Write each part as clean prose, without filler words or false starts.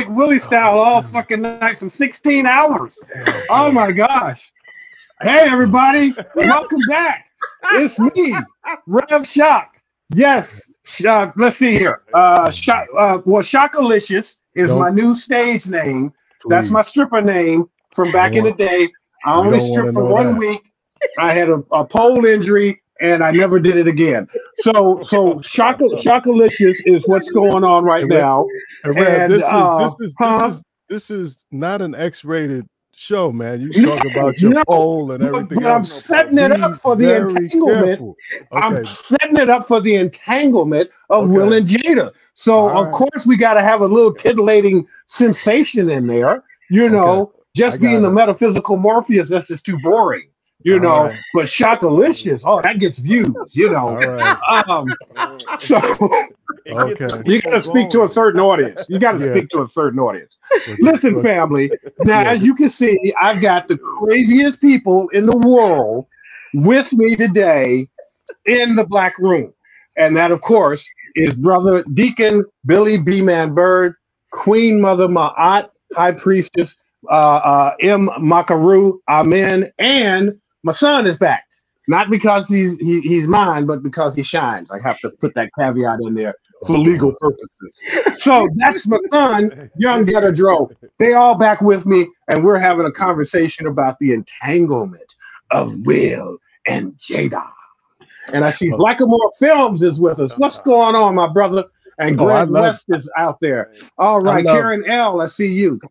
Willie style all fucking night for 16 hours. Oh my gosh. Hey everybody, welcome back. It's me, Rev Shock. Yes, let's see here. Shockalicious is my new stage name. Please. That's my stripper name from back in the day. I only stripped for 1 week. I had a pole injury and I never did it again. So Shockalicious is what's going on right now. And this is not an X-rated show, man. You talk about your pole and everything. But I'm setting it up for the entanglement. Okay. I'm setting it up for the entanglement of Will and Jada. So of course we got to have a little titillating sensation in there. You know, just being the metaphysical Morpheus, that's just too boring. You know, but Shockalicious, that gets views, you know. So you got to speak to a certain audience. You got to speak to a certain audience. Listen, family. Now, as you can see, I've got the craziest people in the world with me today in the Black Room. And that, of course, is Brother Deacon Billy B-Man Bird, Queen Mother Ma'at, High Priestess M. Makaru, Amen, and my son is back. Not because he's mine, but because he shines. I have to put that caveat in there for legal purposes. So that's my son, Young Getter Dro. They all back with me, and we're having a conversation about the entanglement of Will and Jada. And I see Blackamore Films is with us. What's going on, my brother? And Greg West is out there. All right, Karen L., I see you.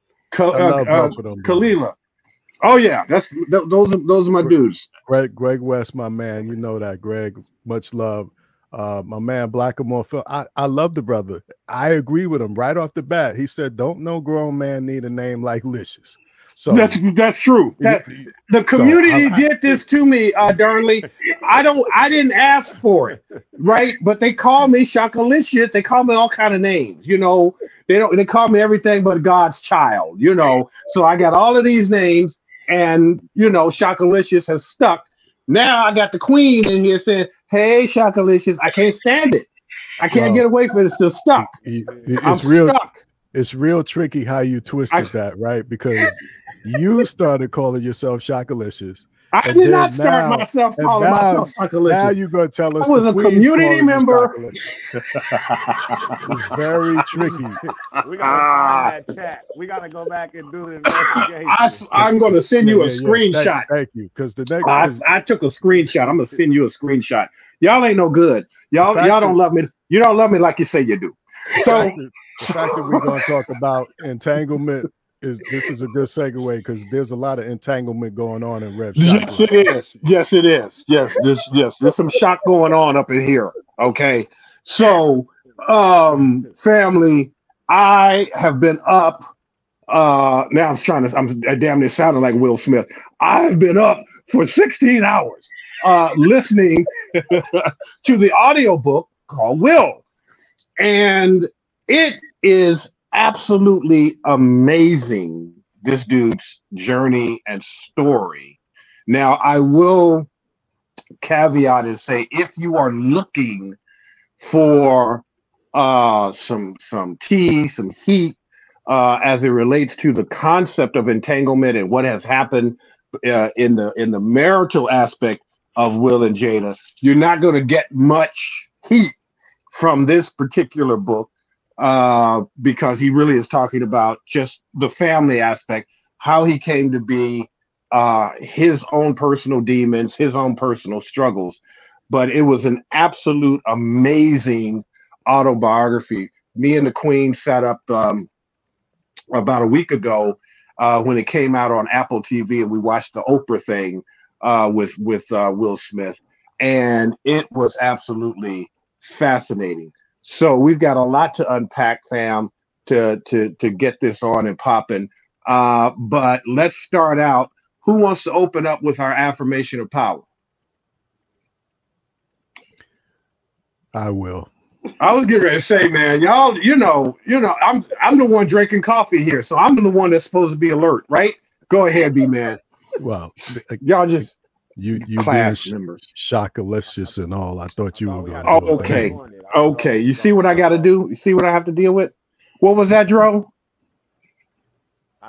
Kalila. Oh yeah, those are my dudes. Greg West, my man. You know that, Greg. Much love. My man Blackamore Phil. I love the brother. I agree with him right off the bat. He said, "Don't no grown man need a name like Licious." So that's true. The community did this to me, Darnley. I didn't ask for it, right? But they call me Shockalicious. They call me all kind of names. You know, they call me everything but God's child. You know, so I got all of these names. And, you know, Shockalicious has stuck. Now I got the queen in here saying, hey, Shockalicious, I can't stand it. I can't get away from it. It's still stuck. I'm stuck. It's real tricky how you twisted that, right? Because you started calling yourself Shockalicious. I did not start myself calling myself Shockalicious. Now you're going to tell us I was a community member. It's very tricky. We got to find that chat. We got to go back and do the investigation. I'm going to send you a screenshot. Thank you. Because the next I took a screenshot. I'm going to send you a screenshot. Y'all ain't no good. Y'all don't love me. You don't love me like you say you do. So the fact that we're going to talk about entanglement this is a good segue because there's a lot of entanglement going on in Rev Shock. Yes, it is. Yes, it is. Yes, there's some shock going on up in here. Okay. So, family, I have been up. Now I'm damn near sounding like Will Smith. I've been up for 16 hours listening to the audiobook called Will. And it is absolutely amazing, this dude's journey and story. Now, I will caveat and say, if you are looking for some tea, some heat, as it relates to the concept of entanglement and what has happened in the marital aspect of Will and Jada, you're not going to get much heat from this particular book. Because he really is talking about just the family aspect, how he came to be, his own personal demons, his own personal struggles. But it was an absolute amazing autobiography. Me and the Queen sat up about a week ago when it came out on Apple TV, and we watched the Oprah thing with Will Smith, and it was absolutely fascinating. So we've got a lot to unpack, fam, to get this on and popping. But let's start out. Who wants to open up with our affirmation of power? I will. I was getting ready to say, man, y'all, you know, I'm the one drinking coffee here, so I'm the one that's supposed to be alert, right? Go ahead, B-Man. Well, y'all just you class being members, Shockalicious and all. I thought you were going to. Oh, okay. You see what I got to do? You see what I have to deal with? What was that, Dro?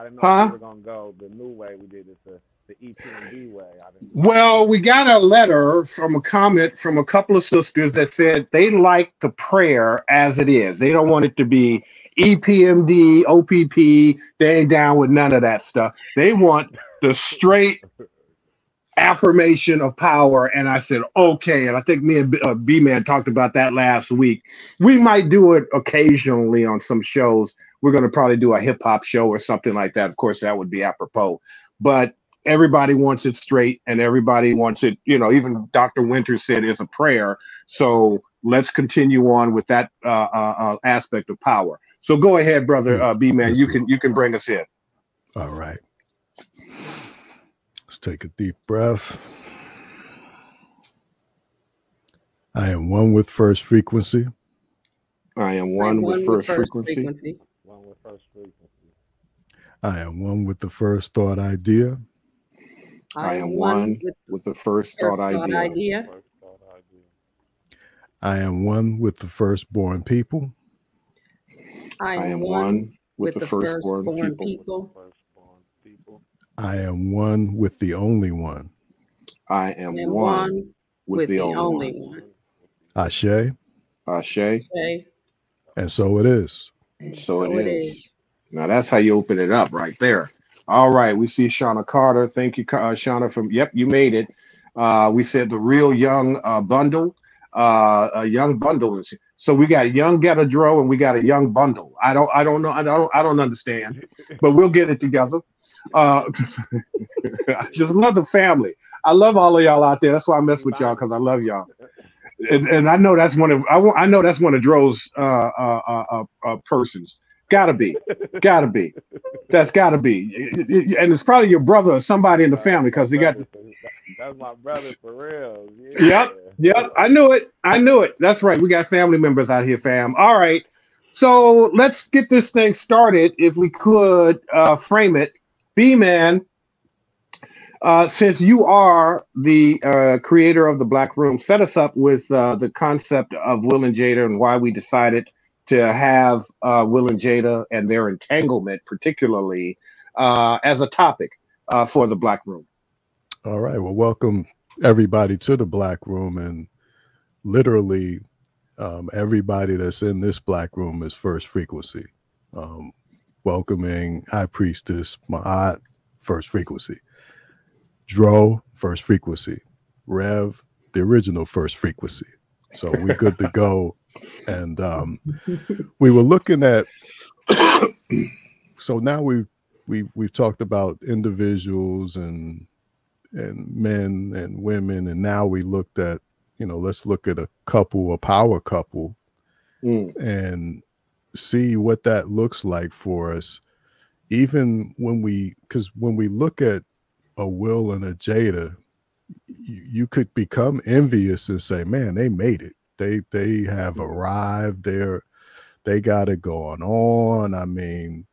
I didn't know Huh? if we were gonna go the new way we did it, the EPMD way. I didn't know. Well, we got a letter from a comment from a couple of sisters that said they like the prayer as it is. They don't want it to be EPMD, OPP. They ain't down with none of that stuff. They want the straight affirmation of power. And I said, okay. And I think me and B Man talked about that last week. We might do it occasionally on some shows. We're going to probably do a hip hop show or something like that. Of course, that would be apropos. But everybody wants it straight and everybody wants it, you know, even Dr. Winter said it's a prayer. So let's continue on with that aspect of power. So go ahead, brother B Man. You can bring us in. All right. Let's take a deep breath. I am one with first frequency. I am one with first frequency. One with first frequency. I am one with the first thought idea. I am one with the first thought idea. I am one with the firstborn people. I am one with the firstborn people. I am one with the only one. I am one with the only one. Ashe. Ashe. And so it is. And so it is. Now that's how you open it up right there. All right. We see Shauna Carter. Thank you, Shauna. Yep, you made it. We said the real young bundle. A young bundle is so we got a young Ghetto Dro and we got a young bundle. I don't know. I don't understand, but we'll get it together. I just love the family. I love all of y'all out there. That's why I mess with y'all, because I love y'all. And I know that's one of Dro's persons. Gotta be. That's gotta be. And it's probably your brother or somebody in the family, because he got. That's my brother for real. Yeah. Yep. I knew it. That's right. We got family members out here, fam. All right. So let's get this thing started. If we could frame it. B-Man, since you are the creator of the Black Room, set us up with the concept of Will and Jada and why we decided to have Will and Jada and their entanglement, particularly as a topic for the Black Room. All right. Well, welcome everybody to the Black Room, and literally everybody that's in this Black Room is first frequency. Welcoming High Priestess Ma'at, first frequency. Dro, first frequency. Rev, the original first frequency. So we're good to go. And we were looking at, so now we've talked about individuals and men and women, and now we looked at, let's look at a power couple, and see what that looks like for us. Even because when we look at a Will and a Jada, you could become envious and say, man, they made it. They have arrived. They got it going on. I mean,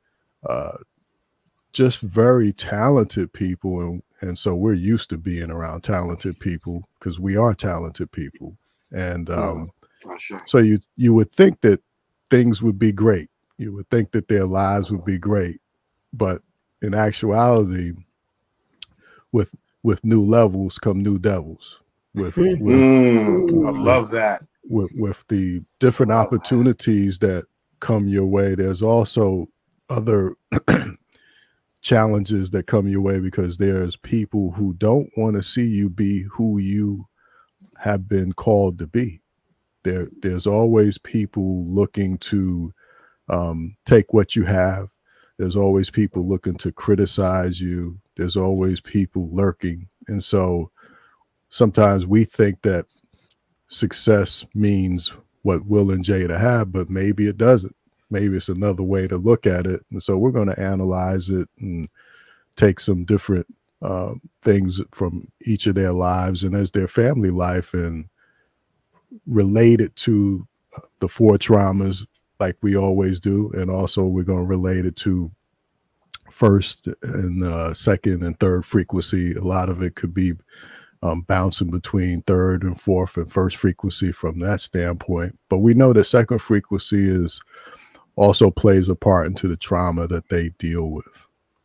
just very talented people. And so we're used to being around talented people because we are talented people. And so you would think that things would be great. You would think that their lives would be great, but in actuality, with new levels come new devils. I love that. With the different opportunities that come your way, there's also other challenges that come your way, because there's people who don't want to see you be who you have been called to be. There's always people looking to take what you have. There's always people looking to criticize you. There's always people lurking. And so sometimes we think that success means what Will and Jada have, but maybe it doesn't. Maybe it's another way to look at it. And so we're going to analyze it and take some different things from each of their lives and as their family life, and relate it to the four traumas like we always do. And also we're going to relate it to first and second and third frequency. A lot of it could be bouncing between third and fourth and first frequency from that standpoint. But we know that second frequency also plays a part into the trauma that they deal with.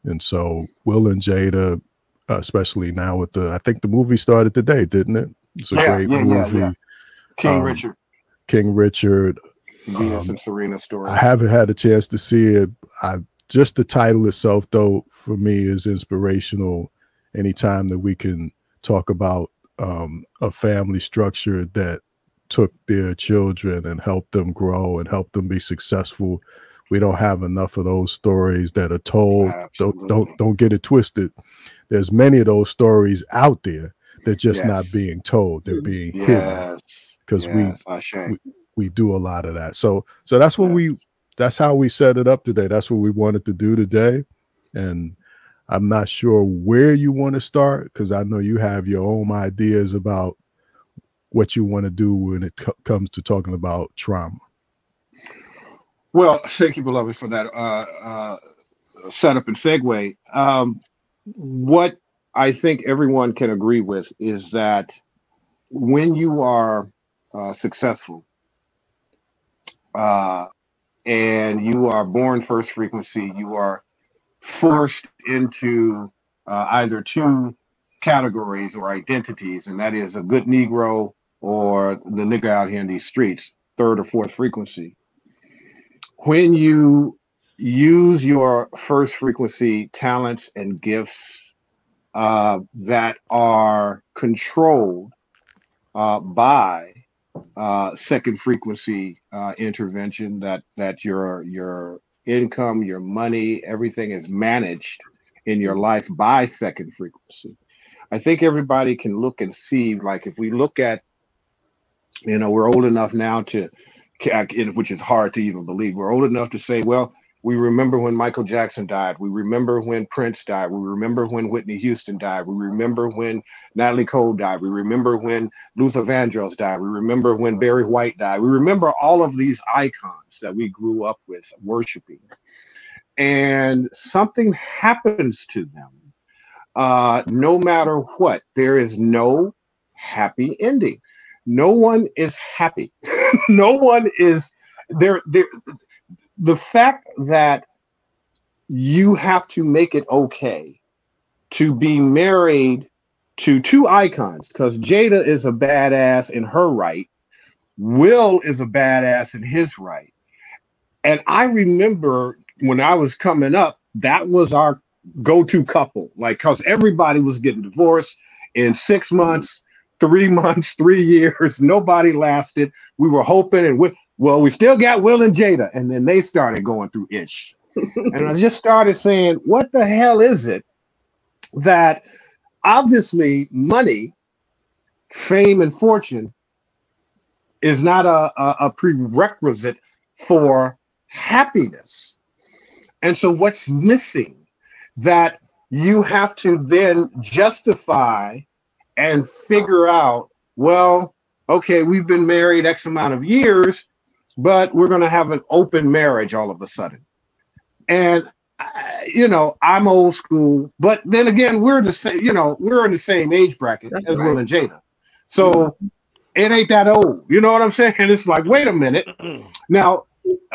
And so Will and Jada, especially now with I think the movie started today, didn't it? It's a great movie. Yeah. King Richard. King Richard. Venus and Serena story. I haven't had a chance to see it. Just the title itself, though, for me is inspirational. Anytime that we can talk about a family structure that took their children and helped them grow and helped them be successful. We don't have enough of those stories that are told. Don't get it twisted. There's many of those stories out there. They're just not being told. They're being hidden because we do a lot of that. So that's what that's how we set it up today. That's what we wanted to do today. And I'm not sure where you want to start, because I know you have your own ideas about what you want to do when it comes to talking about trauma. Well, thank you, beloved, for that setup and segue. What I think everyone can agree with is that when you are successful and you are born first frequency, you are forced into either two categories or identities, and that is a good Negro or the nigga out here in these streets, third or fourth frequency. When you use your first frequency talents and gifts that are controlled by second frequency intervention, that your income, your money, everything is managed in your life by second frequency. I think everybody can look and see, like if we look at, we're old enough now to, which is hard to even believe, we're old enough to say, well, we remember when Michael Jackson died. We remember when Prince died. We remember when Whitney Houston died. We remember when Natalie Cole died. We remember when Luther Vandross died. We remember when Barry White died. We remember all of these icons that we grew up with worshiping. And something happens to them. No matter what, there is no happy ending. No one is happy. No one is there. The fact that you have to make it okay to be married to two icons, because Jada is a badass in her right, Will is a badass in his right. And I remember when I was coming up, that was our go-to couple, like, because everybody was getting divorced in 6 months, 3 months, 3 years. Nobody lasted. We were hoping, and we still got Will and Jada. And then they started going through ish. And I just started saying, what the hell is it that obviously money, fame, and fortune is not a prerequisite for happiness? And so what's missing that you have to then justify and figure out, well, okay, we've been married X amount of years, but we're going to have an open marriage all of a sudden. And, I'm old school, but then again, we're the same, we're in the same age bracket as Will and Jada. So it ain't that old. You know what I'm saying? And it's like, wait a minute. Now,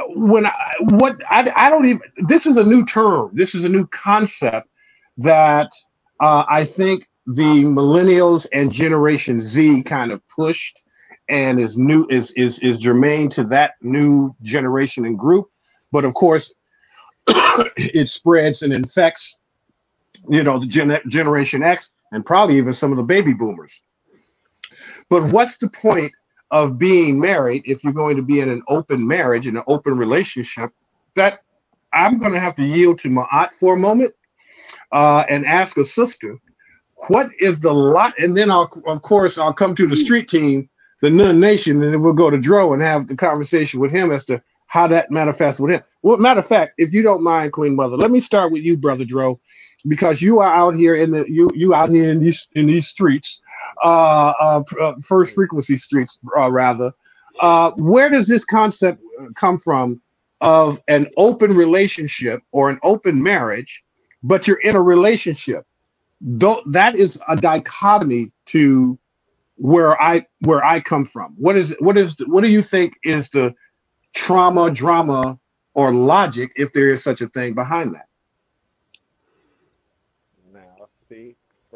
I don't even, this is a new term. This is a new concept that I think the millennials and Generation Z kind of pushed and is germane to that new generation and group. But of course, it spreads and infects, the Generation X and probably even some of the baby boomers. But what's the point of being married if you're going to be in an open marriage, in an open relationship? That I'm going to have to yield to Ma'at for a moment and ask a sister, what is the lot? And then I'll come to the street team, the Nun Nation, and then we'll go to Dro and have the conversation with him as to how that manifests with him. Well, matter of fact, if you don't mind, Queen Mother, let me start with you, Brother Dro, because you are out here in these streets, first frequency streets, rather. Where does this concept come from of an open relationship or an open marriage, but you're in a relationship? That is a dichotomy to where I come from. What do you think is the trauma, drama, or logic, if there is such a thing, behind that?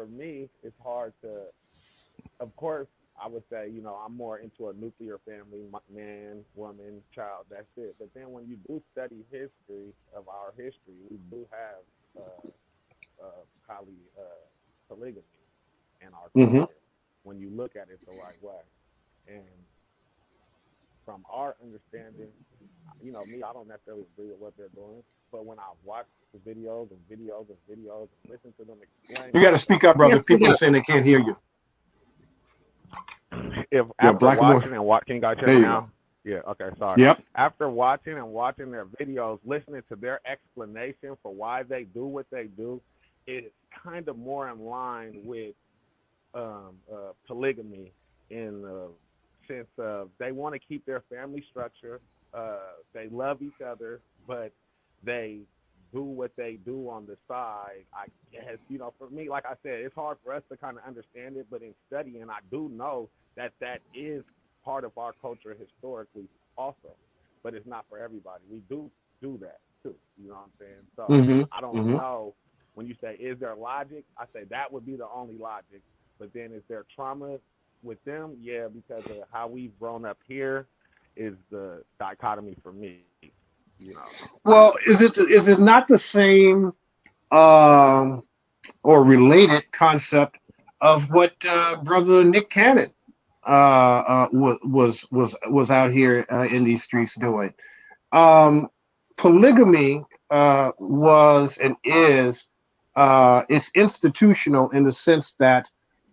for me, it's hard to. Of course, I would say, I'm more into a nuclear family, man, woman, child. That's it. But then when you do study history of our history, we do have poly polygamy in our culture. When you look at it the right way, and from our understanding, me, I don't necessarily agree with what they're doing, but when I watch the videos and videos and videos and listen to them explain, you got to speak up, brother. People are saying they can't hear you. If after watching and watching, can you guys hear me now? Yeah, okay, sorry. Yep. After watching their videos, listening to their explanation for why they do what they do, it's kind of more in line with polygamy in the sense of they want to keep their family structure. They love each other, but they do what they do on the side. I guess, for me, like I said, it's hard for us to kind of understand it, but in studying, I do know that is part of our culture historically also, but it's not for everybody. We do that too, you know what I'm saying? So I don't know, when you say, is there logic? I say that would be the only logic, but then is there trauma with them? Yeah, because of how we've grown up here is the dichotomy for me. Well, is it not the same or related concept of what brother Nick Cannon was out here in these streets doing? Polygamy was and is it's institutional in the sense that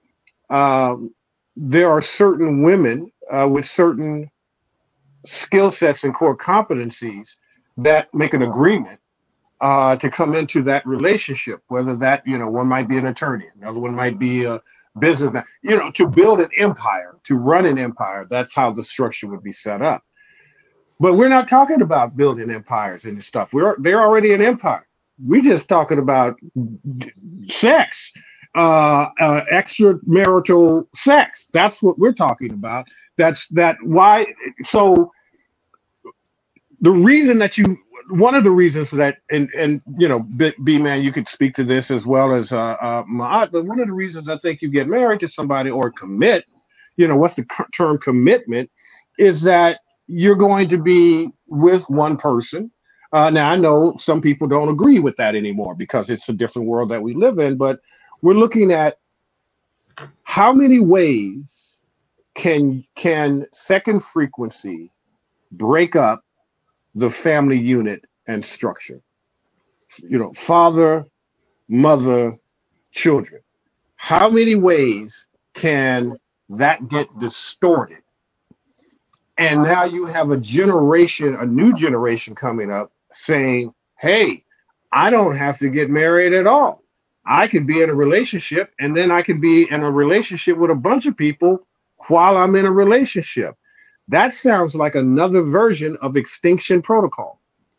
there are certain women with certain skill sets and core competencies that make an agreement to come into that relationship, whether that, one might be an attorney, another one might be a businessman, to build an empire, to run an empire. That's how the structure would be set up. But we're not talking about building empires and stuff. They're already an empire. We're just talking about sex, extramarital sex. That's what we're talking about. Why. So one of the reasons for that, and B man, you could speak to this as well as Ma'at, but one of the reasons I think you get married to somebody or commit, what's the term commitment, is that you're going to be with one person. Now I know some people don't agree with that anymore because it's a different world that we live in, but we're looking at how many ways can second frequency break up the family unit and structure. Father, mother, children. How many ways can that get distorted? And now you have a new generation coming up saying, hey, I don't have to get married at all. I can be in a relationship, and then I can be in a relationship with a bunch of people while I'm in a relationship. That sounds like another version of Extinction Protocol.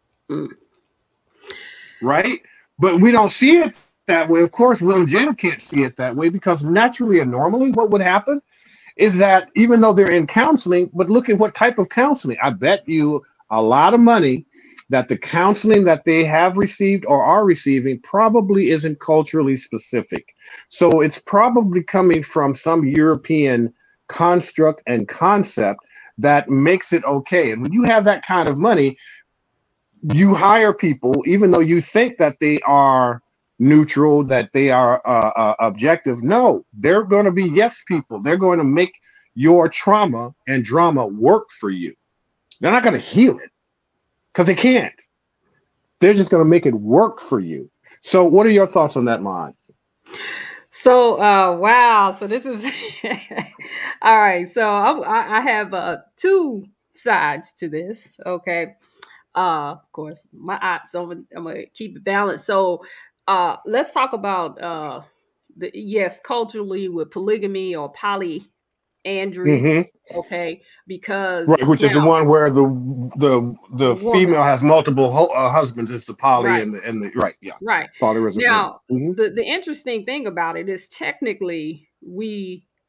Right? But we don't see it that way. Of course, Will and Jada can't see it that way because naturally and normally what would happen is that even though they're in counseling, but look at what type of counseling. I bet you a lot of money that the counseling that they have received or are receiving probably isn't culturally specific. So it's probably coming from some European construct and concept that makes it okay. And when you have that kind of money, you hire people, even though you think that they are neutral, that they are objective. No, they're going to be yes people. They're going to make your trauma and drama work for you. They're not going to heal it because they can't. They're just going to make it work for you. So what are your thoughts on that, Mon? So, wow. So this is all right. So I have two sides to this. Okay. Of course, so I'm gonna keep it balanced. So, let's talk about culturally with polygamy or polyandry. Okay, because which is the one where the female has multiple husbands. It's the poly and the right. Polyarism. Now, the interesting thing about it is technically we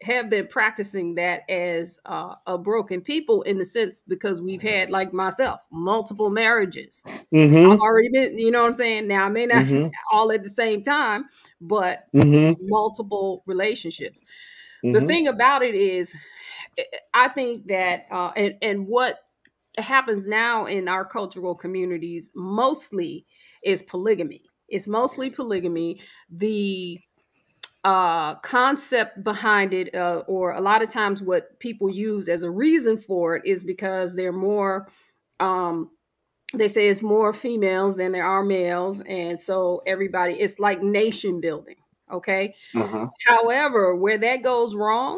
have been practicing that as a broken people, in the sense because we've had, like myself, multiple marriages. I've already been, you know what I'm saying? Now I may not all at the same time, but multiple relationships. The thing about it is, I think that and what happens now in our cultural communities mostly is polygamy. It's mostly polygamy. The concept behind it, or a lot of times what people use as a reason for it, is because they're more, they say it's more females than there are males. And so everybody, it's like nation building. Okay. However, where that goes wrong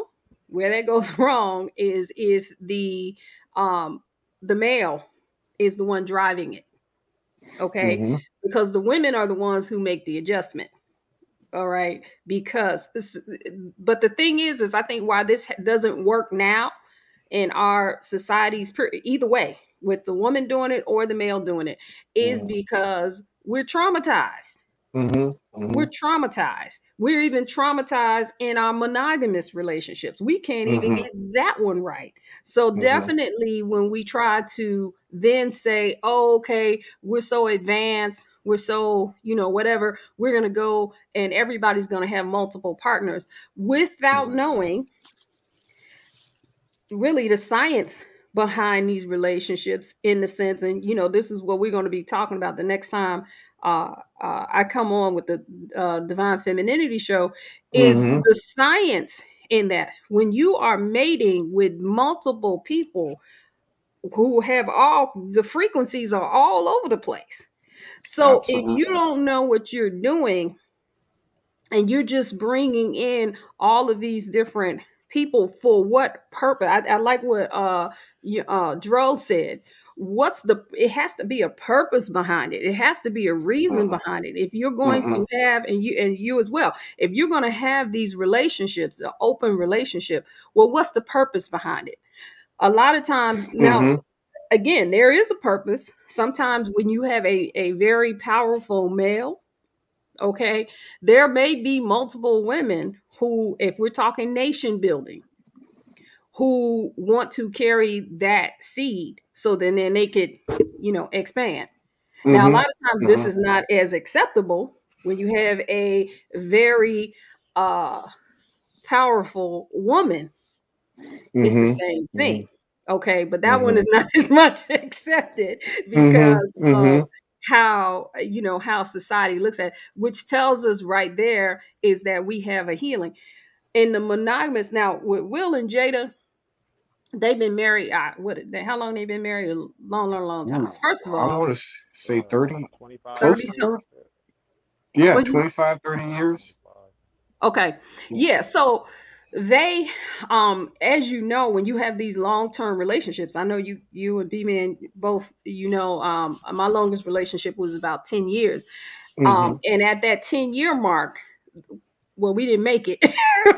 is if the male is the one driving it. Okay. Because the women are the ones who make the adjustment. All right. But the thing is I think why this doesn't work now in our societies, either way, with the woman doing it or the male doing it, is because we're traumatized. We're traumatized. We're even traumatized in our monogamous relationships. We can't even get that one right. So definitely when we try to then say, oh, okay, we're so advanced, we're so, whatever, we're going to go and everybody's going to have multiple partners without knowing really the science behind these relationships, in the sense, and this is what we're going to be talking about the next time I come on with the Divine Femininity show, is the science in that. When you are mating with multiple people who have all the frequencies are all over the place. So if you don't know what you're doing and you're just bringing in all of these different people, for what purpose? I like what Dro said. It has to be a purpose behind it. It has to be a reason behind it. If you're going to have, and you as well, if you're going to have these relationships, an open relationship, well, what's the purpose behind it? A lot of times now, again, there is a purpose. Sometimes when you have a very powerful male, okay, there may be multiple women who, if we're talking nation building, who want to carry that seed, so then they could, expand. Now, a lot of times this is not as acceptable when you have a very powerful woman. It's the same thing. Okay, but that one is not as much accepted because of how society looks at it, which tells us right there is that we have a healing in the monogamous. Now with Will and Jada, they've been married. How long they've been married? A long time. First of all, I want to say 30, 25. 30 something. Yeah, 25, 30 years. Okay. Yeah. So they, as you know, when you have these long-term relationships, I know you and B-Man both, my longest relationship was about 10 years. And at that 10-year mark, well, we didn't make it.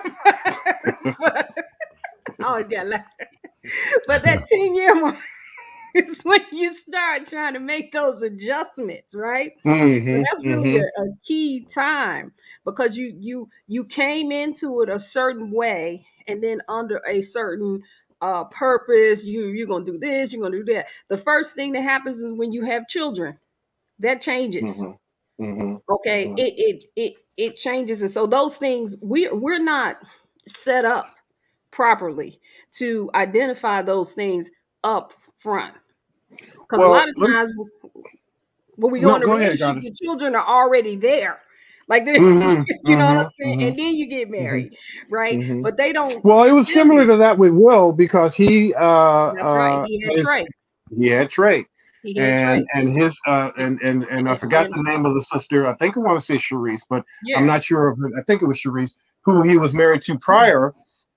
But, I always got laughed. But that 10-year mark is when you start trying to make those adjustments, right? So that's really a key time, because you came into it a certain way, and then under a certain purpose, you're gonna do this, you're gonna do that. The first thing that happens is when you have children, that changes. Okay, it changes, and so those things we're not set up properly to identify those things up front. Because a lot of times when we go in a relationship, the children are already there. Like this, you know what I'm saying? And then you get married, right? But they don't. Well, it was similar to that with Will, because he that's right. He had Trey. He had Trey. And his and I forgot the name of the sister. I think I want to say Sharice, but I'm not sure I think it was Sharice, who he was married to prior.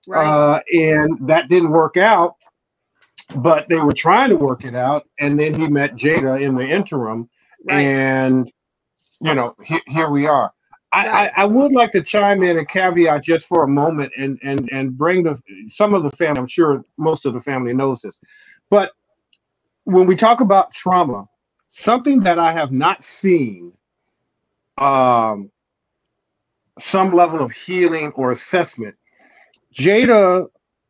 And that didn't work out, but they were trying to work it out. And then he met Jada in the interim, and here we are. I would like to chime in and caveat just for a moment and bring some of the family. I'm sure most of the family knows this, but when we talk about trauma, something that I have not seen some level of healing or assessment Jada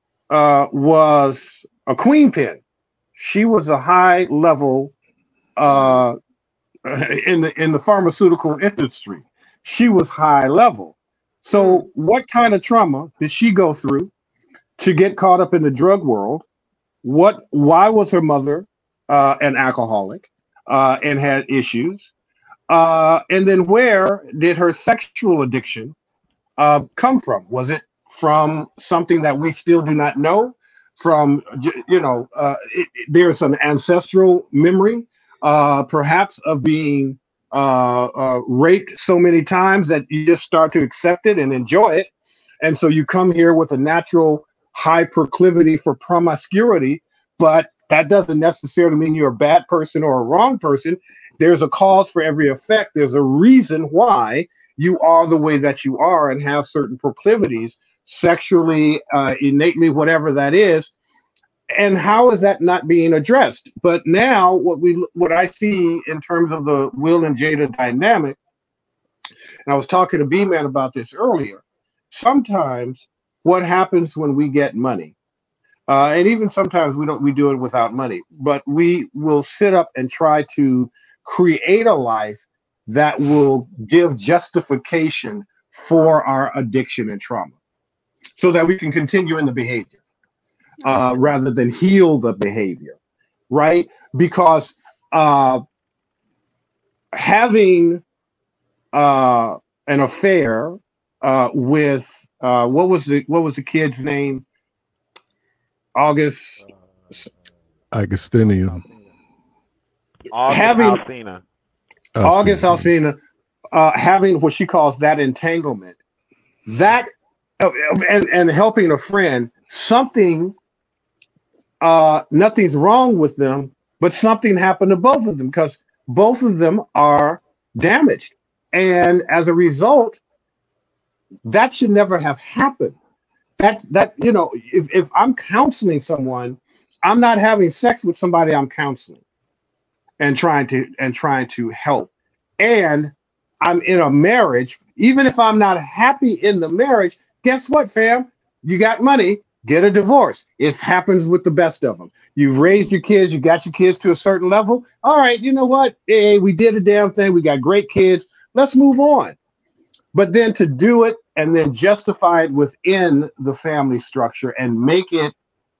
was a queen pin. She was a high level uh, in the pharmaceutical industry. She was high level. Mm. So, what kind of trauma did she go through to get caught up in the drug world? What? Why was her mother an alcoholic and had issues? And then where did her sexual addiction come from? Was it from something that we still do not know? From there's an ancestral memory, perhaps of being raped so many times that you just start to accept it and enjoy it, and so you come here with a natural high proclivity for promiscuity, but that doesn't necessarily mean you're a bad person or a wrong person. There's a cause for every effect. There's a reason why you are the way that you are and have certain proclivities sexually, innately, whatever that is. And how is that not being addressed? But now, what I see in terms of the Will and Jada dynamic, and I was talking to B Man about this earlier. Sometimes what happens when we get money, and even sometimes we do it without money, but we will sit up and try to create a life that will give justification for our addiction and trauma so that we can continue in the behavior rather than heal the behavior, right? Because having an affair with what was the kid's name? August Augustinian. Having Alsina. August Alsina having what she calls that entanglement, that and helping a friend, something nothing's wrong with them, but something happened to both of them because both of them are damaged, and as a result, that should never have happened. That if I'm counseling someone, I'm not having sex with somebody I'm counseling and trying to help. And I'm in a marriage, even if I'm not happy in the marriage, guess what, fam? You got money, get a divorce. It happens with the best of them. You've raised your kids, you got your kids to a certain level. All right, you know what? Hey, we did a damn thing. We got great kids. Let's move on. But then to do it and then justify it within the family structure and make it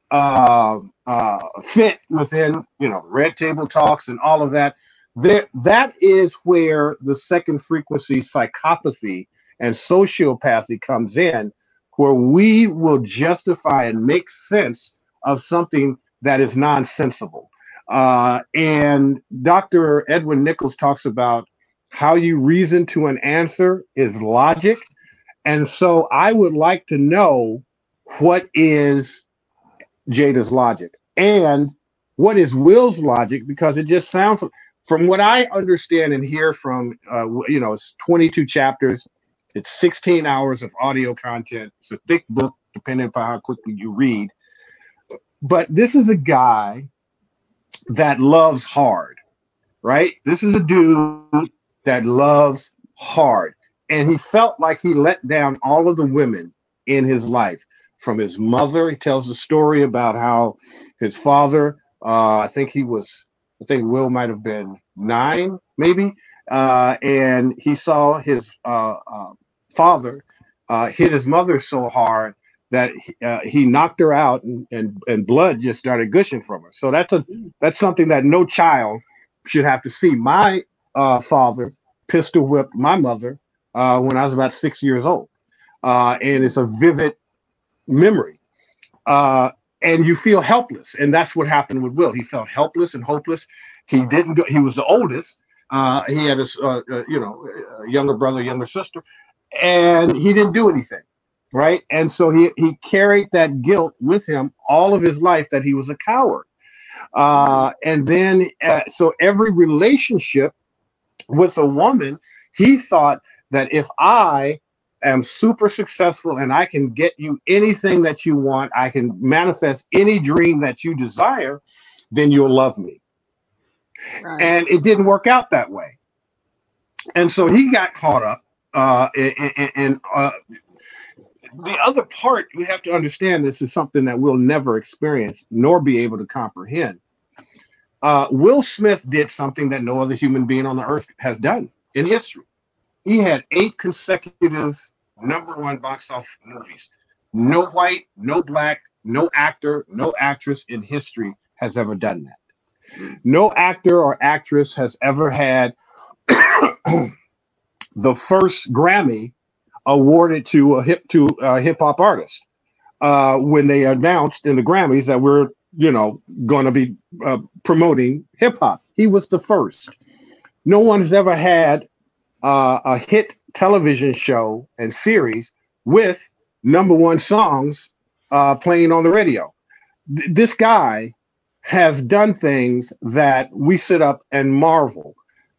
fit within, red table talks and all of that. That is where the second frequency psychopathy and sociopathy comes in, where we will justify and make sense of something that is nonsensical. And Dr. Edwin Nichols talks about how you reason to an answer is logic. And so I would like to know what is Jada's logic and what is Will's logic, because it just sounds, from what I understand and hear from, it's 22 chapters, it's 16 hours of audio content. It's a thick book, depending upon how quickly you read. But this is a guy that loves hard, right? This is a dude that loves hard. And he felt like he let down all of the women in his life. From his mother, he tells the story about how his father, I think Will might have been 9, maybe. And he saw his father hit his mother so hard that he knocked her out, and blood just started gushing from her. So that's something that no child should have to see. My father pistol whipped my mother when I was about 6 years old, and it's a vivid memory. And you feel helpless, and that's what happened with Will. He felt helpless and hopeless. He didn't go. He was the oldest. He had a younger brother, younger sister, and he didn't do anything, right? And so he carried that guilt with him all of his life, that he was a coward. And then so every relationship with a woman, he thought that if I am super successful and I can get you anything that you want, I can manifest any dream that you desire, then you'll love me. Right. And it didn't work out that way. And so he got caught up in the other part we have to understand, this is something that we'll never experience nor be able to comprehend. Will Smith did something that no other human being on the earth has done in history. He had 8 consecutive #1 box office movies. No white, no black, no actor, no actress in history has ever done that. No actor or actress has ever had the first Grammy awarded to a hip hop artist when they announced in the Grammys that we're going to be promoting hip hop. He was the first. No one has ever had a hit television show and series with #1 songs playing on the radio. This guy has done things that we sit up and marvel.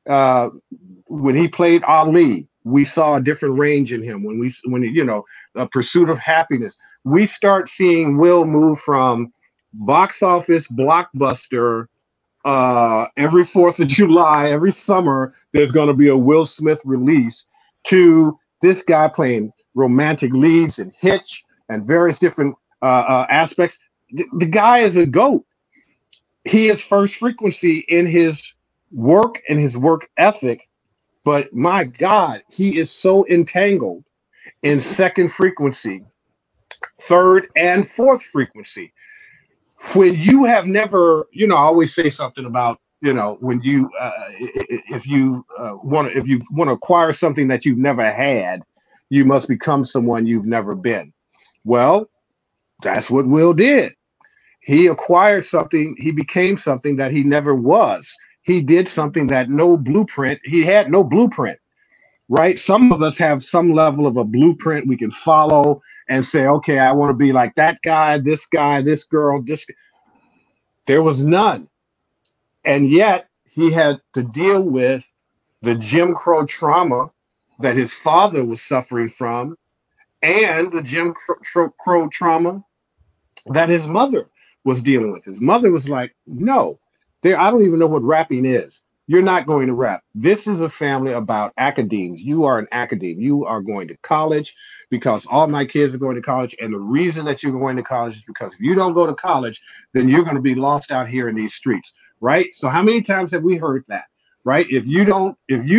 When he played Ali, we saw a different range in him. When a Pursuit of Happiness, we start seeing Will move from box office blockbuster. Every 4th of July, every summer, there's going to be a Will Smith release, to this guy playing romantic leads and Hitch and various different aspects. The guy is a GOAT. He is first frequency in his work and his work ethic, but my God, he is so entangled in second frequency, third and fourth frequency. When you have never, I always say something about, when you, if you want to acquire something that you've never had, you must become someone you've never been. Well, that's what Will did. He acquired something. He became something that he never was. He did something that he had no blueprint, right? Some of us have some level of a blueprint we can follow and say, okay, I want to be like that guy, this girl, there was none. And yet he had to deal with the Jim Crow trauma that his father was suffering from, and the Jim Crow trauma that his mother was dealing with. His mother was like, no, I don't even know what rapping is. You're not going to rap. This is a family about academies. You are an academe. You are going to college because all my kids are going to college. And the reason that you're going to college is because if you don't go to college, then you're going to be lost out here in these streets, right? So how many times have we heard that, right? If you don't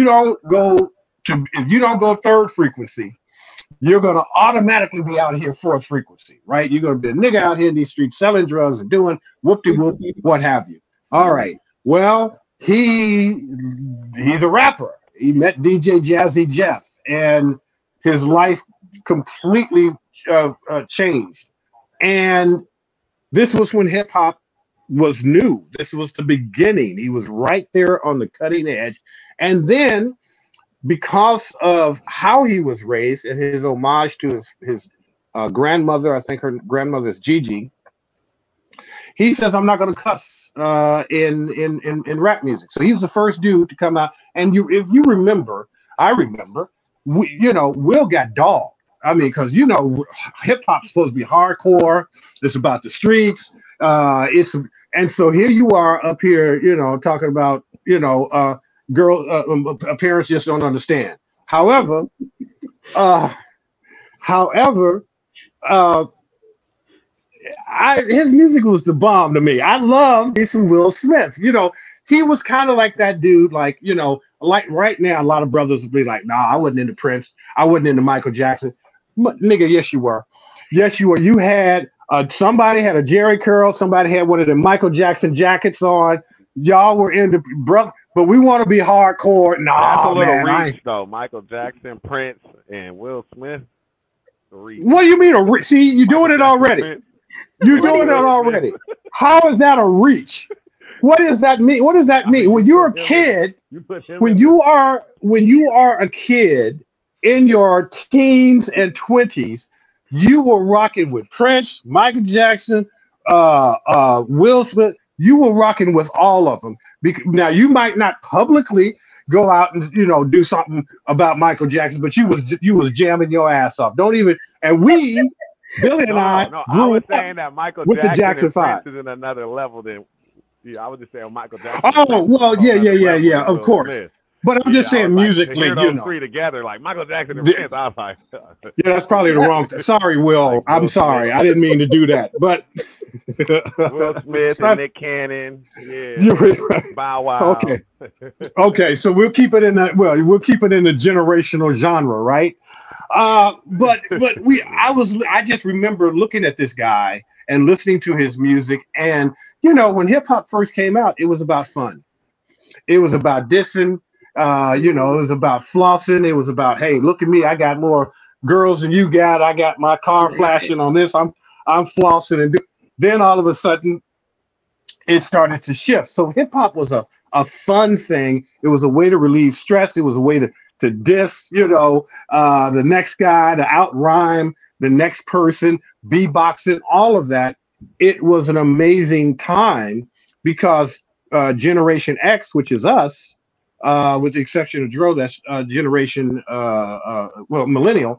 go third frequency, you're going to automatically be out here fourth frequency, right? You're going to be a nigga out here in these streets selling drugs and doing whoop-de-whoop, what have you. All right. Well, he's a rapper. He met DJ Jazzy Jeff, and his life completely changed. And this was when hip hop was new. This was the beginning. He was right there on the cutting edge. And then, because of how he was raised and his homage to his grandmother, I think her grandmother is Gigi, he says, I'm not going to cuss in rap music. So he was the first dude to come out. And if you remember, I remember, Will got dogged. I mean, because, hip hop's supposed to be hardcore. It's about the streets. And so here you are up here, talking about, parents just don't understand. However, his music was the bomb to me. I love me some Will Smith. He was kind of like that dude, like right now, a lot of brothers would be like, nah, I wasn't into Prince. I wasn't into Michael Jackson. Nigga, yes, you were. Yes, you were. You had somebody had a Jerry curl. Somebody had one of the Michael Jackson jackets on. Y'all were into brother, but we want to be hardcore. No, that's a little man, reach, though. Michael Jackson, Prince, and Will Smith. What do you mean a reach? See, you're doing it already. You're doing it already. How is that a reach? What does that mean? What does that mean? When you're a kid, when you are a kid in your teens and 20s, you were rocking with Prince, Michael Jackson, Will Smith. You were rocking with all of them. Now you might not publicly go out and do something about Michael Jackson, but you was jamming your ass off. Don't even. And we, Billy and I grew up saying that Michael with Jackson the Jackson 5 is in another level than. Yeah, I was just saying Michael Jackson. Oh well, yeah. Of course. But I'm just I was saying like, to musically, hear you those know. three together, like Michael Jackson and The- Prince, I was like, Yeah, that's probably the wrong. Sorry, Will. like I'm Will sorry. Smith, I didn't mean to do that. But Will Smith and Nick Cannon, you're yeah, right. Bow Wow. Okay. Okay. So we'll keep it in that. Well, we'll keep it in the generational genre, right? But I just remember looking at this guy and listening to his music, and when hip hop first came out, it was about fun. It was about dissing. It was about flossing. It was about, hey, look at me, I got more girls than you got. I got my car Right. flashing on this. I'm flossing, and then all of a sudden it started to shift. So hip hop was a fun thing. It was a way to relieve stress. It was a way to diss, the next guy, to out rhyme the next person, beatboxing, all of that. It was an amazing time because Generation X, which is us, with the exception of Dro, that's generation, millennial,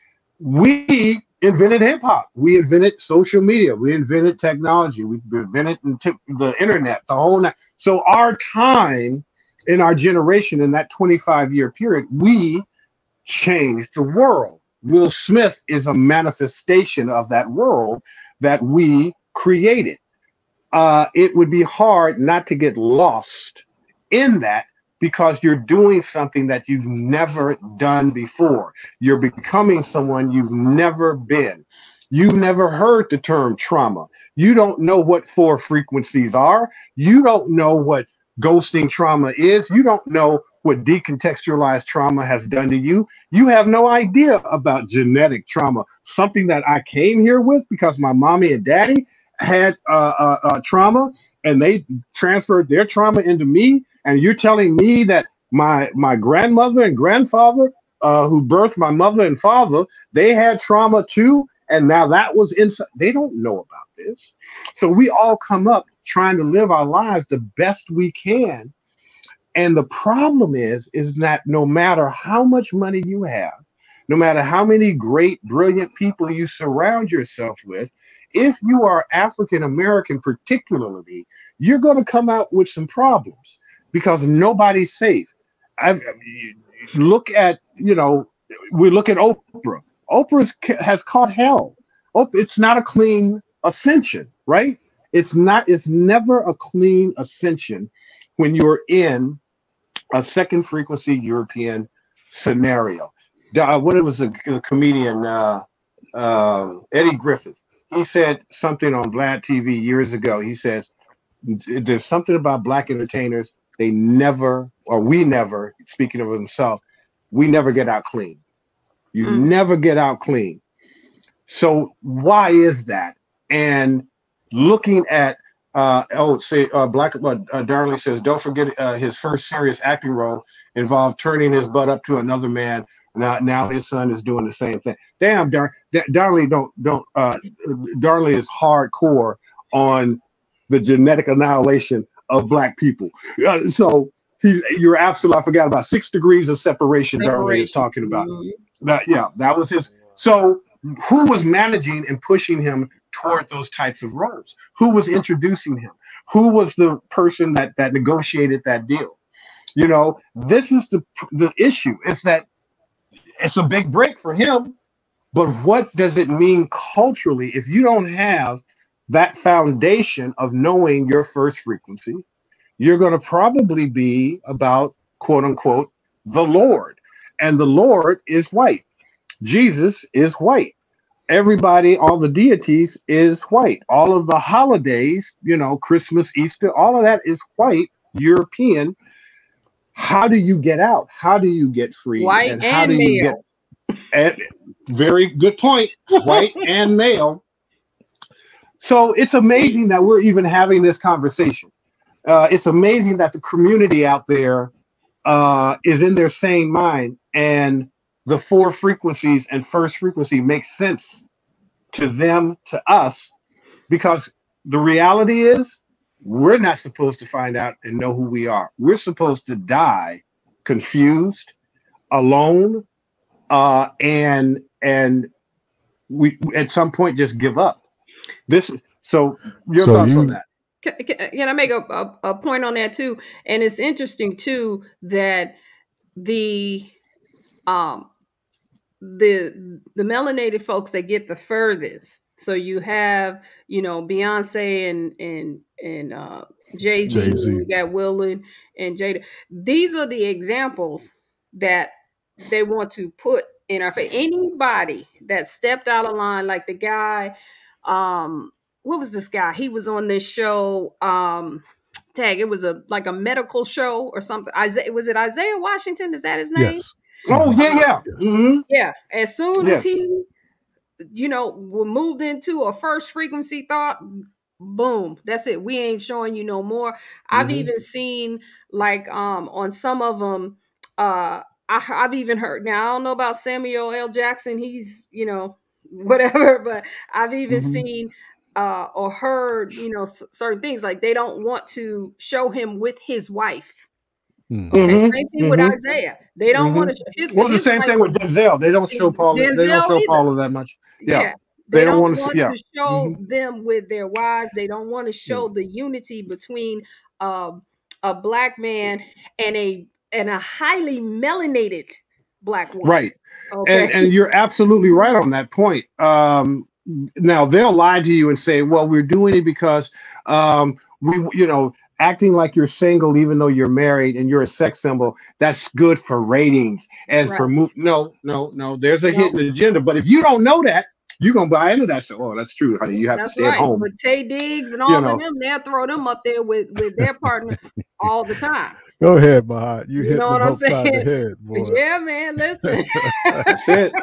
we invented hip hop. We invented social media. We invented technology. We invented the internet, the whole night. So our time in our generation, in that 25-year period, we changed the world. Will Smith is a manifestation of that world that we created. It would be hard not to get lost in that because you're doing something that you've never done before. You're becoming someone you've never been. You've never heard the term trauma. You don't know what four frequencies are. You don't know what ghosting trauma is. You don't know what decontextualized trauma has done to you. You have no idea about genetic trauma, something that I came here with because my mommy and daddy had trauma and they transferred their trauma into me. And you're telling me that my grandmother and grandfather, who birthed my mother and father, they had trauma too. And now that was inside. They don't know about this. So we all come up trying to live our lives the best we can. And the problem is that no matter how much money you have, no matter how many great, brilliant people you surround yourself with, if you are African American, particularly, you're going to come out with some problems because nobody's safe. I look at, we look at Oprah. Has caught hell. It's not a clean ascension, right? It's not. It's never a clean ascension when you're in a second frequency European scenario. What it was a comedian, Eddie Griffith. He said something on Vlad TV years ago. He says, there's something about black entertainers. They never, or we never, speaking of himself, we never get out clean. You never get out clean. So why is that? And looking at, Darling says, don't forget his first serious acting role involved turning his butt up to another man. Now his son is doing the same thing. Damn, Darling Darling is hardcore on the genetic annihilation of black people. So you're absolutely, I forgot about 6 degrees of separation. Darling is talking about. That was his. So who was managing and pushing him toward those types of roles? Who was introducing him? Who was the person that negotiated that deal? This is the issue. Is that it's a big break for him, but what does it mean culturally if you don't have that foundation of knowing your first frequency? You're going to probably be about, quote unquote, the Lord. And the Lord is white. Jesus is white. Everybody, all the deities is white. All of the holidays, Christmas, Easter, all of that is white, European. How do you get out? How do you get free? White and how and do you male. get? Very good point. White and male. So it's amazing that we're even having this conversation. It's amazing that the community out there is in their sane mind, and the 4 frequencies and first frequency makes sense to them, to us, because the reality is we're not supposed to find out and know who we are. We're supposed to die confused, alone, and we at some point just give up. So your thoughts on that? Can I make a point on that too? And it's interesting too that the um the melanated folks that get the furthest. So you have, Beyonce and Jay-Z, Jay-Z. you got Willin and Jada. These are the examples that they want to put in our face. Anybody that stepped out of line, like the guy, what was this guy? He was on this show, it was like a medical show or something. Was it Isaiah Washington? Is that his name? Yes. Oh yeah. Yeah. As soon as Yes. he, moved into a first frequency thought, boom, that's it. We ain't showing you no more. I've even seen like on some of them, I've even heard. Now I don't know about Samuel L. Jackson. He's whatever, but I've even seen or heard certain things like they don't want to show him with his wife. Okay, same thing with Isaiah. They don't want to show his. Well, the same wife, thing with Denzel. They don't show Paula. They don't show Denzel Paula that much. Yeah. They don't want to show them with their wives. They don't want to show the unity between a black man and a highly melanated black woman. Right. Okay. And you're absolutely right on that point. Now they'll lie to you and say, well, we're doing it because acting like you're single even though you're married and you're a sex symbol, that's good for ratings and for no, there's a hidden agenda. But if you don't know that, you're gonna buy into that. So, oh, that's true, honey. You have to stay at home. But Tay Diggs and all of them, they'll throw them up there with their partner all the time. Go ahead, Mahat. You hit know what I'm saying? The head, boy. Yeah, man. Listen. That's it.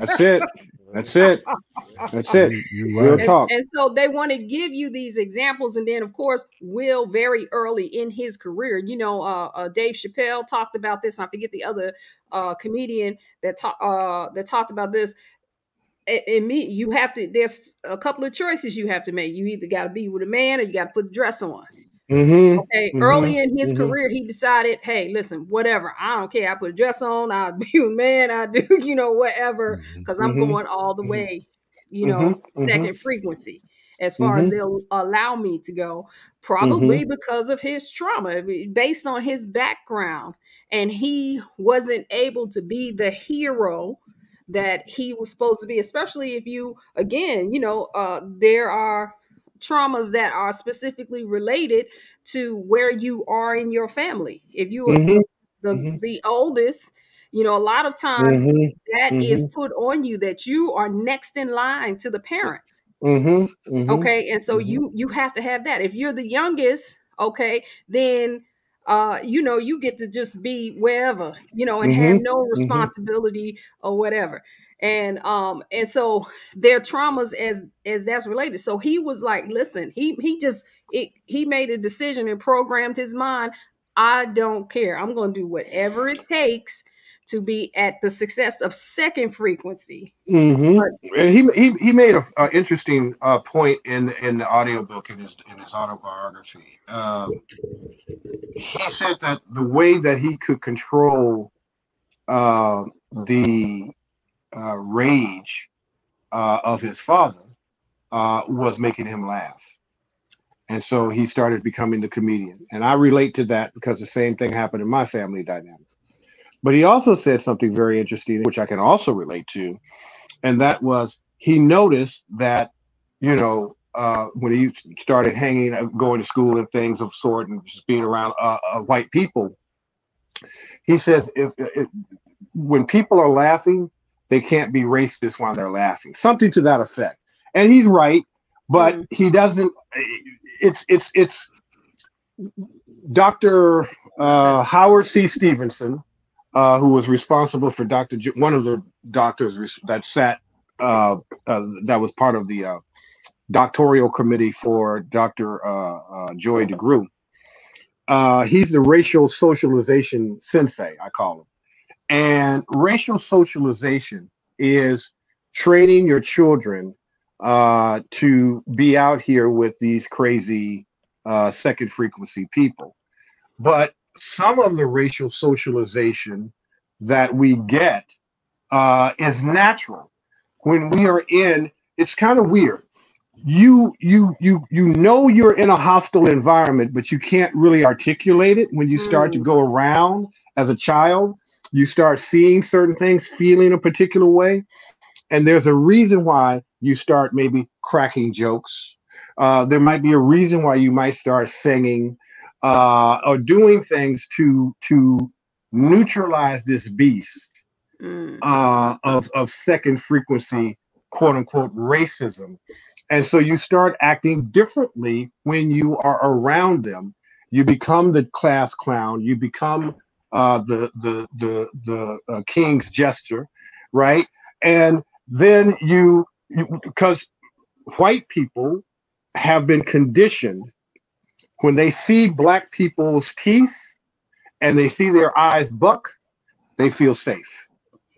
Real talk. And so they want to give you these examples, and then of course, Will very early in his career, Dave Chappelle talked about this. I forget the other comedian that talked about this. You have to. There's a couple of choices you have to make. You either got to be with a man or you got to put the dress on. Early in his career, he decided, hey, listen, whatever. I don't care. I put a dress on. I'll be a man. I do, whatever, because I'm going all the way, second frequency as far as they'll allow me to go, probably because of his trauma, based on his background. And he wasn't able to be the hero that he was supposed to be, especially if you, again, there are traumas that are specifically related to where you are in your family. If you are the oldest, a lot of times that is put on you, that you are next in line to the parents. Okay. And so you have to have that. If you're the youngest, okay, then you get to just be wherever, and have no responsibility or whatever. And so their traumas as that's related. So he was like, listen, he made a decision and programmed his mind. I don't care. I'm going to do whatever it takes to be at the success of second frequency. And he made an interesting point in the audiobook in his autobiography. He said that the way that he could control the rage of his father was making him laugh. And so he started becoming the comedian. And I relate to that because the same thing happened in my family dynamic. But he also said something very interesting, which I can also relate to. And that was, he noticed that, when he started going to school and things of sort and just being around white people, he says, when people are laughing, they can't be racist while they're laughing. Something to that effect. And he's right, but he doesn't. It's Dr. Howard C. Stevenson, who was responsible for one of the doctors that sat, that was part of the doctoral committee for Dr. Joy DeGruy. He's the racial socialization sensei, I call him. And racial socialization is training your children to be out here with these crazy second frequency people. But some of the racial socialization that we get is natural. When we are it's kind of weird. You know you're in a hostile environment, but you can't really articulate it when you start to go around as a child. you start seeing certain things, feeling a particular way, and there's a reason why you start maybe cracking jokes. There might be a reason why you might start singing or doing things to neutralize this beast Mm. of second frequency, quote unquote, racism. And so you start acting differently when you are around them. You become the class clown. You become the king's jester, right? And then because white people have been conditioned when they see black people's teeth and they see their eyes buck, they feel safe.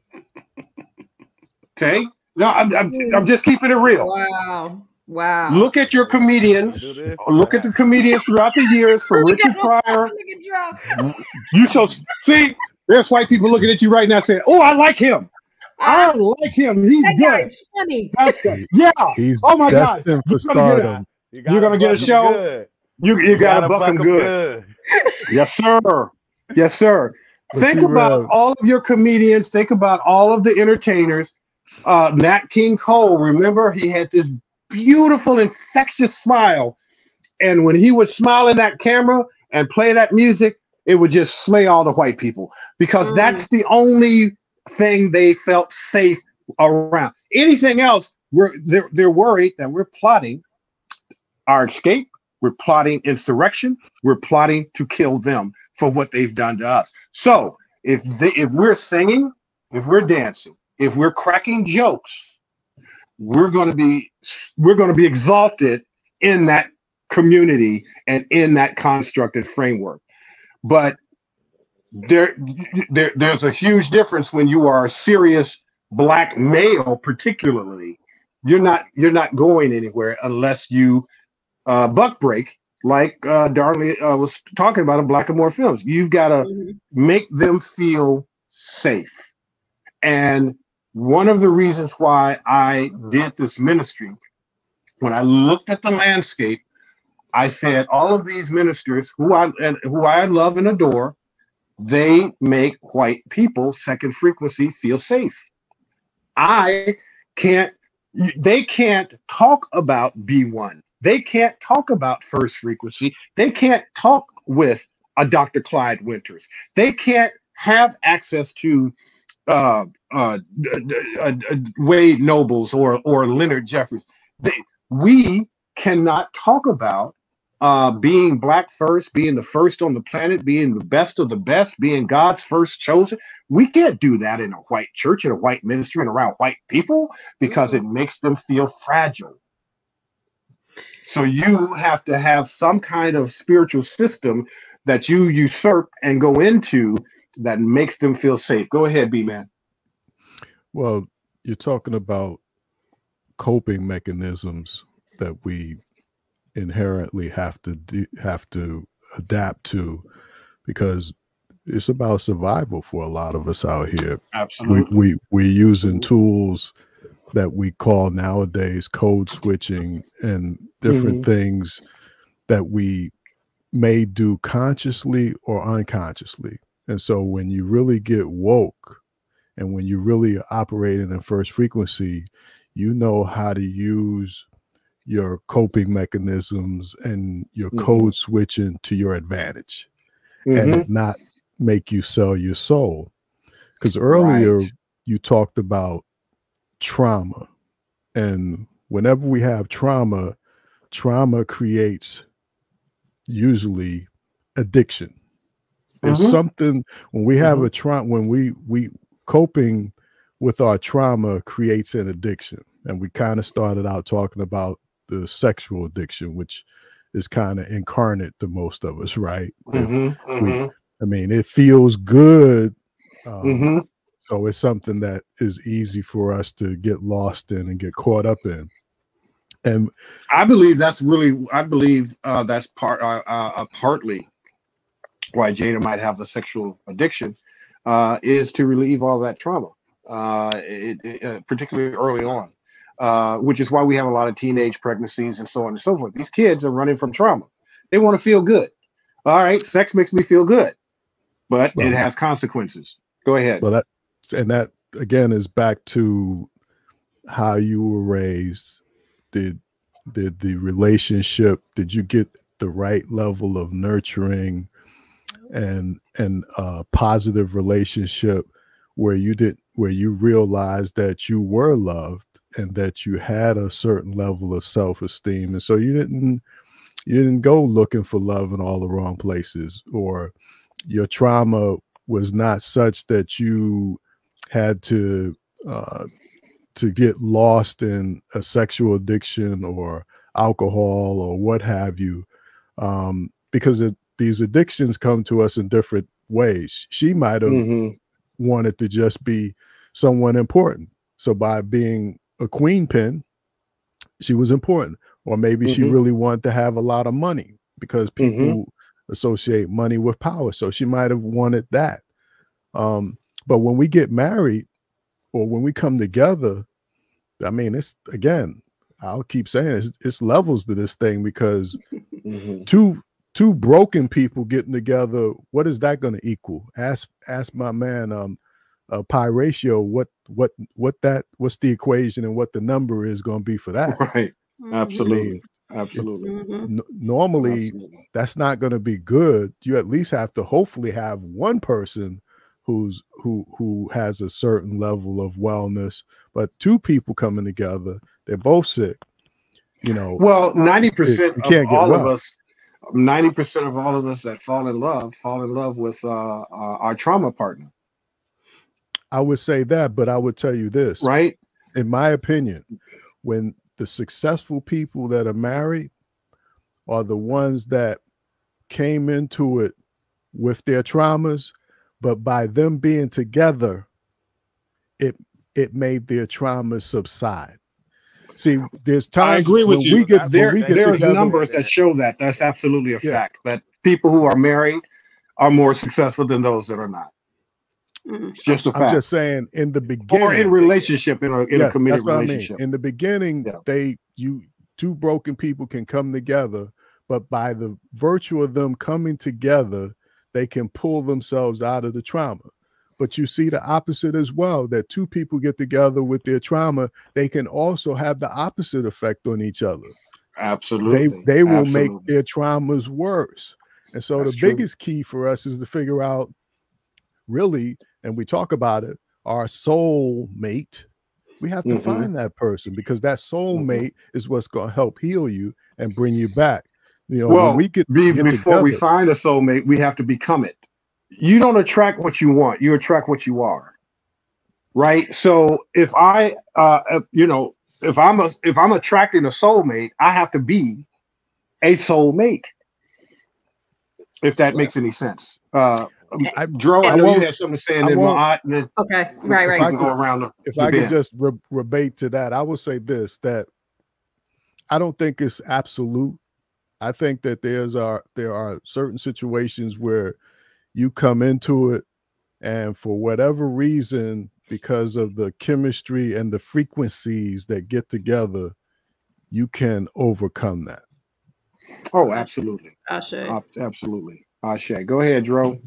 Okay? No, I'm just keeping it real. Wow. Wow. Look at your comedians. Look at the comedians throughout the years, from Richard Pryor. Look at Joe. You shall see. There's white people looking at you right now saying, "Oh, I like him. I like him. He's That good. guy's funny. That's good. Yeah. He's Oh my God. destined for You're gonna get stardom. You're gonna get a show. Good. You got to buck him good. Yes, sir. Yes, sir. But Think see, about Rev, all of your comedians. Think about all of the entertainers. Nat King Cole, remember, he had this beautiful, infectious smile. And when he would smile in that camera and play that music, it would just slay all the white people because that's the only thing they felt safe around. Anything else, they're worried that we're plotting our escape. We're plotting insurrection. We're plotting to kill them for what they've done to us. So if we're singing, if we're dancing, if we're cracking jokes, we're going to be exalted in that community and in that constructed framework. But there's a huge difference when you are a serious black male, particularly. You're not going anywhere unless you buck break, like Darley was talking about in Blackamore Films. You've got to make them feel safe. And one of the reasons why I did this ministry, when I looked at the landscape, I said all of these ministers who I love and adore, they make white people, second frequency, feel safe. They can't talk about B1. They can't talk about first frequency. They can't talk with a Dr. Clyde Winters. They can't have access to Wade Nobles or Leonard Jeffries. We cannot talk about being black first, being the first on the planet, being the best of the best, being God's first chosen. We can't do that in a white church, in a white ministry, and around white people because it makes them feel fragile. So you have to have some kind of spiritual system that you usurp and go into that makes them feel safe. Go ahead, B-Man. well, you're talking about coping mechanisms that we inherently have to adapt to, because it's about survival for a lot of us out here. Absolutely. We're using tools that we call nowadays code switching and different things that we may do consciously or unconsciously. And so when you really get woke and when you really operate in first frequency, you know how to use your coping mechanisms and your code switching to your advantage and it not make you sell your soul. Because earlier you talked about trauma, and whenever we have trauma creates usually addiction. There's something when we have a trauma, when we coping with our trauma creates an addiction. And we kind of started out talking about the sexual addiction, which is kind of incarnate to most of us, right? I mean, it feels good. So it's something that is easy for us to get lost in and get caught up in. And I believe that's partly why Jada might have a sexual addiction, is to relieve all that trauma, particularly early on, which is why we have a lot of teenage pregnancies and so on and so forth. These kids are running from trauma. They want to feel good. All right, sex makes me feel good, but it has consequences. Go ahead. Well, that again is back to how you were raised. Did the relationship? Did you get the right level of nurturing and positive relationship where you realized that you were loved and that you had a certain level of self-esteem, and so you didn't go looking for love in all the wrong places, or your trauma was not such that you had to get lost in a sexual addiction or alcohol or what have you, because these addictions come to us in different ways. She might have wanted to just be someone important. So by being a queen pin, she was important. Or maybe she really wanted to have a lot of money because people associate money with power. So she might have wanted that. But when we get married or when we come together, I mean, it's, again, I'll keep saying it's levels to this thing, because two broken people getting together, what is that going to equal? Ask my man pi ratio what's the equation and what the number is going to be for that. Right. Absolutely. Normally that's not going to be good. You at least have to hopefully have one person who has a certain level of wellness, but two people coming together, they're both sick, well, 90% of all of us, 90% of all of us that fall in love with our trauma partner. I would say that, but I would tell you this, right? In my opinion, when the successful people that are married are the ones that came into it with their traumas, but by them being together, it made their traumas subside. See, there's times I agree with you. There's together, numbers that show that. That's absolutely a fact. That people who are married are more successful than those that are not. It's just a fact. I'm just saying, in the beginning, or in relationship, in a committed relationship. I mean. In the beginning, two broken people can come together, but by the virtue of them coming together, they can pull themselves out of the trauma. But you see the opposite as well, that two people get together with their trauma, they can also have the opposite effect on each other. Absolutely. They will make their traumas worse. And so That's the true. biggest key for us is to figure out, really, and we talk about it, our soul mate. We have to find that person, because that soul mate is what's going to help heal you and bring you back. Well, when we get before together, we find a soulmate, we have to become it. You don't attract what you want; you attract what you are. Right. So if I'm attracting a soulmate, I have to be a soulmate. If that makes any sense. Dro, I know you had something to say, and then okay, right. I could go around. If I could just rebate to that, I will say this: that I don't think it's absolute. I think that there are certain situations where you come into it, and for whatever reason, because of the chemistry and the frequencies that get together, you can overcome that. Oh, absolutely. Absolutely. Ashe. Go ahead, Dro.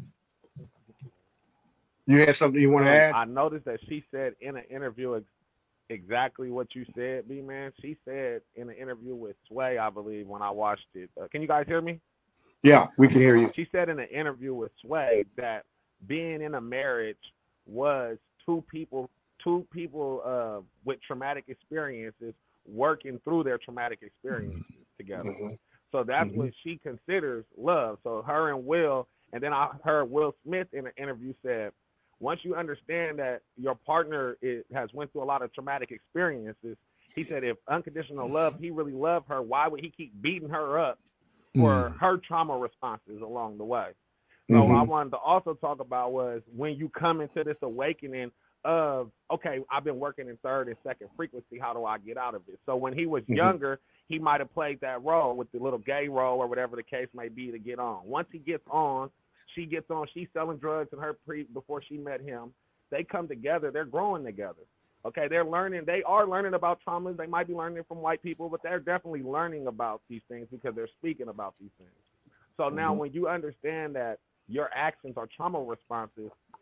You had something you want to add? I noticed that she said in an interview exactly what you said, B-Man. She said in an interview with Sway, I believe, when I watched it. Can you guys hear me? Yeah, we can hear you. She said in an interview with Sway that being in a marriage was two people with traumatic experiences working through their traumatic experiences together. So that's what she considers love. So her and Will, and then I heard Will Smith in an interview said, once you understand that your partner has went through a lot of traumatic experiences, he said if unconditional love, he really loved her, why would he keep beating her up for her trauma responses along the way? So I wanted to also talk about was when you come into this awakening of, okay, I've been working in third and second frequency, how do I get out of it? So when he was younger, he might have played that role with the little gay role or whatever the case may be to get on. Once he gets on, she gets on, she's selling drugs in her before she met him. They come together, they're growing together. Okay, they are learning about traumas. They might be learning from white people, but they're definitely learning about these things because they're speaking about these things. So now when you understand that your actions are trauma responses,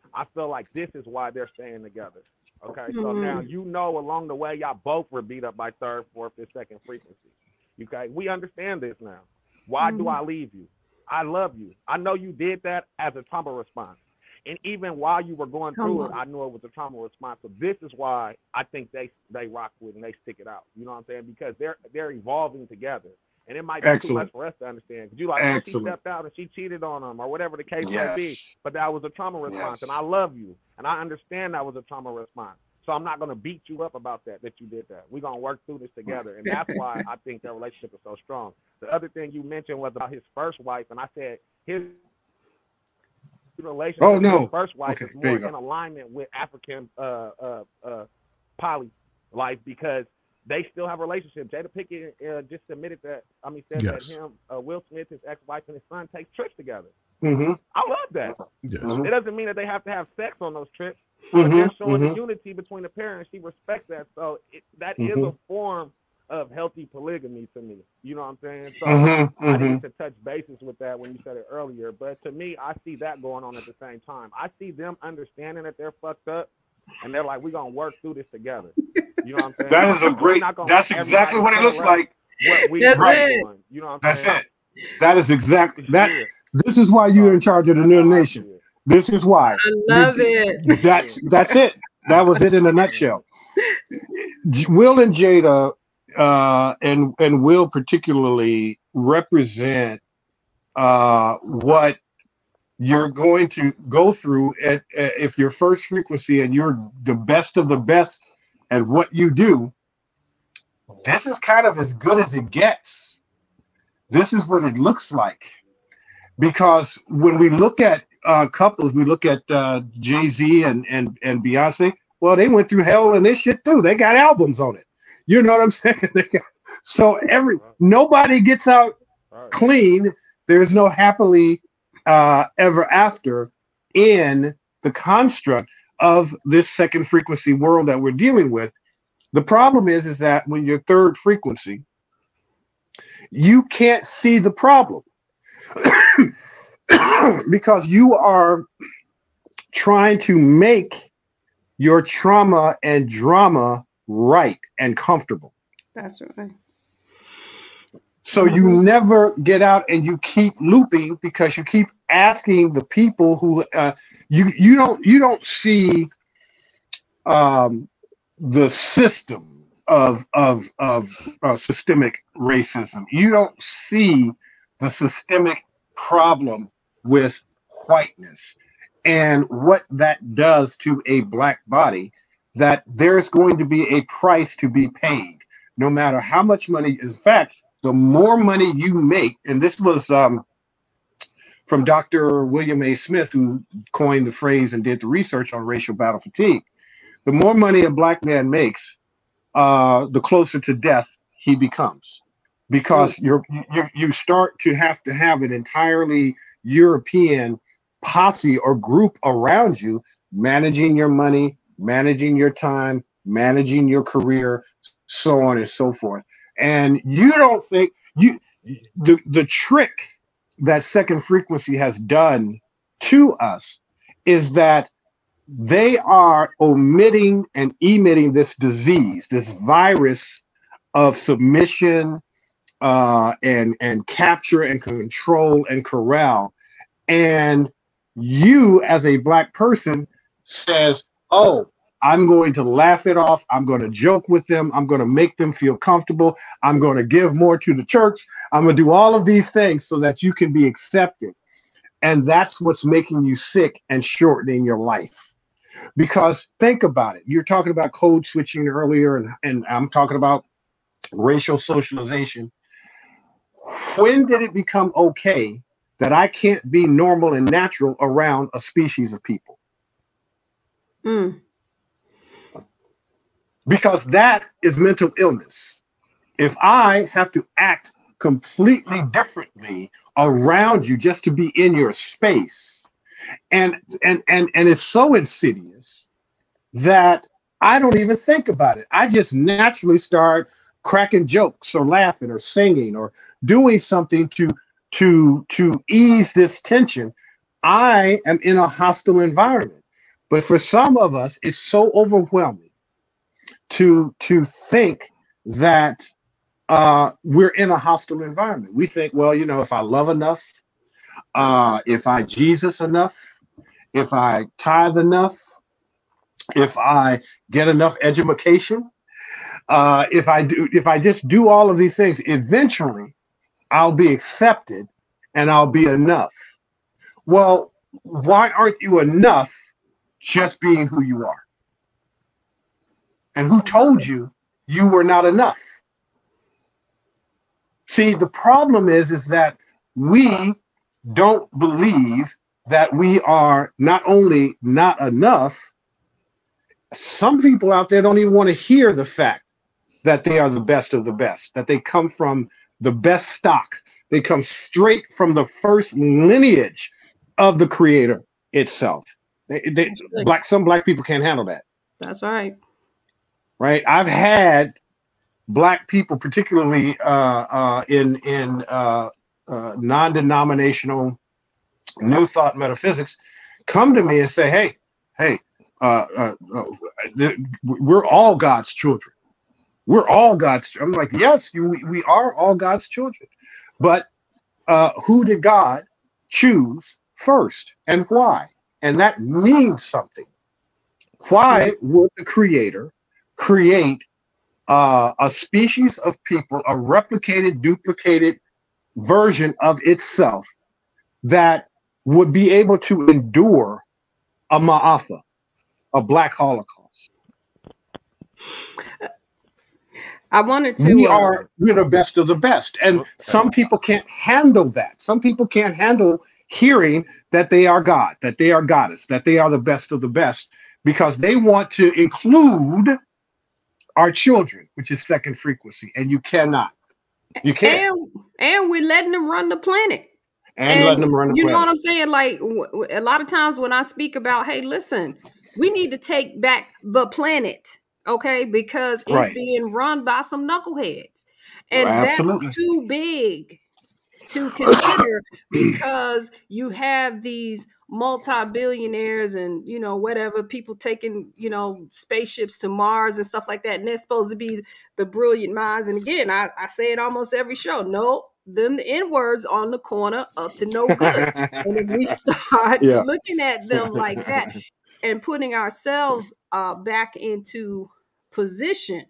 I feel like this is why they're staying together. Okay, so now you know along the way y'all both were beat up by third, fourth, and second frequency. Okay, we understand this now. Why do I leave you? I love you. I know you did that as a trauma response. And even while you were going through it, I knew it was a trauma response. So this is why I think they rock with and they stick it out. You know what I'm saying? Because they're evolving together. And it might be too much for us to understand. Because you like, oh, she stepped out and she cheated on him or whatever the case may be. But that was a trauma response. And I love you. And I understand that was a trauma response. So I'm not going to beat you up about that you did that. We're going to work through this together. And that's why I think their relationship is so strong. The other thing you mentioned was about his first wife. And I said his relationship with his first wife is more in alignment with African poly life because they still have a relationship. Jada Pinkett just admitted that, that him, Will Smith, his ex-wife, and his son take trips together. I love that. It doesn't mean that they have to have sex on those trips, but they're showing the unity between the parents. She respects that. So that is a form of healthy polygamy to me. You know what I'm saying? So I need to touch bases with that when you said it earlier. But to me, I see that going on at the same time. I see them understanding that they're fucked up, and they're like, we're going to work through this together. You know what I'm saying? That is a great, that's exactly what it looks like. What we doing. You know what I'm saying? That's it. That is exactly, that. This is why you're in charge of the New Nation. This is why. I love it. That's it. That was it in a nutshell. Will and Jada, and Will particularly represent what you're going to go through if you're first frequency and you're the best of the best at what you do. This is kind of as good as it gets. This is what it looks like. Because when we look at couples, we look at Jay-Z and Beyonce. Well, they went through hell and this shit too. They got albums on it. You know what I'm saying? Nobody gets out clean. There's no happily ever after in the construct of this second frequency world that we're dealing with. The problem is that when you're third frequency, you can't see the problem. Because you are trying to make your trauma and drama right and comfortable. That's right. So you never get out and you keep looping because you keep asking the people who you don't see the system of systemic racism. You don't see the systemic problem with whiteness and what that does to a Black body, that there's going to be a price to be paid no matter how much money. In fact, the more money you make, and this was from Dr. William A. Smith, who coined the phrase and did the research on racial battle fatigue, the more money a Black man makes, the closer to death he becomes. Because you start to have an entirely European posse or group around you, managing your money, managing your time, managing your career, so on and so forth. And you don't think the trick that second frequency has done to us is that they are omitting and emitting this disease, this virus of submission, and capture and control and corral. And you as a Black person says, oh, I'm going to laugh it off. I'm going to joke with them. I'm going to make them feel comfortable. I'm going to give more to the church. I'm going to do all of these things so that you can be accepted. And that's what's making you sick and shortening your life. Because think about it. You're talking about code switching earlier, and I'm talking about racial socialization. When did it become okay that I can't be normal and natural around a species of people? Because that is mental illness. If I have to act completely differently around you just to be in your space, and it's so insidious that I don't even think about it. I just naturally start cracking jokes or laughing or singing or doing something to ease this tension. I am in a hostile environment. But for some of us, it's so overwhelming to think that we're in a hostile environment. We think, well, if I love enough, if I Jesus enough, if I tithe enough, if I get enough education, if I just do all of these things, eventually I'll be accepted and I'll be enough. Well, why aren't you enough just being who you are? And who told you you were not enough? See, the problem is that we don't believe that we are not only not enough, some people out there don't even want to hear the fact that they are the best of the best, that they come from the best stock. They come straight from the first lineage of the Creator itself. Some black people can't handle that. That's right. Right. I've had black people, particularly in non-denominational New Thought metaphysics, come to me and say, hey, we're all God's children. We're all God's. I'm like, yes, we are all God's children. But who did God choose first and why? And that means something. Why would the Creator create a species of people, a replicated, duplicated version of itself that would be able to endure a Ma'afa, a Black Holocaust? I wanted to. We're the best of the best, and some people can't handle that. Some people can't handle hearing that they are God, that they are Goddess, that they are the best of the best, because they want to include our children, which is second frequency, and you cannot. You can't. And we're letting them run the planet. And letting them run the planet. You know what I'm saying? Like a lot of times when I speak about, hey, listen, we need to take back the planet. Okay, because it's being run by some knuckleheads, and that's too big to consider, because you have these multi-billionaires and whatever people taking spaceships to Mars and stuff like that, and they're supposed to be the brilliant minds. And again, I say it almost every show. No, them the N-words on the corner up to no good. And if we start looking at them like that and putting ourselves back into position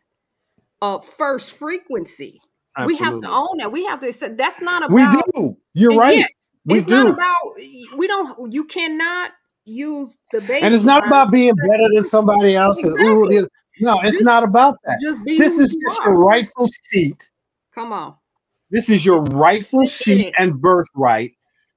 of first frequency, we have to own that. We have to say that's not about. We do. You're right. It's not about. You cannot use the baseline. And it's not about being better than somebody else. Exactly. No, it's not about that. This is just your rightful seat. Come on. This is your rightful seat and birthright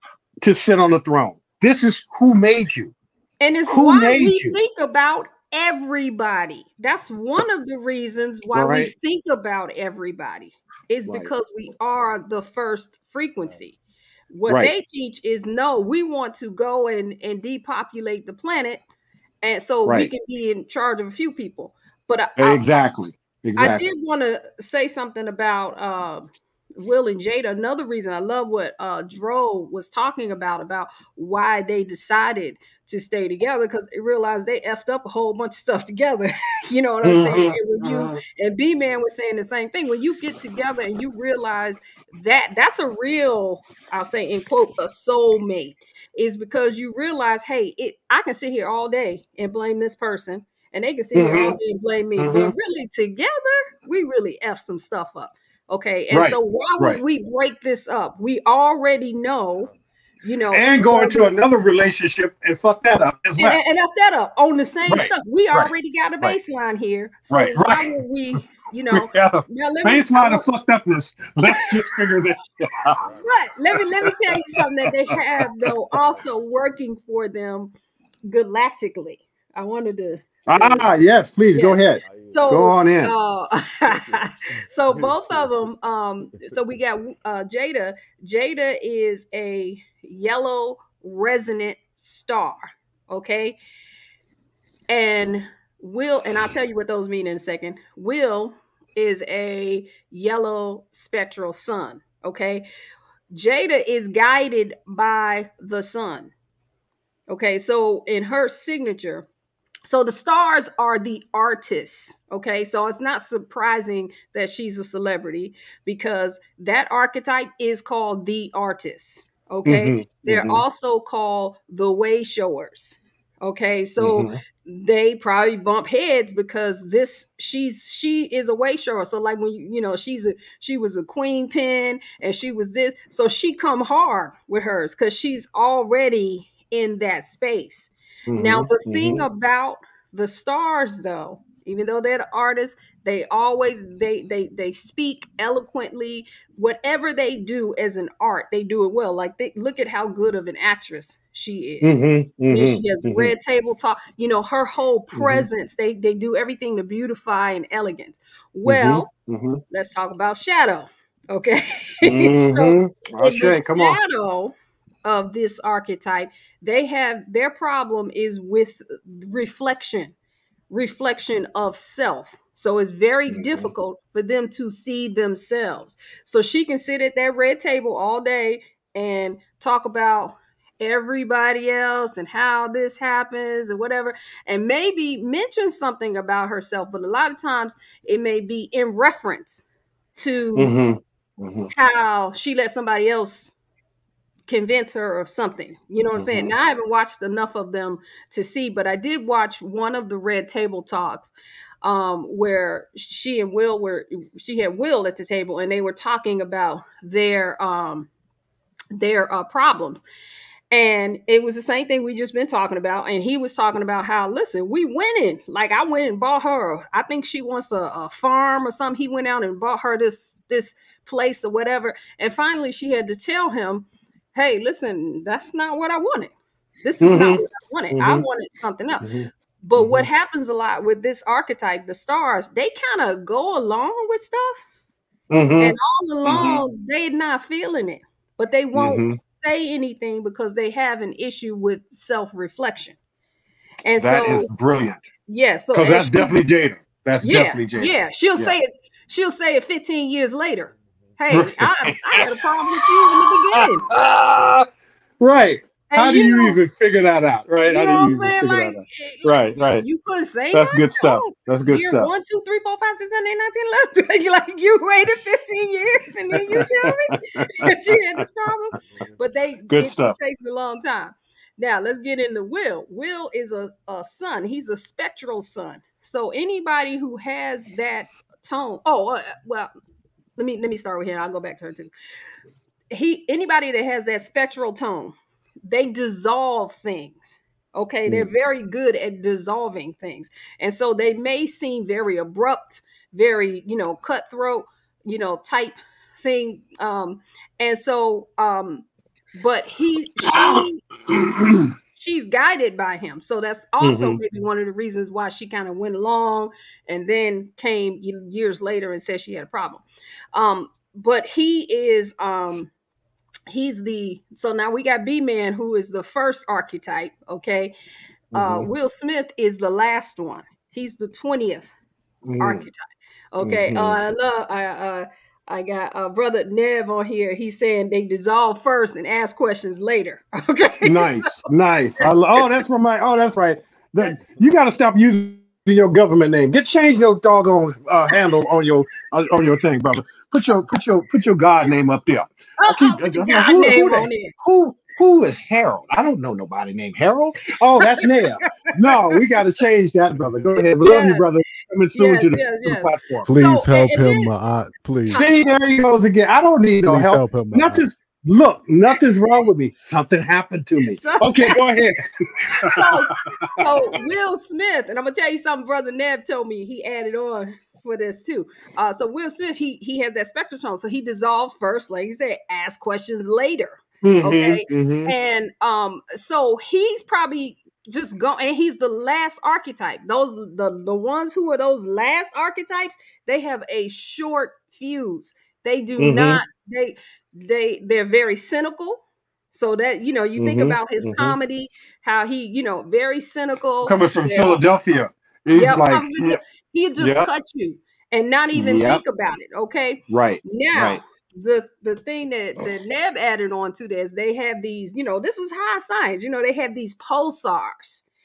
to sit on the throne. This is who made you. And it's why we think about everybody. That's one of the reasons why we think about everybody, is because we are the first frequency. What they teach is, no, we want to go and depopulate the planet, and so we can be in charge of a few people. But exactly. I did want to say something about Will and Jada. Another reason I love what Dro was talking about why they decided to stay together, because they realized they effed up a whole bunch of stuff together. You know what I'm saying? And when you and B-Man was saying the same thing, when you get together and you realize that that's a real, I'll say in quote, a soulmate, is because you realize, hey, I can sit here all day and blame this person, and they can sit here all day and blame me. But really together, we really F some stuff up. Okay. And so why would we break this up? We already know, and go into another relationship and fuck that up as well. And F that up on the same stuff. We already got a baseline here. So why would we, baseline of fucked upness. Let's just figure this out. But let me tell you something that they have, though, also working for them galactically. I wanted to. Yes, please go ahead. So go on in. So both of them. So we got Jada. Jada is a yellow resonant star. Okay. And Will, and I'll tell you what those mean in a second. Will is a yellow spectral sun. Okay. Jada is guided by the sun. Okay. So in her signature, So the stars are the artists. Okay. So it's not surprising that she's a celebrity because that archetype is called the artist. Okay. Mm-hmm. They're Mm-hmm. also called the way showers. Okay. So Mm-hmm. they probably bump heads because she is a way shower. So like when she was a queen pin and she was this. So she come hard with hers because she's already in that space. Now, the thing Mm-hmm. about the stars, though, even though they're the artists, they always they speak eloquently. Whatever they do as an art, they do it well. Like they look at how good of an actress she is. Mm-hmm. I mean, she has Mm-hmm. red table talk. Her whole Mm-hmm. presence. They do everything to beautify and elegance. Mm-hmm. Well, Mm-hmm. let's talk about shadow. Okay, so Mm-hmm. in the Ashe, come on. shadow of this archetype, they have their problem is with reflection of self. So it's very Mm-hmm. difficult for them to see themselves. So she can sit at that red table all day and talk about everybody else and how this happens and whatever, and maybe mention something about herself. But a lot of times it may be in reference to Mm-hmm. Mm-hmm. how she let somebody else convince her of something. You know what I'm saying? Mm-hmm. Now I haven't watched enough of them to see, but I did watch one of the Red Table Talks where she had Will at the table and they were talking about their problems. And it was the same thing we just been talking about. And he was talking about how, listen, we winning. Like I went and bought her. I think she wants a farm or something. He went out and bought her this place or whatever. And finally, she had to tell him, "Hey, listen, that's not what I wanted. This is not Mm-hmm. what I wanted. I Mm-hmm. wanted something else." Mm-hmm. But what Mm-hmm. happens a lot with this archetype, the stars, they kind of go along with stuff, and Mm-hmm. all Mm-hmm. along they're not feeling it, but they won't Mm-hmm. say anything because they have an issue with self-reflection. And That is so brilliant. yeah, so Because as that's she definitely Jada. That's yeah, definitely Jada. yeah, she'll Yeah. say it, 15 years later. Hey, I Right. had a problem with you in the beginning. Right. How And do you even figure that out? Right? you How know do what I'm you even saying? figure Like, that out? Right, right. you couldn't say That's nothing. good stuff. Oh, That's good year stuff. 1, 2, 3, 4, 5, 6, 7, 8, 9, 10, 11. Like you waited 15 years and then you tell me that you had this problem. But Good it stuff. takes a long time. Now let's get into Will. Will is a sun. He's a spectral sun. So anybody who has that tone. Well, let me start with him. I'll go back to her too. Anybody that has that spectral tone, they dissolve things. Okay, they're very good at dissolving things, and so they may seem very abrupt, very cutthroat, type thing. And so, but she's guided by him, so that's also Mm-hmm. maybe one of the reasons why she kind of went along, and then came years later and said she had a problem. But so now we got B-Man, who is the first archetype. Okay. Mm-hmm. Will Smith is the last one. He's the 20th archetype. Okay. I got brother Nev on here. He's saying they dissolve first and ask questions later. Okay. Nice, nice. That's from my. Oh, that's right. You got to stop using your government name. Change your doggone handle on your thing, brother. Put your God name up there. Put your God name on it. Who is Harold? I don't know nobody named Harold. Oh, that's Naya. No, we got to change that, brother. Go ahead. We love you, brother. Coming soon to the platform. Please help him, then, please. See, there he goes again. I don't need no help. Him, Nothing's wrong with me. Something happened to me. Okay, go ahead. so Will Smith, and I'm gonna tell you something. Brother Nev told me he added on for this too. So Will Smith, he has that spectral tone, so he dissolves first, like you said, ask questions later. Mm-hmm, okay, mm-hmm. And so he's probably just go, and he's the last archetype. Those the ones who are those last archetypes, they have a short fuse. They do not. They're very cynical. So that you think about his comedy, how he very cynical. Coming from Philadelphia, he's he'll just cut you and not even think about it. Okay, right now. Right. The thing that Neb added on to this, they have these, this is high science, they have these pulsars.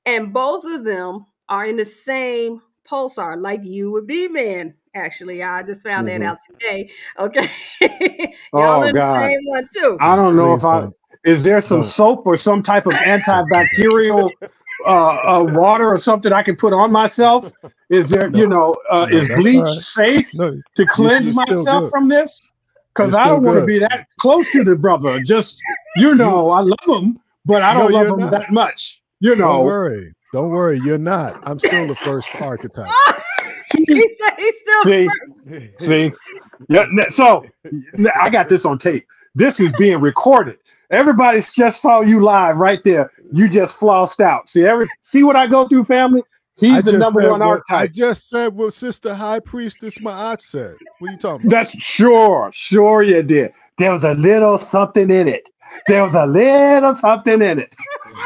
and both of them are in the same pulsar, like you and B Man. Actually, I just found that out today. Okay, y'all Oh in the God. same one too. I don't know Please if I don't. is there some Don't. soap or some type of antibacterial water or something I can put on myself? Is there, No, no, is that's all bleach right. safe No, to cleanse you're still myself good. from this? You're Because I still don't want to good. be that close to the brother. Just, You I love him, but I no, don't love you're him not. that much. Don't worry. Don't worry. You're not. I'm still the first archetype. He said he's still See, see, yeah. So I got this on tape. This is being recorded. Everybody just saw you live right there. You just flossed out. See what I go through, family? He's the number one I archetype. just said what Sister High Priestess Ma'at said. What are you talking about? That's sure you did. There was a little something in it. There was a little something in it.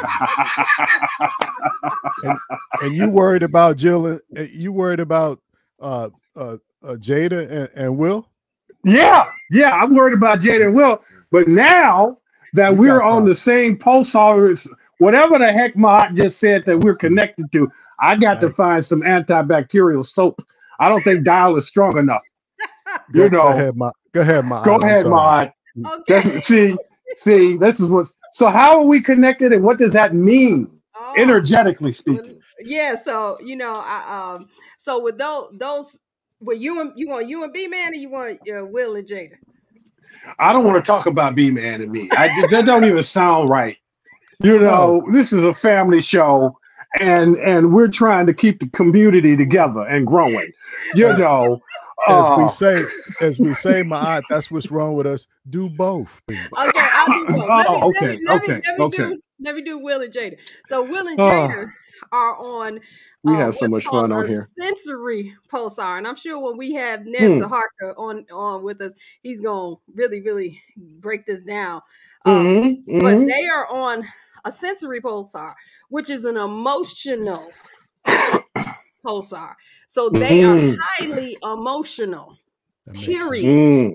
And you worried about Jill? You worried about Jada and Will? Yeah, I'm worried about Jada and Will, but now that You we're got on the problems. same pulsar, whatever the heck Mahat just said that we're connected to, I got to I, find some antibacterial soap. I don't think Dial is strong enough. go ahead, Go Ma'at. I'm ahead, sorry. Mahat. Okay. See, this is what. So how are we connected, and what does that mean, Oh, energetically well, speaking? yeah. So so with those, well, you and B Man, or you want Will and Jada? I don't want to talk about B Man and me. That don't even sound right. No, This is a family show, and we're trying to keep the community together and growing. You as know, as we uh, say, Ma'at, that's what's wrong with us. Do both, please. Okay, I'll do both. oh, okay, okay, okay. Let me do Will and Jada. So Will and Uh, Jada are on we have so what's much called fun on a here. sensory pulsar, and I'm sure when we have Ned Hmm. Zaharka on with us, he's gonna really break this down. Mm-hmm. But Mm-hmm. they are on a sensory pulsar, which is an emotional pulsar. So they are Mm, highly emotional. That makes sense. Period. mm,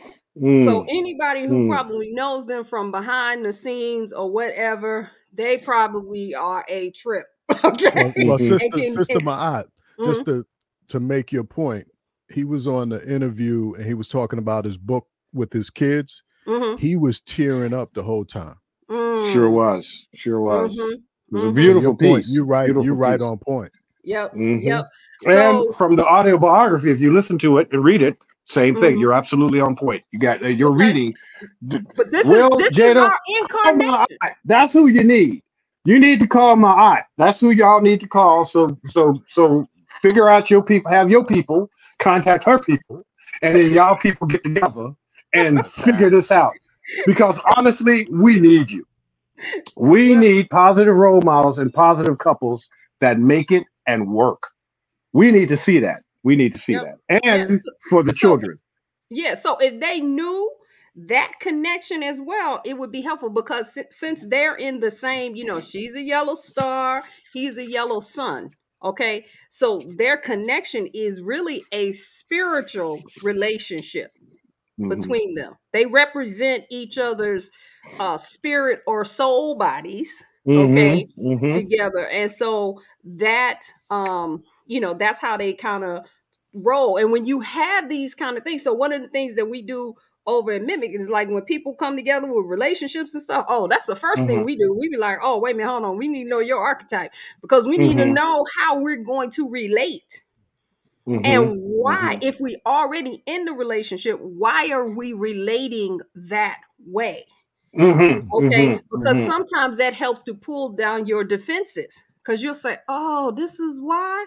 So mm, anybody who mm. probably knows them from behind the scenes or whatever, they probably are a trip. Okay. Well, Mm-hmm. Sister Ma'at, just Mhm, to make your point, he was on the interview and he was talking about his book with his kids. mhm, He was tearing up the whole time. Sure mm, was. Sure was. mhm, It was a To mhm. your beautiful point, piece. you're Beautiful right piece. on point. Yep, Hmm. yep. And So, from the autobiography, if you listen to it and read it, same thing. mhm, You're absolutely on point. You got your okay. reading. But this is Well, this is Jada, our call my incarnation. aunt. That's who you need. You need to call my aunt. That's who y'all need to call. So figure out your people. Have your people contact her people, and then y'all people get together and figure this out. Because honestly, we need you. We Yep, need positive role models and positive couples that make it and work. We need to see that. We need to see yep, that. yeah. And for the So children. yeah, so if they knew that connection as well, it would be helpful because since they're in the same, she's a yellow star, he's a yellow sun. Okay, so their connection is really a spiritual relationship Hmm. between them. They represent each other's spirit or soul bodies, Hmm. okay, Hmm. together. And so that that's how they kind of roll. And when you have these kind of things, so one of the things that we do over in Mimic is like when people come together with relationships and stuff, oh, that's the first thing Hmm. we do. We be like, oh, wait a minute, hold on. We need to know your archetype because we need to Hmm. know how we're going to relate. Hmm. And why, Hmm. if we already in the relationship, why are we relating that way? Hmm. Okay. Hmm. Because Hmm. sometimes that helps to pull down your defenses. Because you'll say, oh, this is why.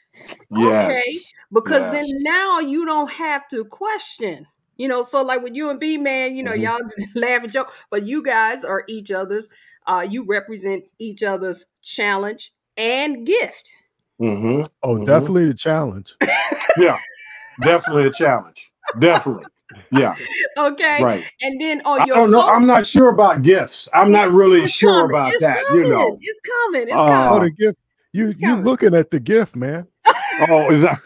Okay. Yes. Because then Yes. now you don't have to question. So like with you and B Man, Hmm. y'all just laugh and joke, but you guys are each other's, you represent each other's challenge and gift. Hmm. Oh, Hmm. definitely the challenge. Yeah. Definitely a challenge. Definitely. Yeah. Okay. Right. And then on I your don't know. post, I'm not sure about gifts. I'm not really it's sure coming. about It's that. coming. It's coming. It's Oh, coming. Uh, the gift. It's You coming. looking at the gift, man. oh, is that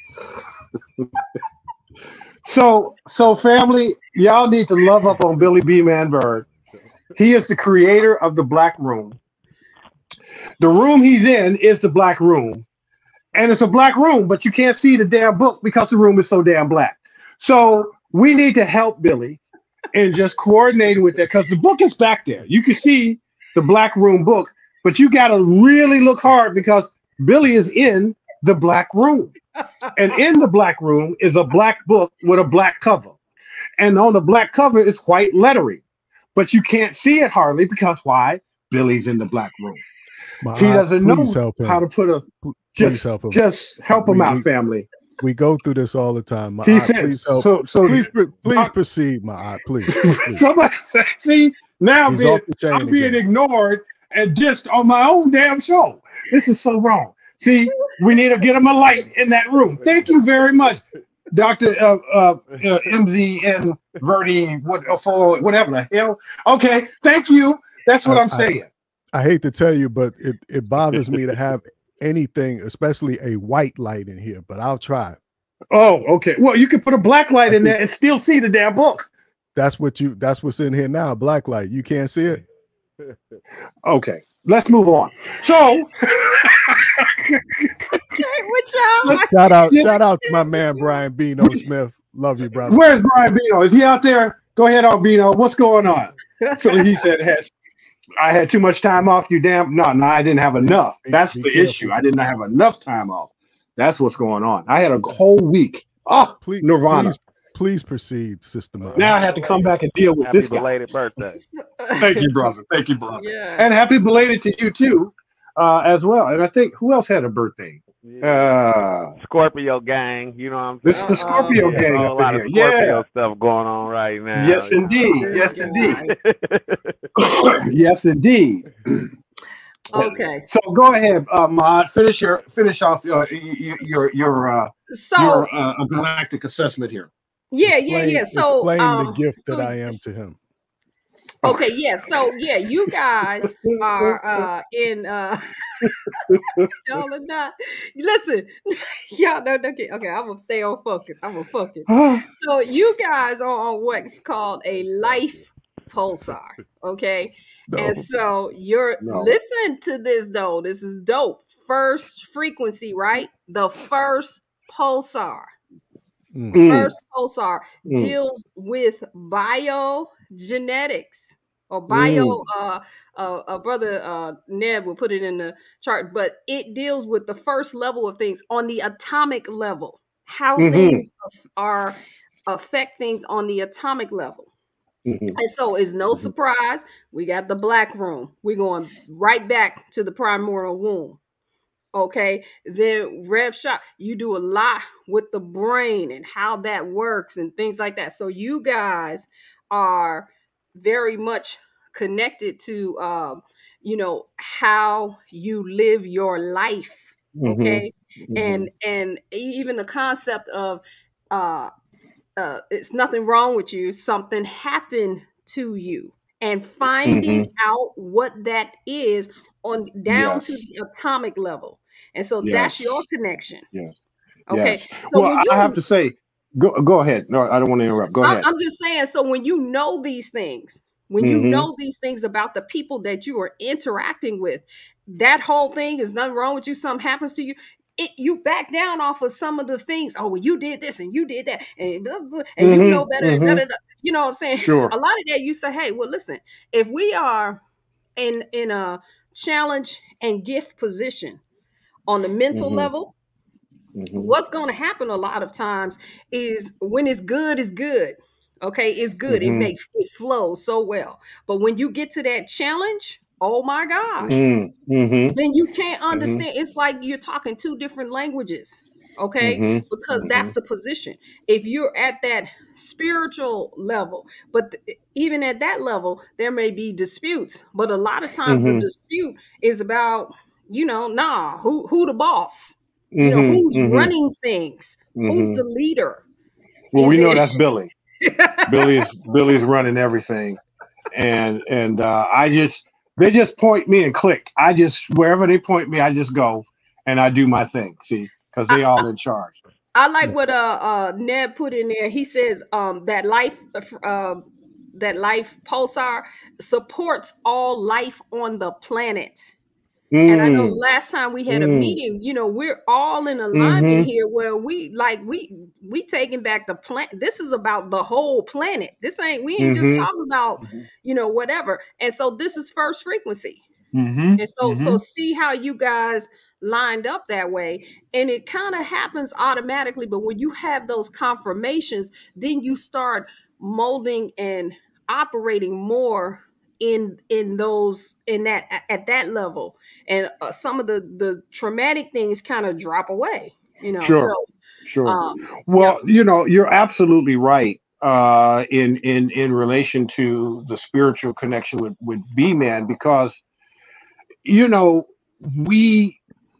so family, y'all need to love up on Billy B. Manberg. He is the creator of the Black Room. The room he's in is the black room, and it's a black room, but you can't see the damn book because the room is so damn black. So we need to help Billy and just coordinating with that because the book is back there. You can see the black room book, but you got to really look hard because Billy is in the black room. And in the black room is a black book with a black cover. And on the black cover is white lettering. But you can't see it hardly because why? Billy's in the black room. He doesn't know how to put a just help him. Just help him out, family. We go through this all the time. He said, please help. Please proceed, my eye, please. Somebody see now I'm being ignored and just on my own damn show. This is so wrong. See, we need to get him a light in that room. Thank you very much, Dr. MZN Verdi, whatever the hell. Okay, thank you. That's what I'm saying. I hate to tell you, but it bothers me to have anything, especially a white light in here, but I'll try. Oh, okay. Well, you can put a black light in there and still see the damn book. That's what's in here now, black light. You can't see it? Okay, let's move on. So shout out to my man Brian Bino Smith. Love you, brother. Where's Brian Bino? Is he out there? Go ahead on, Bino. What's going on? So he said, I had too much time off. You damn no, I didn't have enough. That's the issue. I did not have enough time off. That's what's going on. I had a whole week. Oh, please, Nirvana. Please proceed, Sister Maya. Now I have to come back and deal with this belated birthday. Thank you, brother. Thank you, brother. Yeah. And happy belated to you too, as well. And I think who else had a birthday? Scorpio gang. You know what I'm saying? This is the Scorpio gang a up lot in of here. Scorpio stuff going on right now. Yes, indeed. Yes, indeed. Yes, indeed. Okay. So go ahead, Maude. Finish off your galactic assessment here. Yeah. So explain the gift that I am to him. Okay, yeah. So yeah, you guys are in y'all are not listen, y'all know okay, I'm gonna stay on focus. So you guys are on what's called a life pulsar, okay? No. And so listen to this though. This is dope. First frequency, right? The first pulsar. First pulsar deals with biogenetics or brother Ned will put it in the chart, but it deals with the first level of things on the atomic level, how things affect things on the atomic level. And so it's no surprise we got the black room. We're going right back to the primordial womb. Okay, then Rev Shop, you do a lot with the brain and how that works and things like that. So you guys are very much connected to, how you live your life. Okay, and even the concept of it's nothing wrong with you. Something happened to you, and finding out what that is on down to the atomic level. And so that's your connection. Yes. Okay. Yes. So well, I have to say, go ahead. No, I don't want to interrupt. Go ahead. I'm just saying, so when you know these things, when you know these things about the people that you are interacting with, that whole thing is nothing wrong with you. Something happens to you. You back down off of some of the things. Oh, well, you did this and you did that, and you know better. You know what I'm saying? Sure. A lot of that you say, hey, well, listen, if we are in a challenge and gift position on the mental level, what's going to happen a lot of times is when it's good, okay, it's good. It flows so well. But when you get to that challenge, oh my gosh, then you can't understand. It's like you're talking two different languages, okay? Because that's the position. If you're at that spiritual level, but even at that level, there may be disputes. But a lot of times the dispute is about, who the boss? Who's running things? Who's the leader? Well, we know that's Billy. Billy's running everything, and they just point me and click. Wherever they point me, I just go and I do my thing. See, because they all in charge. I like what Ned put in there. He says that life pulsar supports all life on the planet. And I know Mm, last time we had a mm, meeting, you know, we're all in alignment mm-hmm, here where we taking back the planet. This is about the whole planet. We ain't just mm-hmm, talking about, you know, whatever. And so this is first frequency. mm-hmm, And so mm-hmm. see how you guys lined up that way. And it kind of happens automatically. But when you have those confirmations, then you start molding and operating more in those in that at that level. And some of the traumatic things kind of drop away, you know. So Sure, sure. yep. Well, you're absolutely right. In relation to the spiritual connection with B Man, because you know we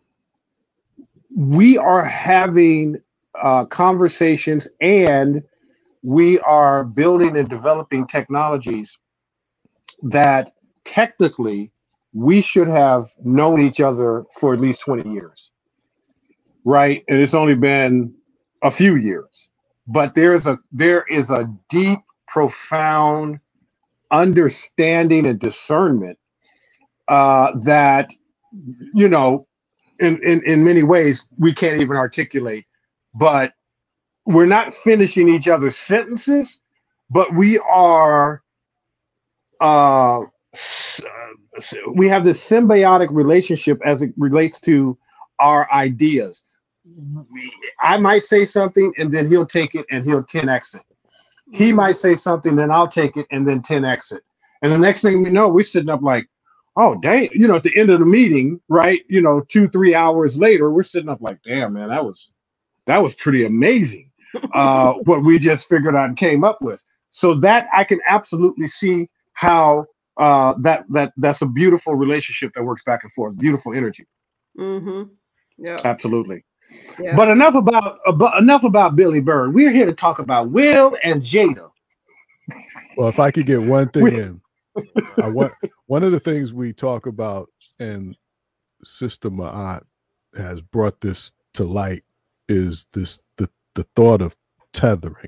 we are having conversations, and we are building and developing technologies that technically we should have known each other for at least 20 years, right? And it's only been a few years. But there is a deep, profound understanding and discernment that you know in many ways we can't even articulate. But we're not finishing each other's sentences, but uh, we have this symbiotic relationship as it relates to our ideas. I might say something and then he'll take it and he'll 10x it. He Mm-hmm. might say something, then I'll take it and then 10x it. And the next thing we know, we're sitting up like, oh, dang, at the end of the meeting, right? 2-3 hours later, we're sitting up like, damn, man, that was pretty amazing. What we just figured out and came up with. So that I can absolutely see how that's a beautiful relationship that works back and forth. Beautiful energy. Mm-hmm. Yeah. Absolutely. Yeah. But enough about Billy Bird. We're here to talk about Will and Jada. Well, if I could get one thing We- in, I want one of the things we talk about, and Sister Ma'at has brought this to light, is the thought of tethering.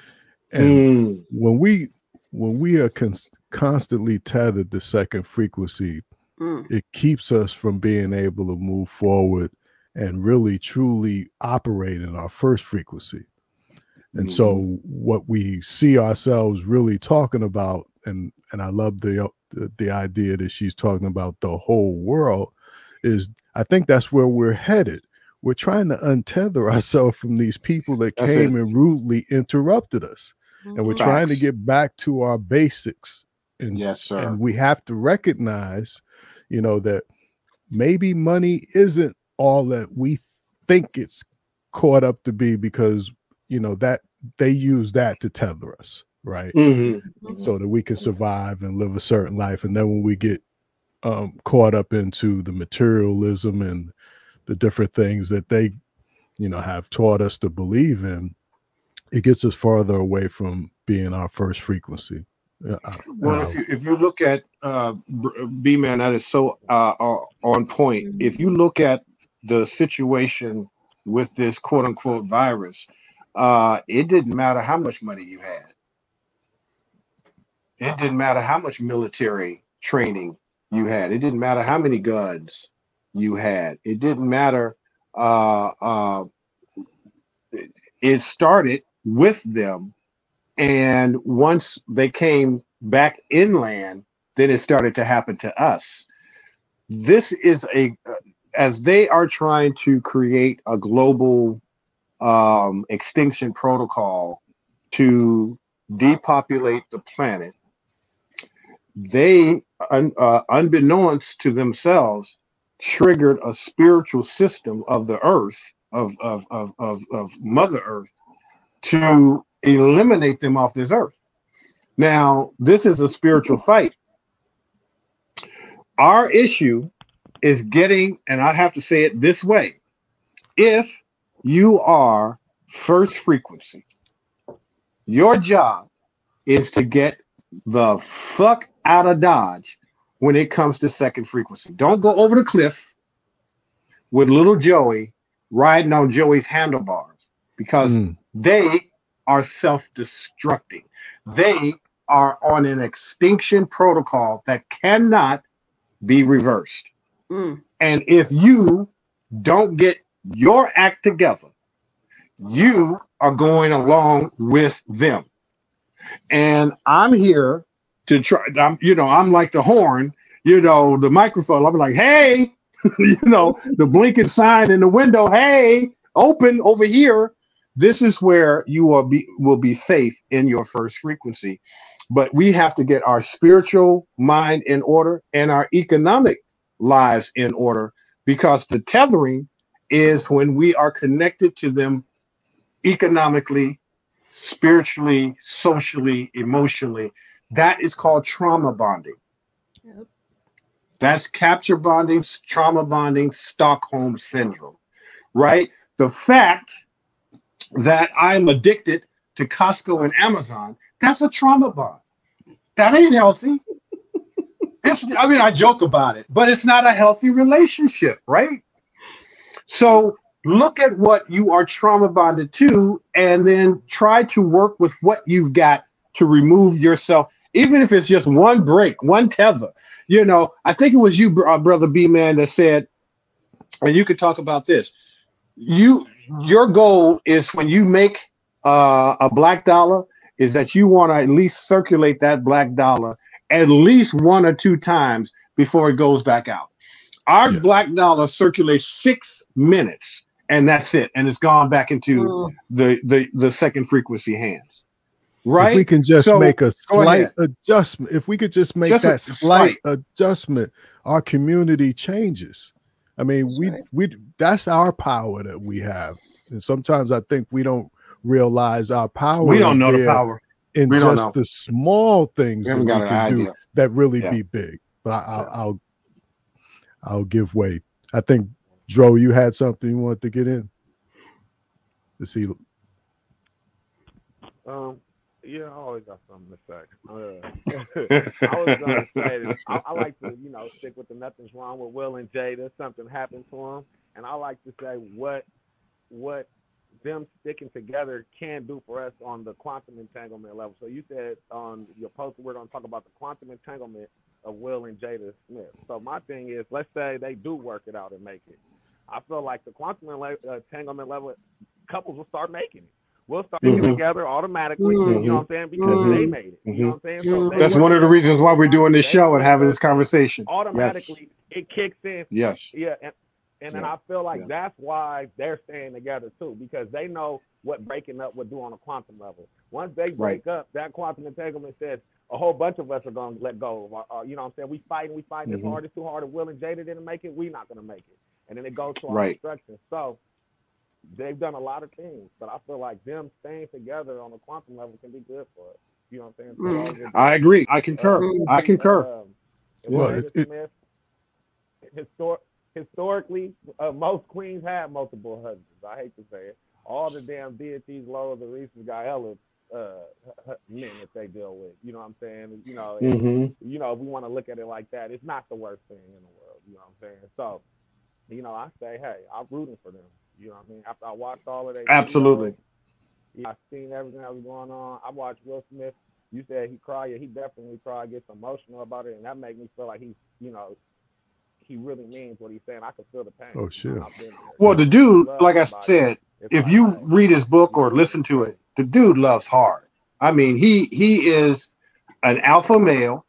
And when we are constantly tethered to second frequency, it keeps us from being able to move forward and really truly operate in our first frequency. And so what we see ourselves really talking about, and I love the idea that she's talking about the whole world, is I think that's where we're headed. We're trying to untether ourselves from these people that That's came it. and rudely interrupted us. And we're trying to Facts. get back to our basics. And, Yes, sir. and we have to recognize, that maybe money isn't all that we think it's caught up to be, because that they use that to tether us, right? So that we can survive and live a certain life. And then when we get caught up into the materialism and the different things that they have taught us to believe in, it gets us farther away from being our first frequency. Well, if you look at B Man, that is so on point. If you look at the situation with this quote unquote virus, it didn't matter how much money you had. It didn't matter how much military training you had. It didn't matter how many guns you had. It didn't matter. It started with them. And once they came back inland, then it started to happen to us. This is as they are trying to create a global extinction protocol to depopulate the planet. They, unbeknownst to themselves, triggered a spiritual system of the earth, of Mother Earth, to eliminate them off this earth. Now, this is a spiritual fight. Our issue is getting, and I have to say it this way, if you are first frequency, your job is to get the fuck out of Dodge when it comes to second frequency. Don't go over the cliff with little Joey riding on Joey's handlebars, because they are self-destructing. They are on an extinction protocol that cannot be reversed. And if you don't get your act together, you are going along with them. And I'm here to try. I'm like the horn, the microphone. I'm like, hey, the blinking sign in the window. Hey, open over here. This is where you will be safe in your first frequency. But we have to get our spiritual mind in order and our economic lives in order, because the tethering is when we are connected to them economically, spiritually, socially, emotionally. That is called trauma bonding. Yep. That's capture bonding, trauma bonding, Stockholm syndrome, right? The fact that I'm addicted to Costco and Amazon, that's a trauma bond. That ain't healthy. I joke about it, but it's not a healthy relationship, right? So look at what you are trauma bonded to, and then try to work with what you've got to remove yourself, even if it's just one break, one tether. I think it was you, Brother B-Man, that said, and you could talk about this. Your goal is, when you make a black dollar, is that you want to at least circulate that black dollar at least 1 or 2 times before it goes back out. Our black dollar circulates 6 minutes, and that's it, and it's gone back into the second frequency hands. Right? If we can just make a slight adjustment, if we could just make that slight adjustment, our community changes. I mean, we that's our power that we have. And sometimes I think we don't realize our power. We don't know the power in just the small things that we can do that really be big. But I'll give way. I think, Dro, you had something you wanted to get in. To see. Yeah, I always got something to say. I was going to say this. I like to, stick with the nothing's wrong with Will and Jada. Something happened to them, and I like to say what them sticking together can do for us on the quantum entanglement level. So you said on your post, we're going to talk about the quantum entanglement of Will and Jada Smith. So my thing is, let's say they do work it out and make it. I feel like the quantum entanglement level, couples will start making it. We'll start getting together automatically, you know what I'm saying? Because they made it. You know what I'm saying? So that's one of the reasons why we're doing this show and having this conversation. Automatically, it kicks in. Yes. Yeah. And then I feel like that's why they're staying together too, because they know what breaking up would do on a quantum level. Once they break up, that quantum entanglement says a whole bunch of us are going to let go. You know what I'm saying? We fighting as hard, it's too hard. If Will and Jada didn't make it, we're not going to make it. And then it goes to our destruction. So they've done a lot of things, but I feel like them staying together on a quantum level can be good for us. You know what I'm saying? So I agree. I concur. Historically, most queens have multiple husbands. I hate to say it. All the damn deities, Lord of the Reese's got hella men that they deal with. You know what I'm saying? If we want to look at it like that, it's not the worst thing in the world. You know what I'm saying? So, I say, hey, I'm rooting for them. You know what I mean? After I watched all of that, absolutely. I've seen everything that was going on. I watched Will Smith. You said he cried. Yeah, he definitely cried, gets emotional about it, and that makes me feel like he's, he really means what he's saying. I can feel the pain. Oh, sure. Well, the dude, like I said, if you read his book or listen to it, the dude loves hard. I mean, he is an alpha male,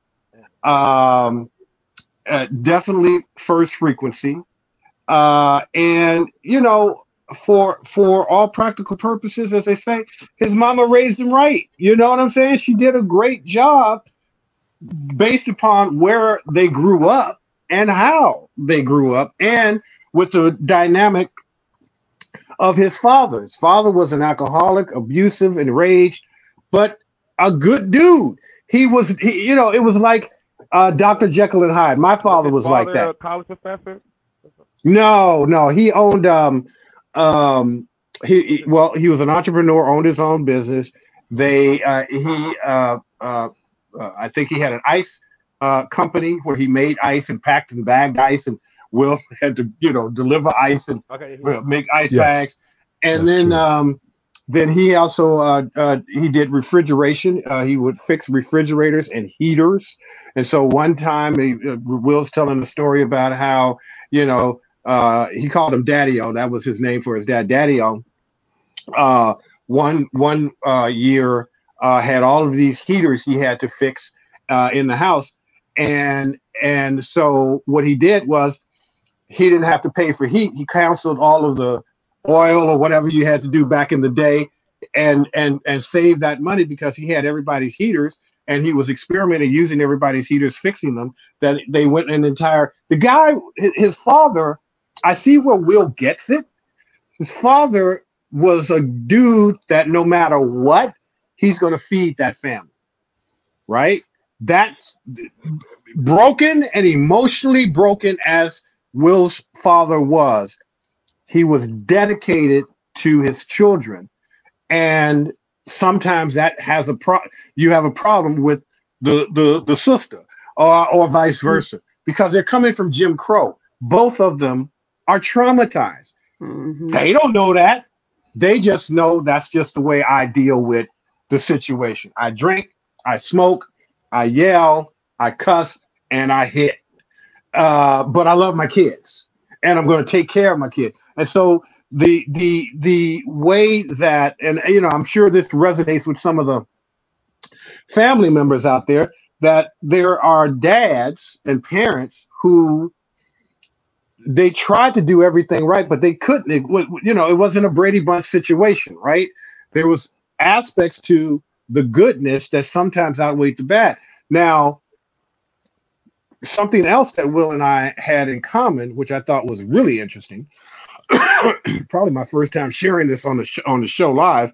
definitely first frequency. And for all practical purposes, as they say, his mama raised him right. You know what I'm saying? She did a great job based upon where they grew up and how they grew up, and with the dynamic of his father. His father was an alcoholic, abusive, enraged, but a good dude. It was like Dr. Jekyll and Hyde. My father was like that. A college professor? No, he owned he was an entrepreneur, owned his own business. I think he had an ice company where he made ice and packed and bagged ice, and Will had to deliver ice and make ice bags. And then then he also he did refrigeration. He would fix refrigerators and heaters. And so one time, Will's telling a story about how, you know, he called him Daddy-O. That was his name for his dad, Daddy-O. One year had all of these heaters he had to fix in the house, and so what he did was he didn't have to pay for heat. He canceled all of the oil or whatever you had to do back in the day, and saved that money because he had everybody's heaters, and he was experimenting using everybody's heaters, fixing them. That they went an entire the guy, his father. I see where Will gets it. His father was a dude that no matter what, he's going to feed that family, right? That's broken and emotionally broken as Will's father was. He was dedicated to his children, and sometimes that has you have a problem with the sister, or vice versa, because they're coming from Jim Crow. Both of them are traumatized. Mm-hmm. They don't know that. They just know that's just the way I deal with the situation. I drink, I smoke, I yell, I cuss, and I hit. But I love my kids, and I'm going to take care of my kids. And so the way that, and you know, I'm sure this resonates with some of the family members out there, that there are dads and parents who they tried to do everything right, but they couldn't. It wasn't a Brady Bunch situation, right? There was aspects to the goodness that sometimes outweighed the bad. Now, something else that Will and I had in common, which I thought was really interesting, probably my first time sharing this on the show live.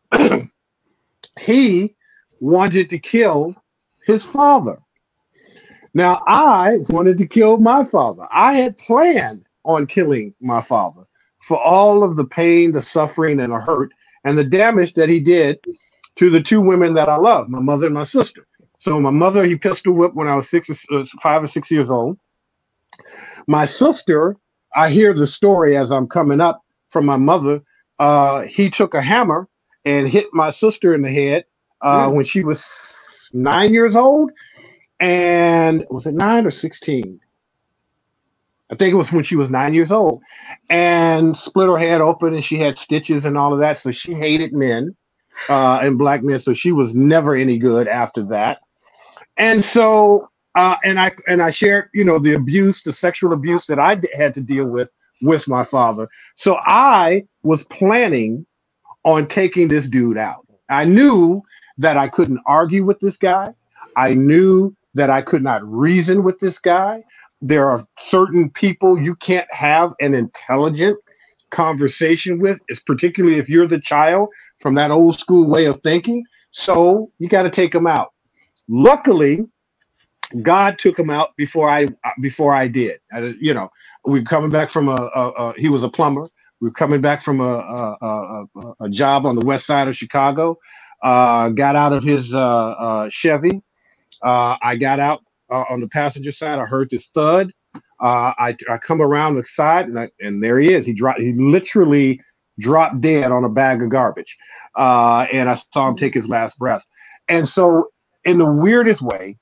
He wanted to kill his father. Now, I wanted to kill my father. I had planned on killing my father for all of the pain, the suffering, and the hurt, and the damage that he did to the two women that I love, my mother and my sister. So my mother, he pistol whipped when I was 5 or 6 years old. My sister, I hear the story as I'm coming up from my mother. He took a hammer and hit my sister in the head when she was 9 years old. And was it 9 or 16? I think it was when she was 9 years old, and split her head open, and she had stitches and all of that. So she hated men and black men. So she was never any good after that. And so, and I shared, the abuse, the sexual abuse that I had to deal with my father. So I was planning on taking this dude out. I knew that I couldn't argue with this guy. I knew that I could not reason with this guy. There are certain people you can't have an intelligent conversation with, particularly if you're the child from that old school way of thinking. So you got to take them out. Luckily, God took him out before I did. We were coming back from he was a plumber. We were coming back from a job on the west side of Chicago. Got out of his Chevy. I got out on the passenger side. I heard this thud. I come around the side, and there he is. He literally dropped dead on a bag of garbage. And I saw him take his last breath. And so, in the weirdest way,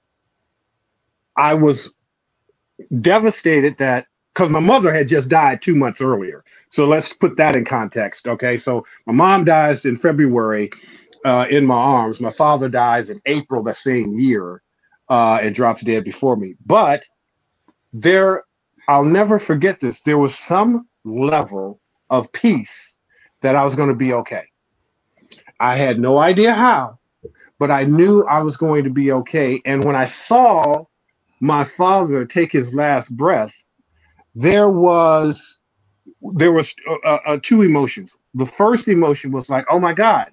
I was devastated because my mother had just died 2 months earlier. So let's put that in context. Okay. So my mom dies in February in my arms. My father dies in April that same year and drops dead before me. But I'll never forget this. There was some level of peace that I was going to be okay. I had no idea how, but I knew I was going to be okay. And when I saw my father take his last breath, there was two emotions. The first emotion was like, oh my God,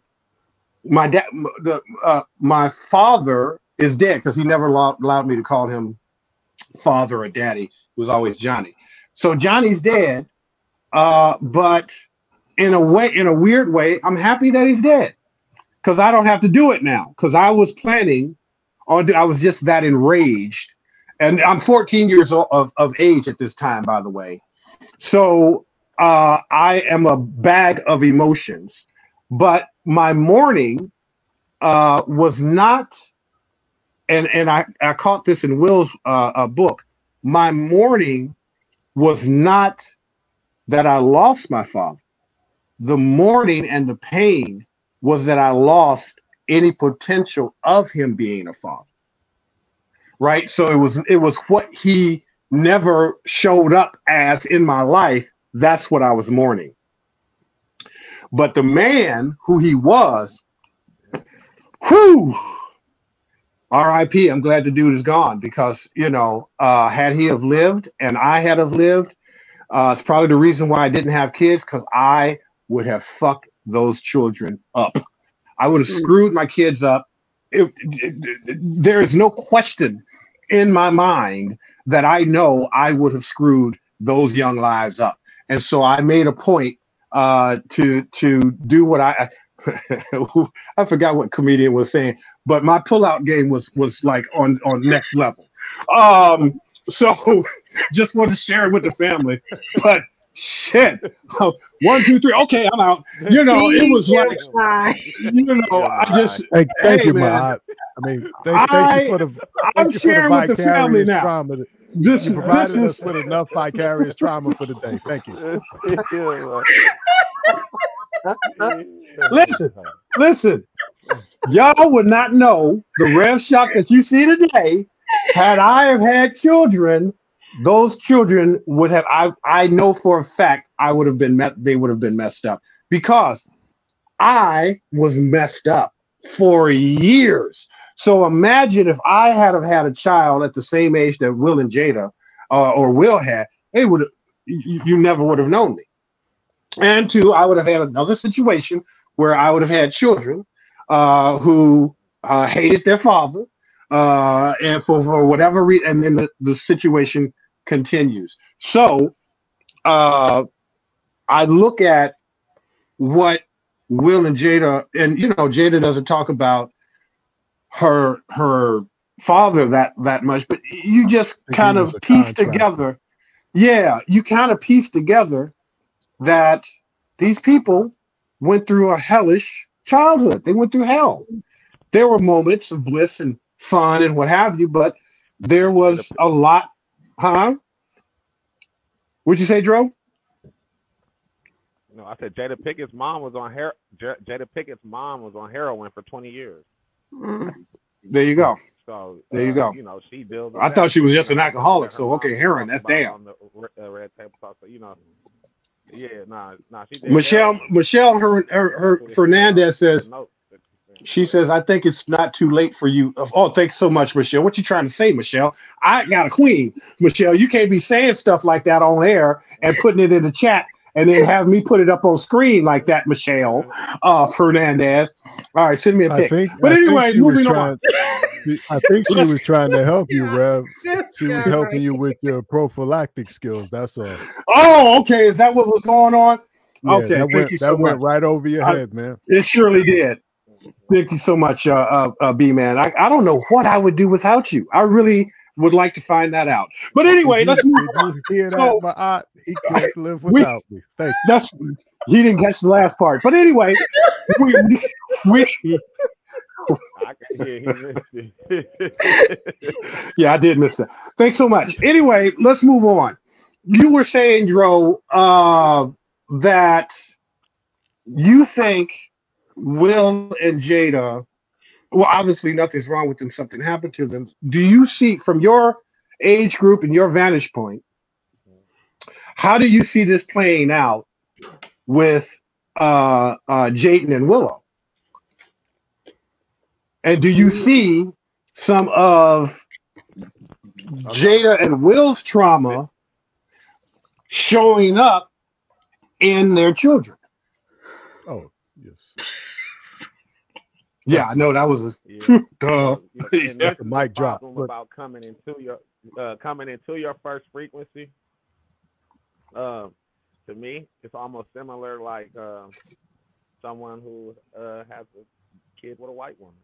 my father is dead, because he never allowed me to call him father or daddy. It was always Johnny. So Johnny's dead, but in a weird way, I'm happy that he's dead, because I don't have to do it now, because I was planning on. I was just that enraged. And I'm 14 years of age at this time, by the way. So I am a bag of emotions. But my morning was not, and I caught this in Will's book. My mourning was not that I lost my father. The mourning and the pain was that I lost any potential of him being a father. Right. So it was what he never showed up as in my life. That's what I was mourning. But the man who he was, whew, R.I.P. I'm glad the dude is gone because, had he have lived and I had have lived, it's probably the reason why I didn't have kids, because I would have fucked those children up. I would have screwed my kids up. There is no question in my mind that I know I would have screwed those young lives up. And so I made a point to do what I forgot what comedian was saying, but my pullout game was like on next level. So just want to share it with the family. But shit, 1, 2, 3. Okay, I'm out. It was like, I just thank you, man. I mean, thank you for the. I'm sharing with the family now. Trauma. You provided us with enough vicarious trauma for the day. Thank you. Listen. Y'all would not know the Rev Shock that you see today. Had I have had children, those children would have. I know for a fact I would have been they would have been messed up because I was messed up for years. So imagine if I had have had a child at the same age that Will and Jada or Will had, they would you never would have known me. And two, I would have had another situation where I would have had children who hated their father and for whatever reason, and then the situation continues. So I look at what Will and Jada, and Jada doesn't talk about her father that much, but you just kind of piece together. Yeah, you kind of piece together that these people went through a hellish childhood. They went through hell. There were moments of bliss and fun and what have you, but there was a lot. Huh? What'd you say, Dro? No, I said Jada Pickett's mom was on heroin for 20 years. There you go. So there you go. She deals. I thought she was just an alcoholic. So okay, heroin. That's damn. On the red table talk. So yeah, nah. She did Michelle Fernandez says. She says, I think it's not too late for you. Oh, thanks so much, Michelle. What you trying to say, Michelle? I got a queen. Michelle, you can't be saying stuff like that on air and putting it in the chat and then have me put it up on screen like that, Michelle Fernandez. All right, send me a pic. Anyway, moving on. I think she was trying to help you, Rev. She was helping you with your prophylactic skills. That's all. Oh, okay. Is that what was going on? Yeah, okay, thank you so much. That went right over your head, man. It surely did. Thank you so much, B-Man. I don't know what I would do without you. I really would like to find that out. But anyway, let's move on. Did you hear that? My aunt, he can't live without me. Thank you. He didn't catch the last part. But anyway, we yeah, I did miss that. Thanks so much. Anyway, let's move on. You were saying, Dro, that you think Will and Jada, well, obviously nothing's wrong with them. Something happened to them. Do you see, from your age group and your vantage point, how do you see this playing out with Jayden and Willow? And do you see some of Jada and Will's trauma showing up in their children? Oh, yes. Yeah, I know that was a that's a mic drop. About coming into your first frequency. To me, it's almost similar like someone who has a kid with a white woman.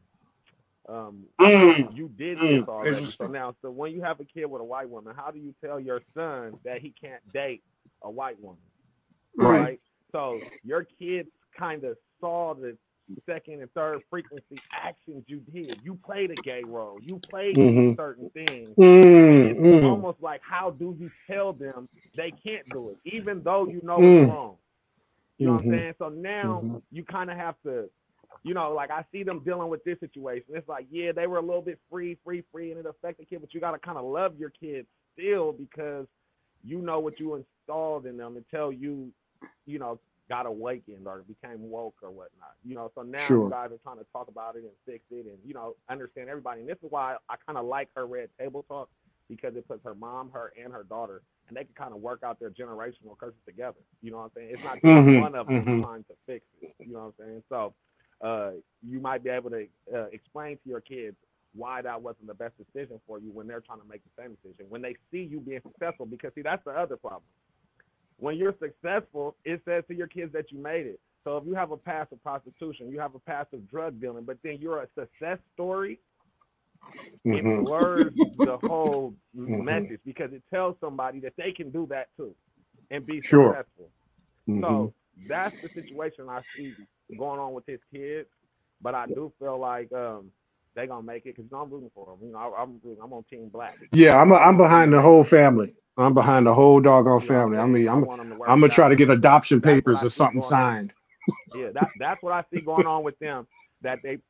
You did this already. So when you have a kid with a white woman, how do you tell your son that he can't date a white woman? Right. So your kid's kind of saw the second and third frequency actions you did. You played a gay role. You played Mhm. certain things. Mm, It's mm, almost like, how do you tell them they can't do it, even though you know Mm. it's wrong? You know what I'm mhm, saying? So now mhm. you kind of have to, like I see them dealing with this situation. It's like, yeah, they were a little bit free, and it affected the kid, but you got to kind of love your kids still, because you know what you installed in them until you got awakened or became woke or whatnot. So now you Sure. guys are trying to talk about it and fix it and, understand everybody. And this is why I kind of like her Red Table Talk, because it puts her mom, her, and her daughter, and they can kind of work out their generational curses together. You know what I'm saying? It's not just Mhm, one of them mhm. trying to fix it. You know what I'm saying? So you might be able to explain to your kids why that wasn't the best decision for you when they're trying to make the same decision. When they see you being successful, because see, that's the other problem. When you're successful, it says to your kids that you made it. So if you have a past of prostitution, you have a past of drug dealing, but then you're a success story, it Mhm, blurs the whole mhm. message, because it tells somebody that they can do that too and be Sure. successful. Mhm. So that's the situation I see going on with his kids. But I do feel like they gonna make it, because I'm rooting for them. I'm on Team Black. Yeah, I'm I want them behind to the make whole it. family. I'm behind the whole doggone You know what I'm family. I saying? mean, I I'm want them to work I'm it gonna try to out. get adoption That's what papers I or see something going on. signed. Yeah, that's what I see going on with them. That they,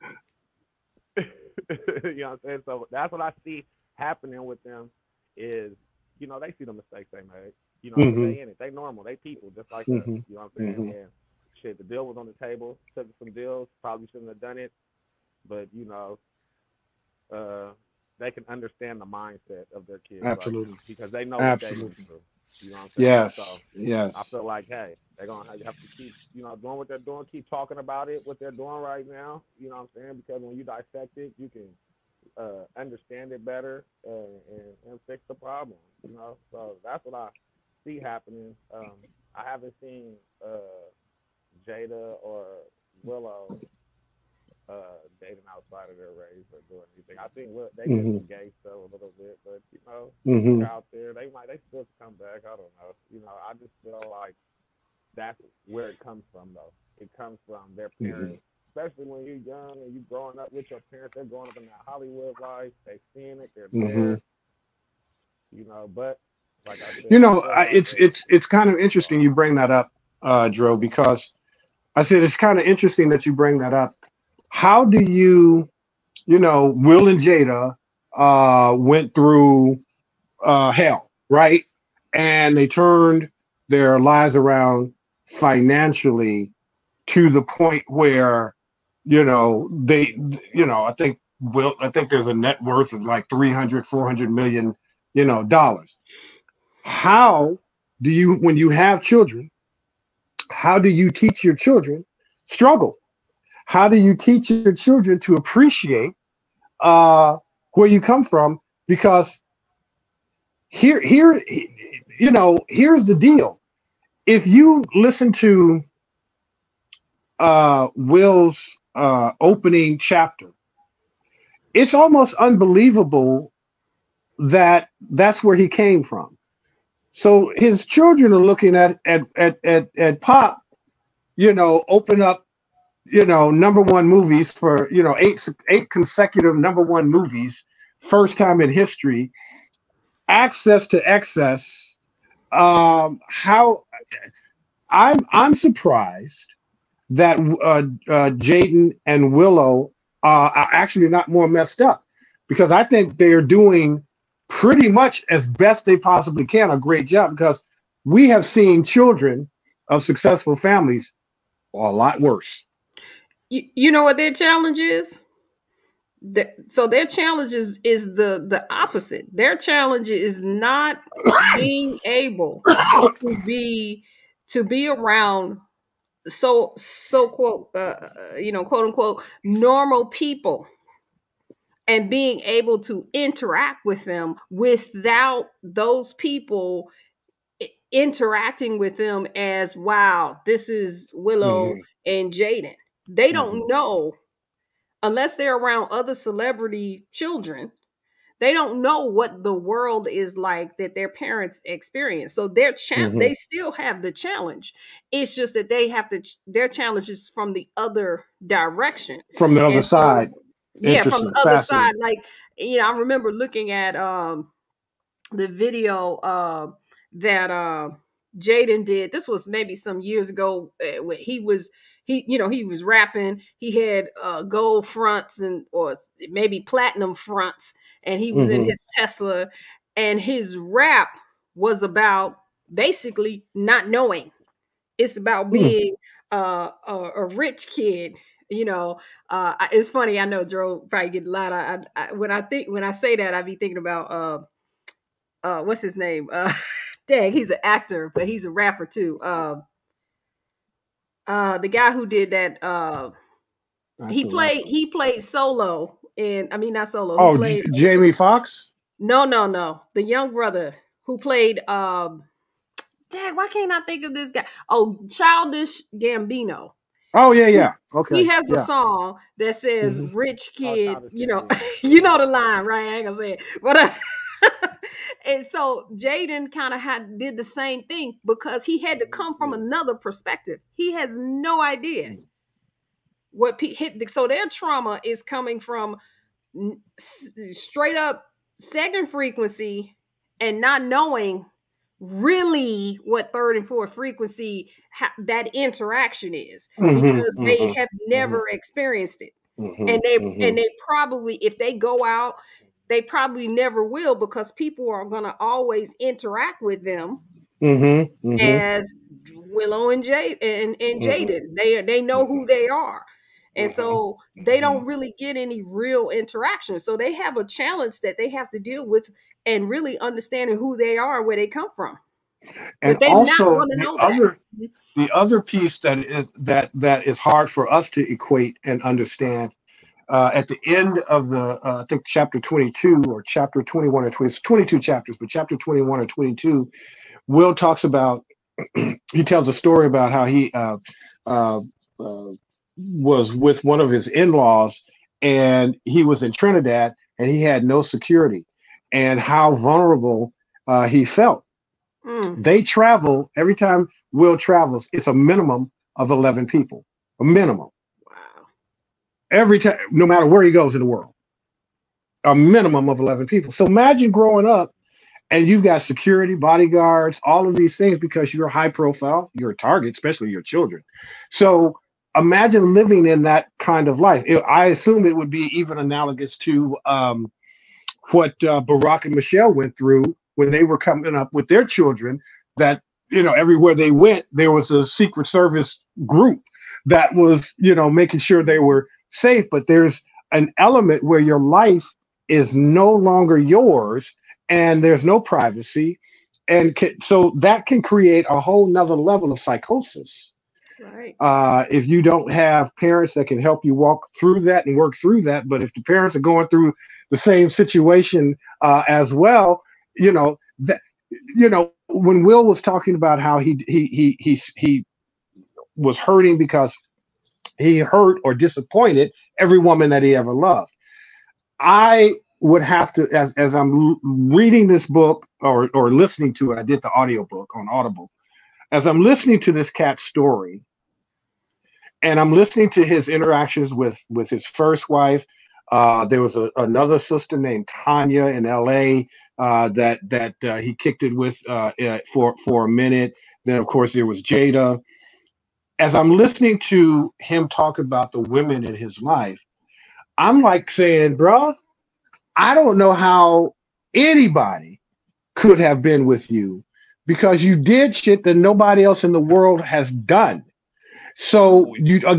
you know what I'm saying? So that's what I see happening with them is, they see the mistakes they made. But Mhm, they in it. They normal. They people just like us. mhm, You know what I'm saying? mhm. And shit, the deal was on the table. Took some deals. Probably shouldn't have done it. But they can understand the mindset of their kids, right? Absolutely, Because they know what they went absolutely. through. You know what I'm saying? Yes, So I yes. feel like, hey, they're gonna have to keep, doing what they're doing, keep talking about it, what they're doing right now. You know what I'm saying? Because when you dissect it, you can understand it better and fix the problem. So that's what I see happening. I haven't seen Jada or Willow dating outside of their race or doing anything. I think they did Mhm, some gay stuff a little bit, but mhm, they're out there. They still come back. I don't know. I just feel like that's where it comes from, though. It comes from their mhm, parents, especially when you're young and you growing up with your parents. They're growing up in that Hollywood life. They seeing it. They're mhm. there. But like I said, I feel like It's kind of interesting you bring that up, Dro, because I said it's kind of interesting that you bring that up. How do Will and Jada went through hell, right? And they turned their lives around financially to the point where, they, I think there's a net worth of like 300, 400 million, dollars. How do you, when you have children, how do you teach your children struggle? How do you teach your children to appreciate uh, where you come from? Because here, here's the deal. If you listen to Will's opening chapter, it's almost unbelievable that that's where he came from. So his children are looking at Pop, open up, number one movies for eight consecutive number one movies, first time in history, access to excess. How I'm surprised that Jaden and Willow are actually not more messed up, because I think they are doing pretty much as best they possibly can, a great job, because we have seen children of successful families a lot worse. You know what their challenge is? So their challenge is the opposite. Their challenge is not being able to be around quote quote unquote normal people, and being able to interact with them without those people interacting with them as, wow, this is Willow Mhm, and Jaden. They mhm, don't know, unless they're around other celebrity children, They don't know what the world is like that their parents experience. So they still have the challenge. It's just that they have to their challenge is from the other direction. From the other And so side. yeah, from Interesting. the other side, Fascinating. like, I remember looking at the video that Jaden did. This was maybe some years ago when he was rapping. He had gold fronts or maybe platinum fronts, and he was in Mm-hmm. his Tesla, and his rap was basically not knowing. It's about being a rich kid. It's funny. I know Joe probably get a lot of. When I say that, I be thinking about what's his name? Dang, he's an actor, but he's a rapper too. The guy who did that. He played solo, and I mean not solo. He Oh, played Jamie Foxx. no. The young brother who played. Dang, why can't I think of this guy? Oh, Childish Gambino. Oh yeah. Okay. He has a Yeah. song that says Mhm. "Rich Oh, Kid." Childish You know, Gambino. you know the line, right? I ain't gonna say it, but and so Jaden kind of did the same thing because he had to come from another perspective. He has no idea what hit. So their trauma is coming from straight up second frequency and not knowing really what third and fourth frequency that interaction is, because they have never experienced it. And they probably, if they go out, they probably never will, because people are going to always interact with them as Willow and Jaden. They know who they are. And so they don't really get any real interaction. So they have a challenge that they have to deal with, and really understanding who they are and where they come from. And But they're not also going to know that. the other piece that is hard for us to equate and understand, at the end of the I think chapter 22 or chapter 21 or 20, 22 chapters, but chapter 21 or 22, Will talks about he tells a story about how he uh, was with one of his in-laws, and he was in Trinidad and he had no security, and how vulnerable he felt. They travel every time Will travels. It's a minimum of 11 people, a minimum. Wow. Every time, no matter where he goes in the world, a minimum of 11 people. So imagine growing up and you've got security, bodyguards, all of these things, because you're high profile, you're a target, especially your children. So imagine living in that kind of life. I assume it would be even analogous to what Barack and Michelle went through when they were coming up with their children. That, everywhere they went, there was a Secret Service group that was, making sure they were safe. But there's an element where your life is no longer yours, and there's no privacy, and so that can create a whole nother level of psychosis. Right. If you don't have parents that can help you walk through that and work through that, but if the parents are going through the same situation as well, that when Will was talking about how he was hurting because he hurt or disappointed every woman that he ever loved. I would have to, as I'm reading this book or listening to it, I did the audiobook on Audible. As I'm listening to this cat's story, and I'm listening to his interactions with his first wife. There was another sister named Tanya in L.A. That he kicked it with for a minute. Then, of course, there was Jada. As I'm listening to him talk about the women in his life, I'm like saying, bro, I don't know how anybody could have been with you, because you did shit that nobody else in the world has done. So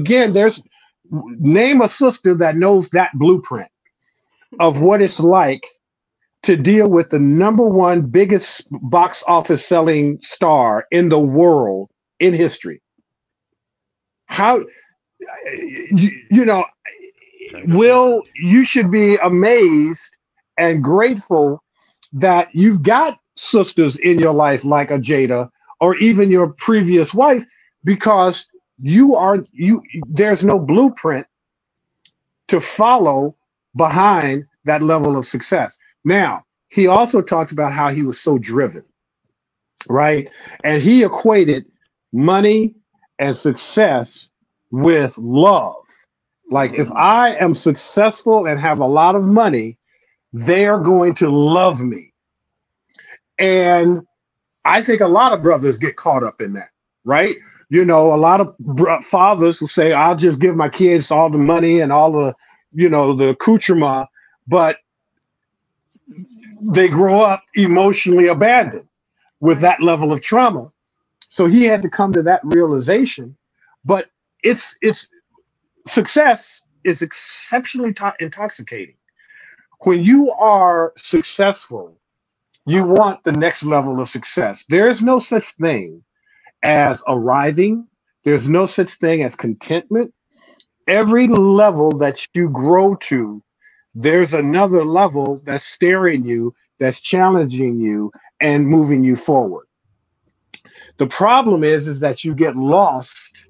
name a sister that knows that blueprint of what it's like to deal with the number one biggest box office selling star in the world in history. How, Will, you should be amazed and grateful that you've got sisters in your life like a Jada or even your previous wife, because there's no blueprint to follow behind that level of success. Now, he also talked about how he was so driven, right? And he equated money and success with love. Like, if I am successful and have a lot of money, they are going to love me. And I think a lot of brothers get caught up in that, right? You know, a lot of fathers will say, I'll just give my kids all the money and all the, the accoutrement, but they grow up emotionally abandoned with that level of trauma. So he had to come to that realization. But it's success is exceptionally intoxicating. When you are successful, you want the next level of success. There is no such thing as arriving. There's no such thing as contentment. Every level that you grow to, there's another level that's staring you, that's challenging you and moving you forward. The problem is that you get lost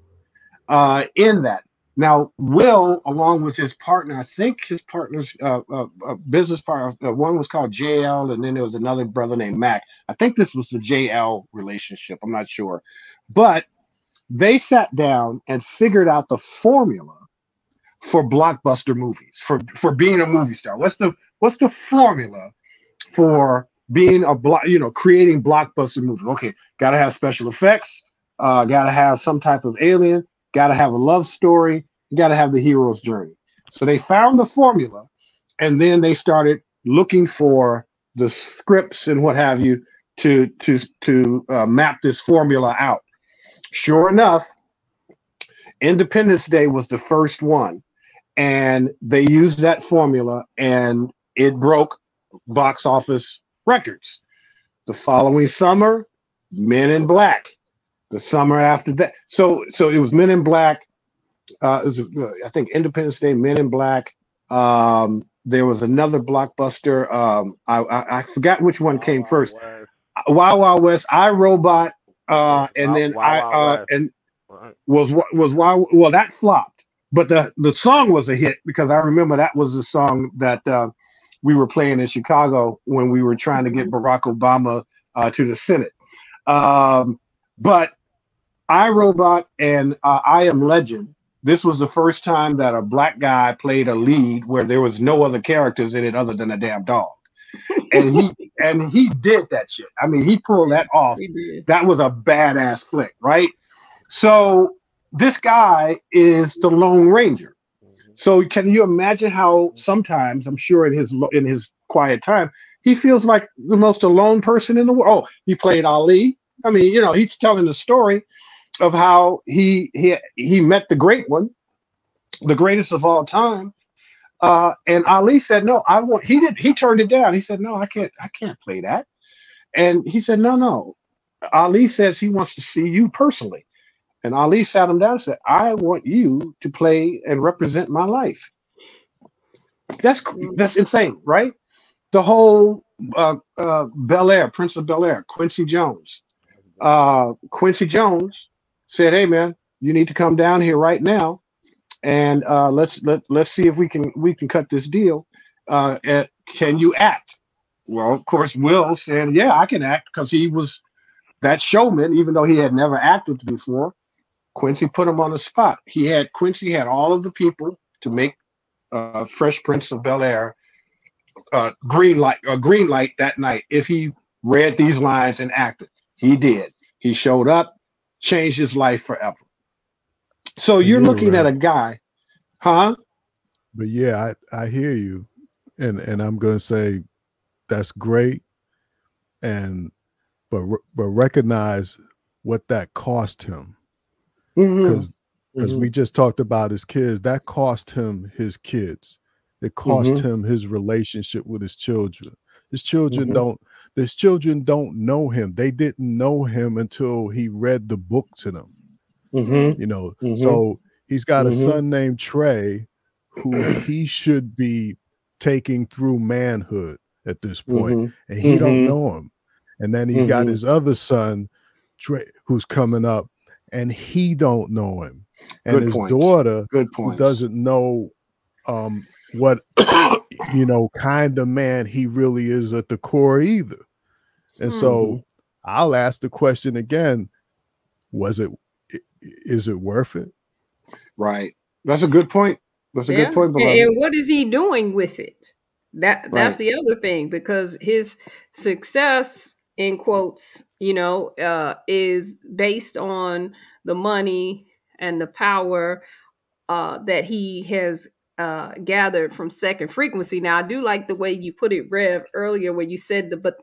in that. Now, Will, along with his partner, I think his partner's business partner, one was called JL, and then there was another brother named Mac. I think this was the JL relationship. I'm not sure. But they sat down and figured out the formula for blockbuster movies, for being a movie star. What's the formula for being creating blockbuster movies? Okay, got to have special effects, got to have some type of alien, got to have a love story, you got to have the hero's journey. So they found the formula, and then they started looking for the scripts and what have you to map this formula out. Sure enough, Independence Day was the first one, and they used that formula, and it broke box office records. The following summer, Men in Black. The summer after that, so it was Men in Black. It was, I think, Independence Day, Men in Black. There was another blockbuster. I forgot which one came first. Wild Wild West, I, Robot, and then was Wild. Well, that flopped, but the song was a hit because I remember that was the song that we were playing in Chicago when we were trying to get Barack Obama to the Senate. But I, Robot and I Am Legend, this was the first time that a black guy played a lead where there was no other characters in it other than a damn dog. And he did that shit. I mean, he pulled that off. That was a badass flick, right? So this guy is the Lone Ranger. So can you imagine how sometimes, I'm sure in his quiet time, he feels like the most alone person in the world. Oh, he played Ali. I mean, he's telling the story of how he met the great one, the greatest of all time. And Ali said, no, he turned it down. He said, no, I can't play that. And he said, no. Ali says he wants to see you personally. And Ali sat him down and said, I want you to play and represent my life. That's insane, right? The whole Bel-Air, Prince of Bel-Air, Quincy Jones. Quincy Jones said, hey man, you need to come down here right now, and let's see if we can cut this deal. Can you act? Well, of course, Will said, yeah, I can act, because he was that showman, even though he had never acted before. Quincy put him on the spot. Quincy had all of the people to make Fresh Prince of Bel-Air green light that night if he read these lines and acted. He did. He showed up, changed his life forever. So you're looking at a guy, huh? But yeah, I hear you, and I'm gonna say that's great, but recognize what that cost him, because we just talked about his kids. That cost him his kids. It cost him his relationship with his children. His children don't know him. They didn't know him until he read the book to them. So he's got a son named Trey who he should be taking through manhood at this point, and he don't know him. And then he got his other son, Trey, who's coming up, and he don't know him. And his daughter, who doesn't know what kind of man he really is at the core either. And so I'll ask the question again, is it worth it? Right. That's a good point. That's a good point, beloved. And what is he doing with it? That's the other thing, because his success, in quotes, is based on the money and the power that he has gathered from Second Frequency. Now, I do like the way you put it, Rev, earlier when you said the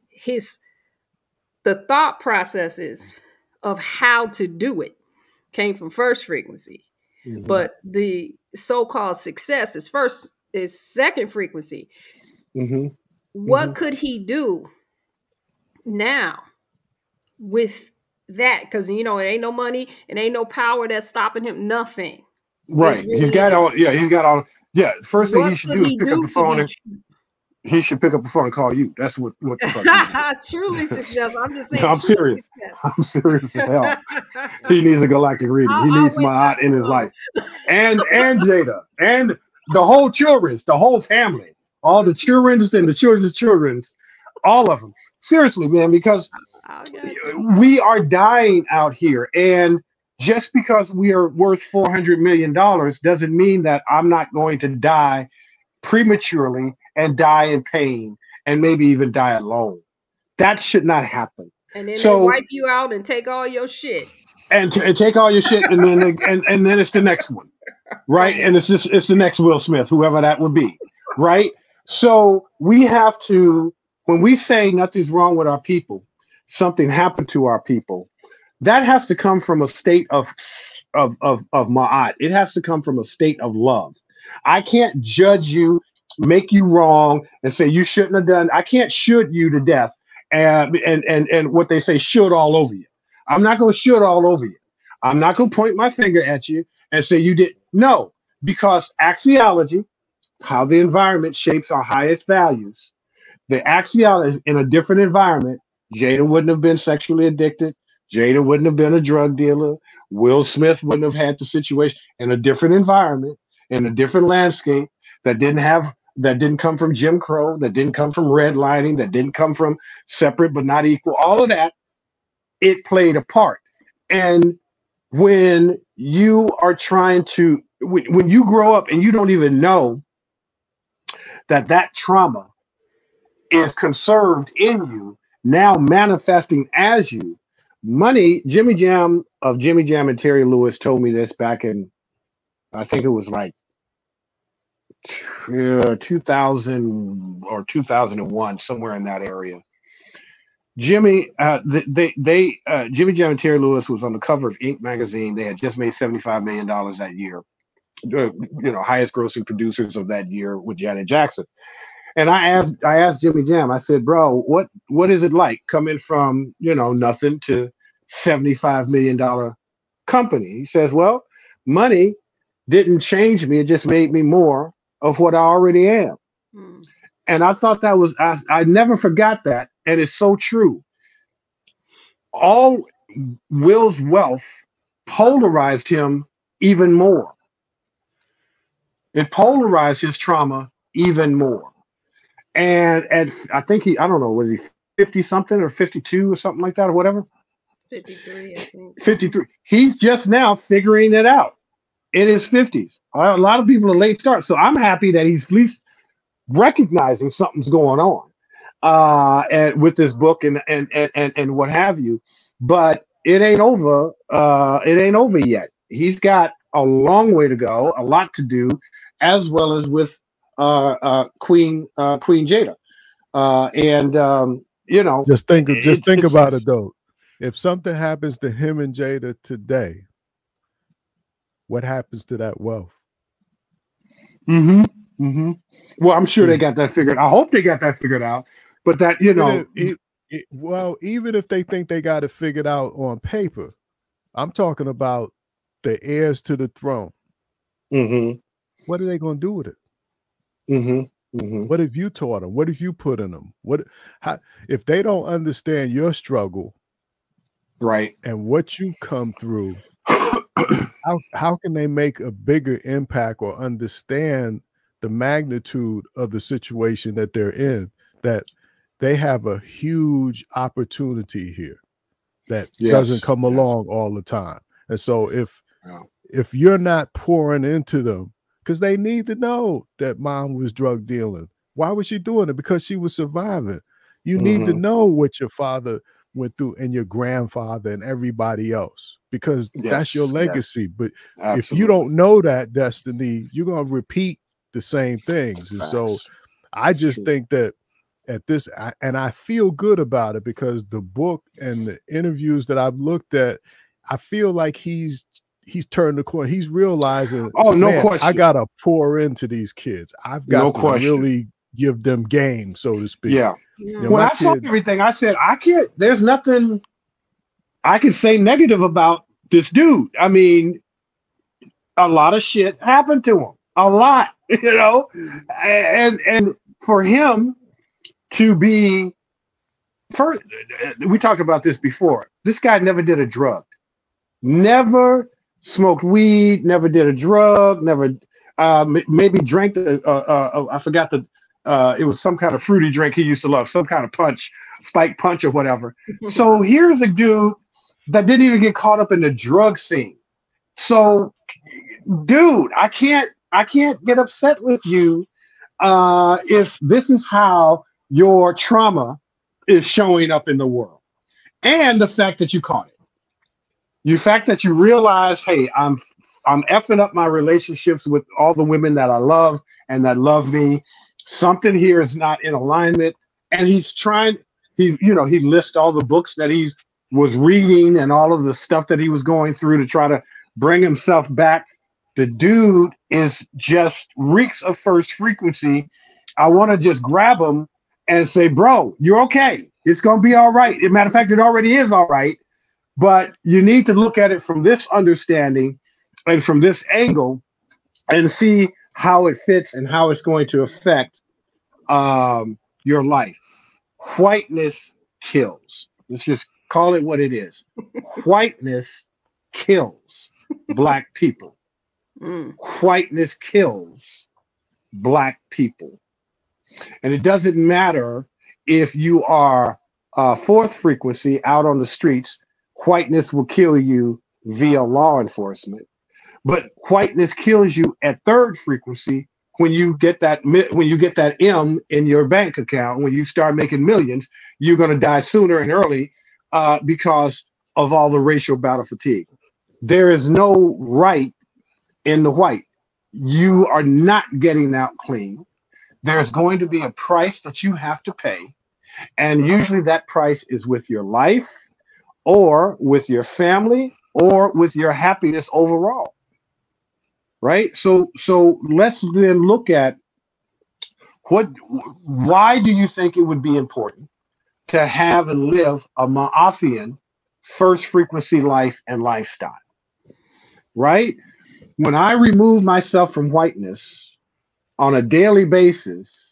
thought processes of how to do it came from First Frequency, but the so-called success is Second Frequency. What could he do now with that? Because it ain't no money, it ain't no power that's stopping him. Nothing. Right. He's got all. Yeah. First thing he should do is pick up the phone he should pick up the phone and call you. That's what the fuck. Truly success. I'm just saying. No, I'm serious. I'm serious as hell. He needs a galactic reading. He needs Ma'at in his life. And Jada. And the whole children's, the whole family. All the children's and the children's children's. All of them. Seriously, man, because we are dying out here. And just because we are worth $400 million doesn't mean that I'm not going to die prematurely and die in pain and maybe even die alone. That should not happen. And then they wipe you out and take all your shit. And take all your shit, and then and then it's the next one, right? And it's the next Will Smith, whoever that would be, right? So we have to, when we say nothing's wrong with our people, something happened to our people, that has to come from a state of Ma'at. It has to come from a state of love. I can't judge you, make you wrong, and say you shouldn't have done. I can't should you to death and what they say, should all over you. I'm not going to should all over you. I'm not going to point my finger at you and say you did. No, because axiology, how the environment shapes our highest values, the axiology in a different environment, Jada wouldn't have been sexually addicted. Jada wouldn't have been a drug dealer. Will Smith wouldn't have had the situation in a different environment, in a different landscape that didn't come from Jim Crow, that didn't come from redlining, that didn't come from separate but not equal. All of that, it played a part. And when you are trying to, when you grow up and you don't even know that trauma is conserved in you, now manifesting as you, money, Jimmy Jam and Terry Lewis told me this back in, I think it was like 2000 or 2001, somewhere in that area. Jimmy Jam and Terry Lewis was on the cover of Inc. magazine. They had just made $75 million that year. Highest grossing producers of that year with Janet Jackson. And I asked Jimmy Jam, I said, bro, what is it like coming from, nothing to $75 million company? He says, well, money didn't change me. It just made me more of what I already am. And I thought that was, I never forgot that. And it's so true. All Will's wealth polarized him even more. It polarized his trauma even more. And I think I don't know, was he 50 something or 52 or something like that or whatever? 53, I think. 53. He's just now figuring it out in his 50s. A lot of people are late start. So I'm happy that he's at least recognizing something's going on and with this book and what have you. But it ain't over. It ain't over yet. He's got a long way to go, a lot to do, as well as with Queen Jada. Just think about it though. If something happens to him and Jada today, what happens to that wealth? Well, I'm sure they got that figured. I hope they got that figured out. But that, well, even if they think they got it figured out on paper, I'm talking about the heirs to the throne. What are they going to do with it? What have you taught them? What have you put in them? If they don't understand your struggle, right, and what you've come through, how can they make a bigger impact or understand the magnitude of the situation that they're in, that they have a huge opportunity here that doesn't come along all the time. And so if you're not pouring into them, because they need to know that mom was drug dealing. Why was she doing it? Because she was surviving. You need to know what your father went through and your grandfather and everybody else, because that's your legacy. But if you don't know that, Destiny, you're going to repeat the same things. And so I just think that at this, and I feel good about it, because the book and the interviews that I've looked at, I feel like he's turned the corner. He's realizing, no question, I gotta pour into these kids. I've got to really give them game, so to speak. Yeah. You know, when I saw everything, I said, there's nothing I can say negative about this dude. I mean, a lot of shit happened to him. A lot, you know, and for him to be first, we talked about this before. This guy never did a drug, never smoked weed, never did a drug, never maybe drank I forgot it was some kind of fruity drink he used to love, some kind of punch, spike punch or whatever. So here's a dude that didn't even get caught up in the drug scene. So, dude, I can't get upset with you if this is how your trauma is showing up in the world, and the fact that you caught it. The fact that you realize, hey, I'm effing up my relationships with all the women that I love and that love me. Something here is not in alignment. And he lists all the books that he was reading and all of the stuff that he was going through to try to bring himself back. The dude is just reeks of first frequency. I want to just grab him and say, bro, you're okay. It's going to be all right. As a matter of fact, it already is all right. But you need to look at it from this understanding and from this angle and see how it fits and how it's going to affect your life. Whiteness kills. Let's just call it what it is. Whiteness kills Black people. Whiteness kills Black people. And it doesn't matter if you are fourth frequency out on the streets. Whiteness will kill you via law enforcement, but whiteness kills you at third frequency when you get that M in your bank account. When you start making millions, you're going to die sooner and early because of all the racial battle fatigue. There is no right in the white. You are not getting out clean. There's going to be a price that you have to pay, and usually that price is with your life, or with your family, or with your happiness overall, right? So let's then look at why do you think it would be important to have and live a Ma'afian first frequency life and lifestyle, right? When I remove myself from whiteness on a daily basis,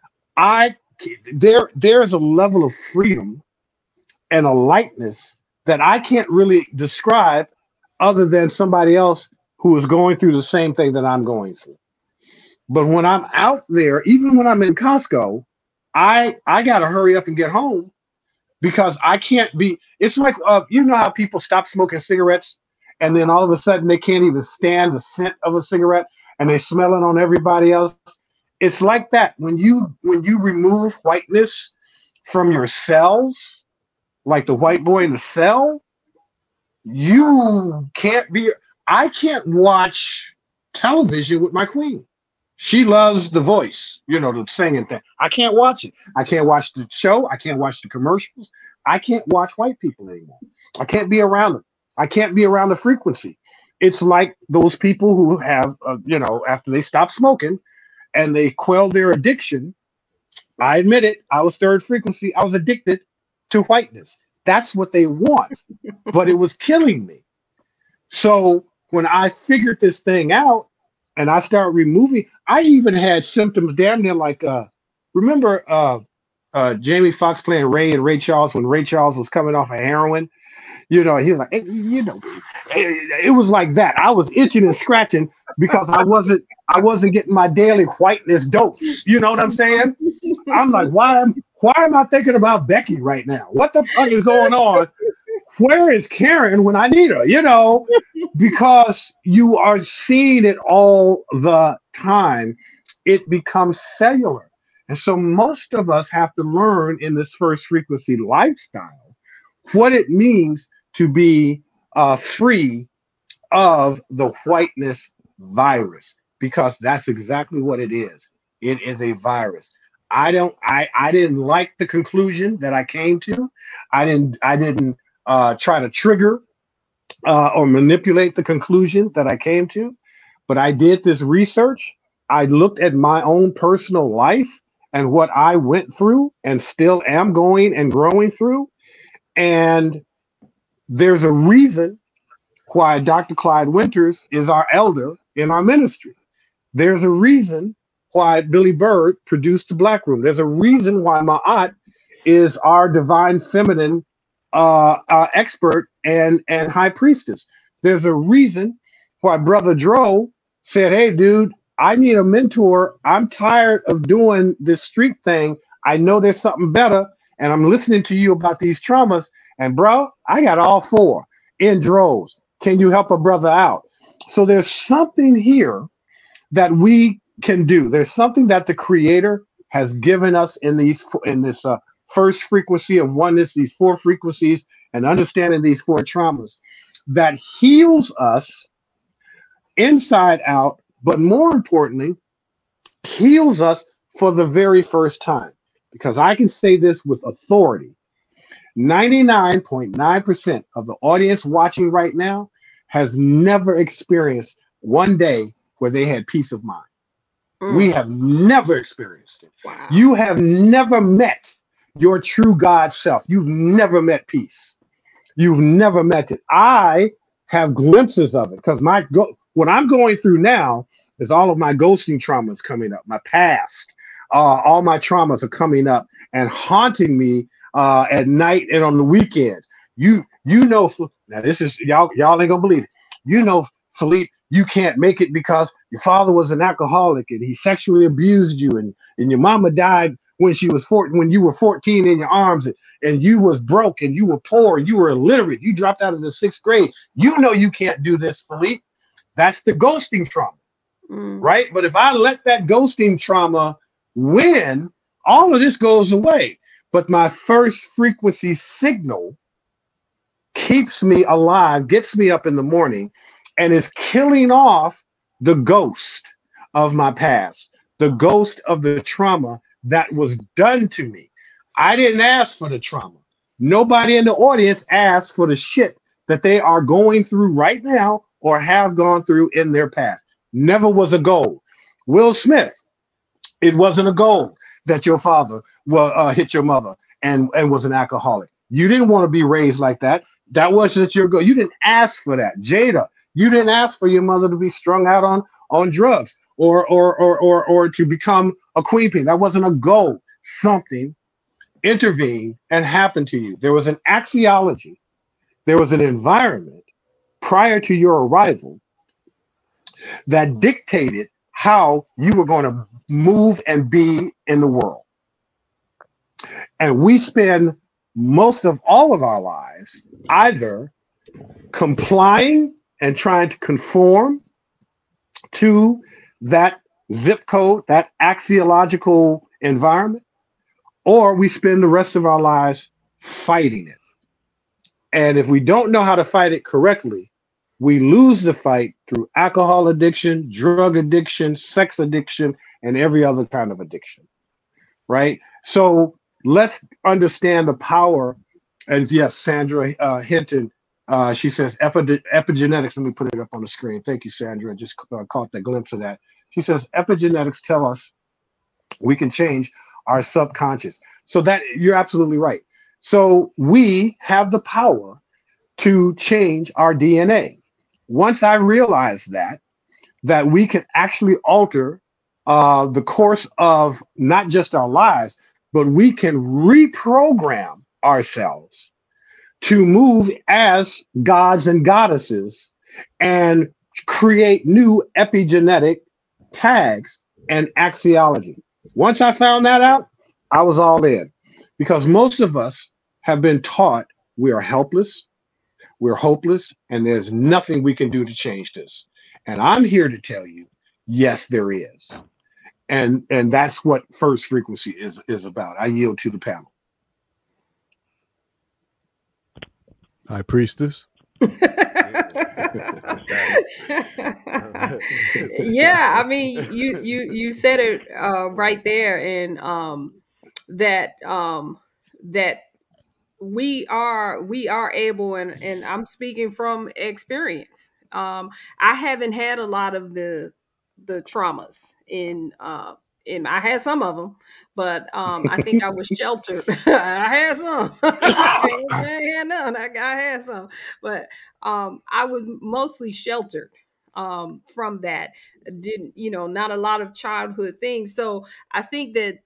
there's a level of freedom and a lightness that I can't really describe other than somebody else who is going through the same thing that I'm going through. But when I'm out there, even when I'm in Costco, I got to hurry up and get home, because I can't be, it's like, you know how people stop smoking cigarettes and then all of a sudden they can't even stand the scent of a cigarette and they smell it on everybody else. It's like that. When you remove whiteness from your cells, like the white boy in the cell, I can't watch television with my queen. She loves The Voice, the singing thing. I can't watch it. I can't watch the show. I can't watch the commercials. I can't watch white people anymore. I can't be around them. I can't be around the frequency. It's like those people who have, after they stop smoking and they quell their addiction. I admit it. I was third frequency. I was addicted to whiteness. That's what they want, but it was killing me. So when I figured this thing out and I started removing, I even had symptoms damn near like, remember Jamie Foxx playing Ray and Ray Charles when Ray Charles was coming off of heroin? You know, he was like, you know, it was like that. I was itching and scratching because I wasn't getting my daily whiteness dose. You know what I'm saying? I'm like, why am I thinking about Becky right now? What the fuck is going on? Where is Karen when I need her? You know, because you are seeing it all the time, it becomes cellular. And so most of us have to learn in this first frequency lifestyle what it means to be free of the whiteness virus, because that's exactly what it is. It is a virus. I didn't like the conclusion that I came to. I didn't try to trigger or manipulate the conclusion that I came to, but I did this research. I looked at my own personal life and what I went through and still am going and growing through. And there's a reason why Dr. Clyde Winters is our elder in our ministry. There's a reason why Billy Bird produced the Black Room. There's a reason why Ma'at is our divine feminine expert and high priestess. There's a reason why Brother Dro said, "Hey, dude, I need a mentor. I'm tired of doing this street thing. I know there's something better, and I'm listening to you about these traumas. And bro, I got all four in droves. Can you help a brother out?" So there's something here that we can do. There's something that the Creator has given us in this first frequency of oneness, these four frequencies, and understanding these four traumas that heals us inside out, but more importantly, heals us for the very first time. Because I can say this with authority: 99.9% of the audience watching right now has never experienced one day where they had peace of mind. We have never experienced it. Wow. You have never met your true God self. You've never met peace. You've never met it. I have glimpses of it because what I'm going through now is all of my ghosting traumas coming up, my past. All my traumas are coming up and haunting me at night and on the weekend. You know, now this is y'all ain't gonna believe it. You know, Philippe, you can't make it because your father was an alcoholic and he sexually abused you, and your mama died when she was 14, when you were 14 in your arms, and you was broke and you were poor and you were illiterate. You dropped out of the 6th grade. You know you can't do this, Philippe. That's the ghosting trauma, right? But if I let that ghosting trauma win, all of this goes away. But my first frequency signal keeps me alive, gets me up in the morning, and is killing off the ghost of my past, the ghost of the trauma that was done to me. I didn't ask for the trauma. Nobody in the audience asked for the shit that they are going through right now or have gone through in their past. Never was a goal. Will Smith, it wasn't a goal that your father hit your mother and was an alcoholic. You didn't want to be raised like that. That wasn't your goal. You didn't ask for that. Jada, you didn't ask for your mother to be strung out on drugs or to become a queen pin. That wasn't a goal. Something intervened and happened to you. There was an axiology. There was an environment prior to your arrival that dictated how you were going to move and be in the world. And we spend most of all of our lives either complying and trying to conform to that zip code, that axiological environment, or we spend the rest of our lives fighting it. And if we don't know how to fight it correctly, we lose the fight through alcohol addiction, drug addiction, sex addiction, and every other kind of addiction, right? So let's understand the power. And yes, Sandra Hinton, she says epigenetics. Let me put it up on the screen. Thank you, Sandra. I just caught that glimpse of that. She says epigenetics tell us we can change our subconscious. So that you're absolutely right. So we have the power to change our DNA. Once I realized that we can actually alter the course of not just our lives, but we can reprogram ourselves to move as gods and goddesses and create new epigenetic tags and axiology. Once I found that out, I was all in because most of us have been taught we are helpless, we're hopeless, and there's nothing we can do to change this. And I'm here to tell you, yes, there is. And that's what first frequency is about. I yield to the panel. High priestess. Yeah, I mean, you said it right there, and that we are able, and I'm speaking from experience. I haven't had a lot of the traumas in I had some of them, but I think I was sheltered. I had some. I ain't had none. I had some, but I was mostly sheltered from that. Didn't not a lot of childhood things. So I think that,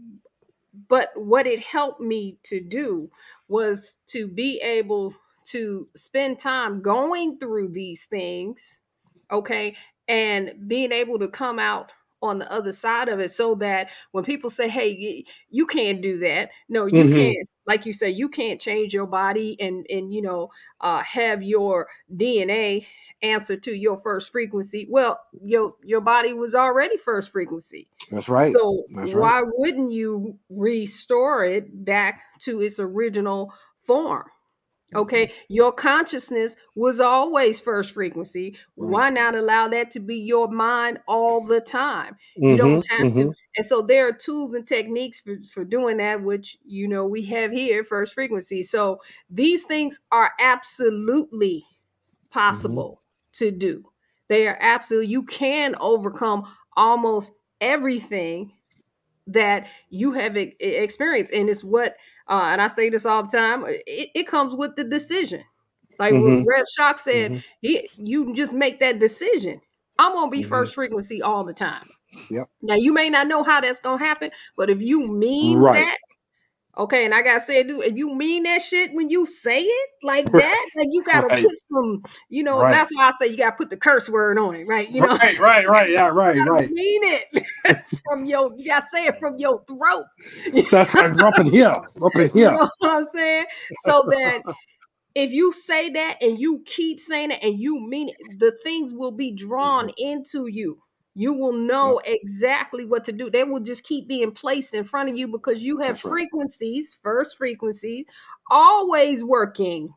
but what it helped me to do was to be able to spend time going through these things, okay, and being able to come out on the other side of it, so that when people say, hey, you can't do that, no, you Mhm. can't, like you say, you can't change your body and have your DNA answer to your first frequency. Well, your body was already first frequency, That's right. so That's right. why wouldn't you restore it back to its original form? Okay, your consciousness was always first frequency. Right. Why not allow that to be your mind all the time? You don't Mm-hmm. have to. Mm-hmm. And so there are tools and techniques for doing that, which we have here, first frequency. So these things are absolutely Mm-hmm. possible to do. They are absolutely, you can overcome almost everything that you have experienced. And it's what, and I say this all the time, it comes with the decision. Like what Mm-hmm. Red Shock said, Mm-hmm. you just make that decision. I'm going to be Mm-hmm. first frequency all the time. Yep. Now, you may not know how that's going to happen, but if you mean Right. that, okay, and I gotta say this: if you mean that shit when you say it like that, like you gotta Right. put some, Right. that's why I say you gotta put the curse word on it, right? Right. Right. Right. Yeah. Right. You gotta Right. mean it you gotta say it from your throat. That's right. Up in here. Up in You here. know what I'm saying? So that if you say that and you keep saying it and you mean it, the things will be drawn Mm-hmm. into you. You will Yep. know exactly what to do. They will just keep being placed in front of you because you have That's right. frequencies, first frequencies, always working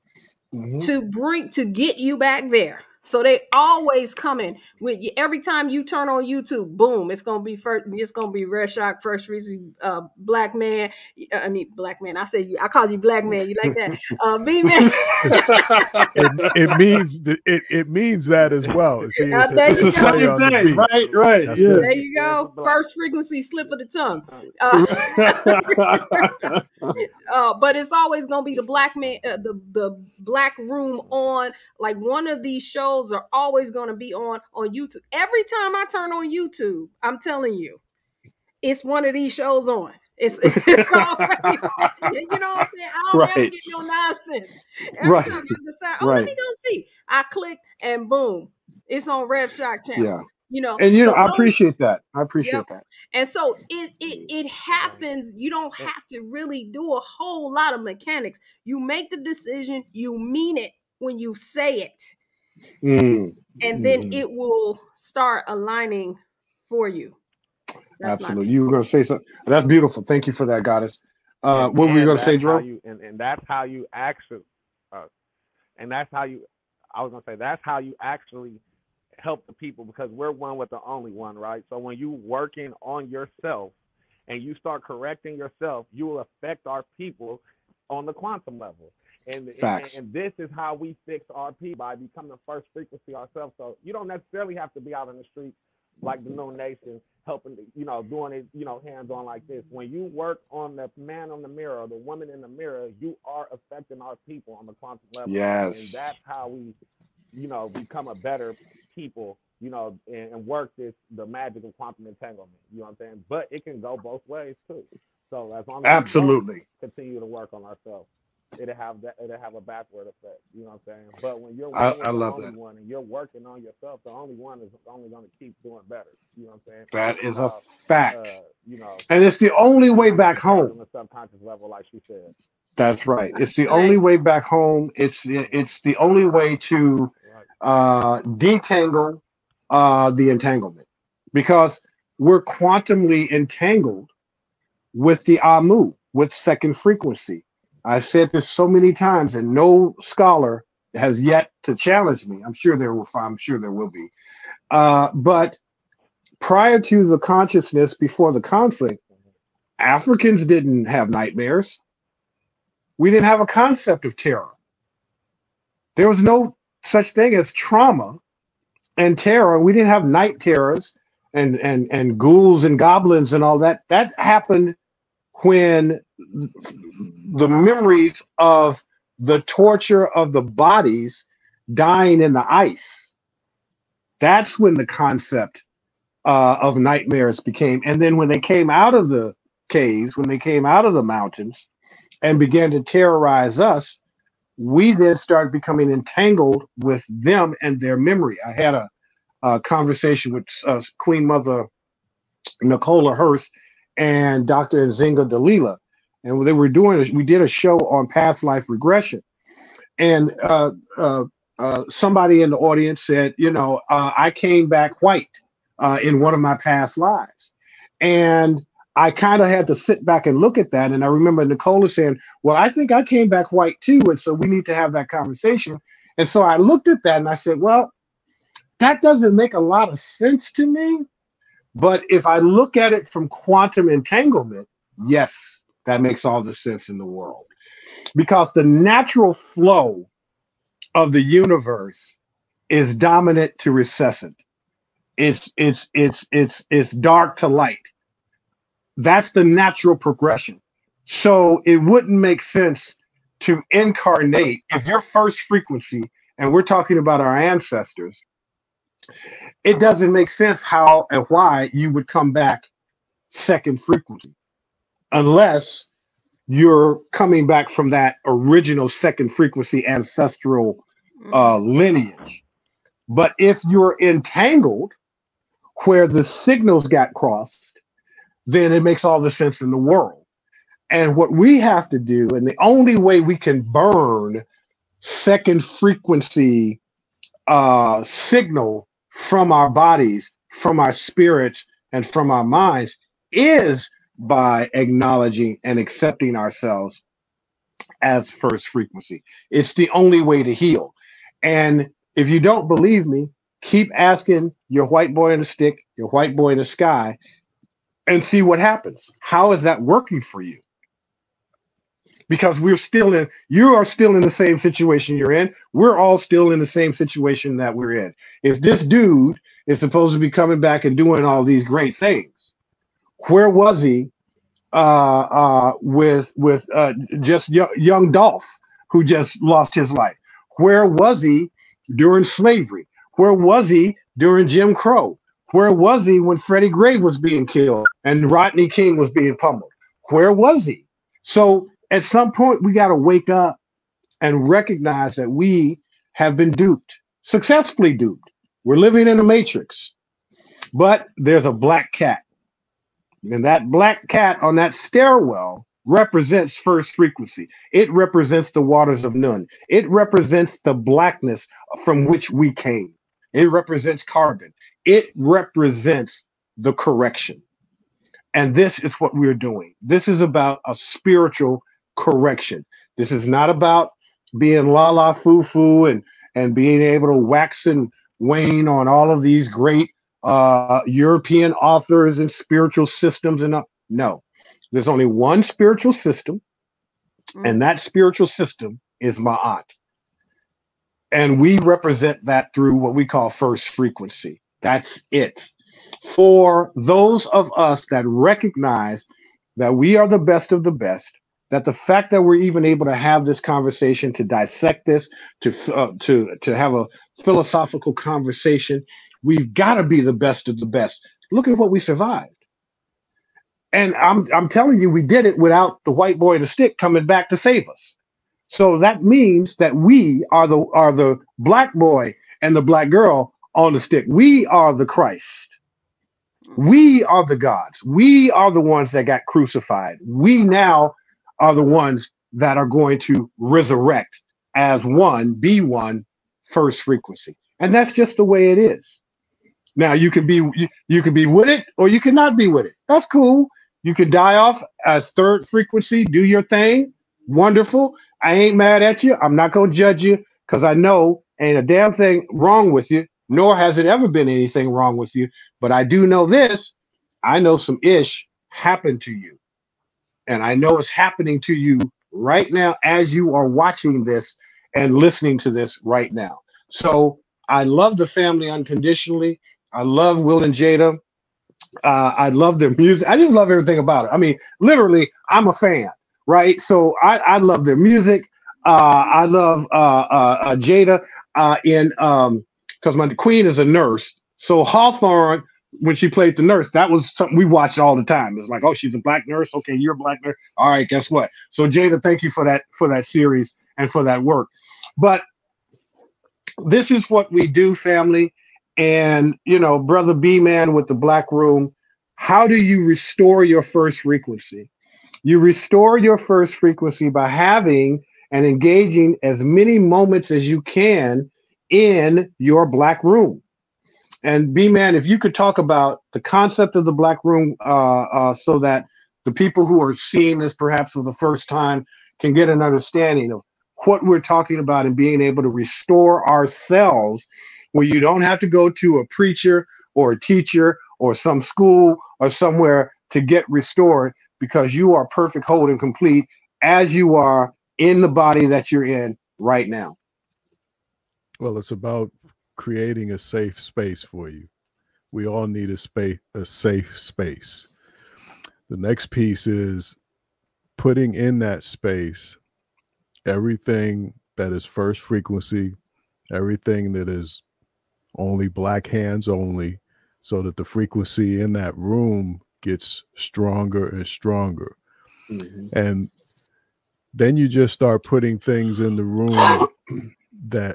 Mm-hmm. to get you back there. So they always coming with you. Every time you turn on YouTube, boom, it's gonna be first. It's gonna be Red Shock, first reason, black man. I mean, black man. I say you. I call you black man. You like that? B man. It means that as well. See, There It's you the it's a go. play same on the thing. beat. Right. Right. That's Yeah. good. There you There's the go. black. First frequency, slip of the tongue. But it's always gonna be the black man, the black room on. Like one of these shows are always gonna be on YouTube. Every time I turn on YouTube, I'm telling you, it's one of these shows on. It's always, you know what I'm saying? I don't never Right. get no nonsense. Every Right. time I decide, oh, let Right. me go see. I click and boom, it's on Rev Shock channel. Yeah. And So I those, appreciate that. I yep. appreciate that. And so it happens. You don't have to really do a whole lot of mechanics. You make the decision, you mean it when you say it, Mm. and then Hmm. it will start aligning for you. That's my Absolutely. piece. You were going to say something. That's beautiful. Thank you for that, Goddess. and What were you and going to say, that's how Drew? you and that's how you actually uh, and that's how you I was gonna say that's how you actually help the people because we're one with the only one, right? So when you working on yourself and you start correcting yourself, you will affect our people on the quantum level. Facts. And this is how we fix our people by becoming the first frequency ourselves. So you don't necessarily have to be out in the street like the New Nation helping, doing it, hands on like this. When you work on the man on the mirror or the woman in the mirror, you are affecting our people on the quantum level. And Yes. that's how we, become a better people, and work the magic of quantum entanglement. You know what I'm saying? But it can go both ways too. So as long as we both Absolutely. continue to work on ourselves. it'll have a backward effect. You know what I'm saying? But when you're I, one I with the love only that. one and you're working on yourself, the only one is only going to keep doing better. You know what I'm saying? That It's is a about fact. you know, And it's the only way back consciousness home. and the subconscious level, like she said. That's right. It's the only Right. way back home. It's the only way to Right. detangle the entanglement, because we're quantumly entangled with the Amu, with second frequency. I've said this so many times, and no scholar has yet to challenge me. I'm sure there will. I'm sure there will be. But prior to the consciousness, before the conflict, Africans didn't have nightmares. We didn't have a concept of terror. There was no such thing as trauma and terror. We didn't have night terrors and ghouls and goblins and all that. That happened when the memories of the torture of the bodies dying in the ice. That's when the concept of nightmares became. And then when they came out of the caves, when they came out of the mountains and began to terrorize us, we then started becoming entangled with them and their memory. I had a conversation with Queen Mother Nicola Hurst and Dr. Nzinga Dalila, and they were doing. We did a show on past life regression, and somebody in the audience said, I came back white in one of my past lives, and I kind of had to sit back and look at that. And I remember Nicola saying, well, I think I came back white too. And so we need to have that conversation. And so I looked at that and I said, well, that doesn't make a lot of sense to me. But if I look at it from quantum entanglement, yes, that makes all the sense in the world. Because the natural flow of the universe is dominant to recessant. It's dark to light. That's the natural progression. So it wouldn't make sense to incarnate if your first frequency, and we're talking about our ancestors, it doesn't make sense how and why you would come back second frequency unless you're coming back from that original second frequency ancestral lineage. But if you're entangled where the signals got crossed, then it makes all the sense in the world. And what we have to do, and the only way we can burn second frequency signal from our bodies, from our spirits, and from our minds is by acknowledging and accepting ourselves as first frequency. It's the only way to heal. And if you don't believe me, keep asking your white boy in the stick, your white boy in the sky, and see what happens. How is that working for you? Because you are still in the same situation you're in. We're all still in the same situation that we're in. If this dude is supposed to be coming back and doing all these great things, where was he with just young Dolph, who just lost his life? Where was he during slavery? Where was he during Jim Crow? Where was he when Freddie Gray was being killed and Rodney King was being pummeled? Where was he? So at some point, we got to wake up and recognize that we have been duped, successfully duped. We're living in a matrix, but there's a black cat. And that black cat on that stairwell represents first frequency. It represents the waters of Nun. It represents the blackness from which we came. It represents carbon. It represents the correction. And this is what we're doing. This is about a spiritual correction. This is not about being la la foo foo and being able to wax and wane on all of these great European authors and spiritual systems. And no, there's only one spiritual system, and that spiritual system is Ma'at. And we represent that through what we call first frequency. That's it. For those of us that recognize that we are the best of the best, that the fact that we're even able to have this conversation, to dissect this, to have a philosophical conversation, we've got to be the best of the best. Look at what we survived. And I'm telling you, we did it without the white boy in the stick coming back to save us. So that means that we are the black boy and the black girl on the stick. We are the Christ. We are the gods. We are the ones that got crucified. We now are the ones that are going to resurrect as one, be one, first frequency. And that's just the way it is. Now you can be with it or you cannot be with it. That's cool. You can die off as third frequency, do your thing. Wonderful. I ain't mad at you. I'm not gonna judge you because I know ain't a damn thing wrong with you, nor has it ever been anything wrong with you. But I do know this. I know some ish happened to you. And I know it's happening to you right now as you are watching this and listening to this right now. So I love the family unconditionally. I love Will and Jada. I love their music. I just love everything about it. I mean, literally, I'm a fan, right? So I love their music. I love Jada in because my queen is a nurse. So Hawthorne, when she played the nurse, that was something we watched all the time. It's like, oh, she's a black nurse. Okay, you're a black nurse. All right, guess what? So Jada, thank you for that series and for that work. But this is what we do, family. And, brother B man with the black room, how do you restore your first frequency? You restore your first frequency by having and engaging as many moments as you can in your black room. And B man, if you could talk about the concept of the black room so that the people who are seeing this perhaps for the first time can get an understanding of what we're talking about and being able to restore ourselves where you don't have to go to a preacher or a teacher or some school or somewhere to get restored because you are perfect, whole, and complete as you are in the body that you're in right now. Well, it's about creating a safe space for you. We all need a safe space. The next piece is putting in that space everything that is first frequency, everything that is only black hands only, so that the frequency in that room gets stronger and stronger. Mm-hmm. And then you just start putting things in the room that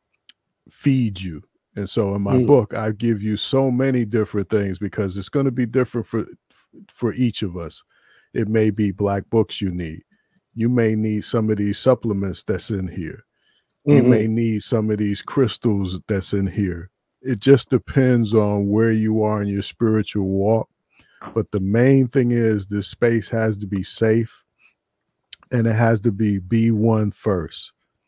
feed you. And so in my book, I give you so many different things because it's going to be different for each of us. It may be black books you need. You may need some of these supplements that's in here. You may need some of these crystals that's in here. It just depends on where you are in your spiritual walk. But the main thing is this space has to be safe and it has to be one first.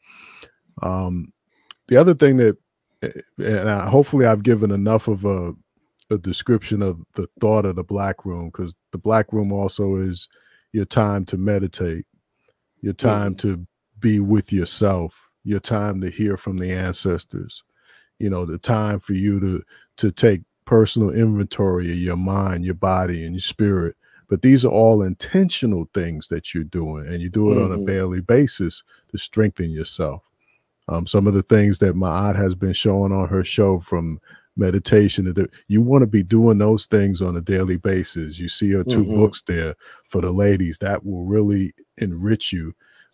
The other thing that, and hopefully I've given enough of a description of the thought of the black room, because the black room also is your time to meditate, your time to be with yourself, your time to hear from the ancestors, the time for you to take personal inventory of your mind, your body, and your spirit. But these are all intentional things that you're doing, and you do it on a daily basis to strengthen yourself. Some of the things that my aunt has been showing on her show, from meditation, that you want to be doing those things on a daily basis. You see her two books there for the ladies that will really enrich you.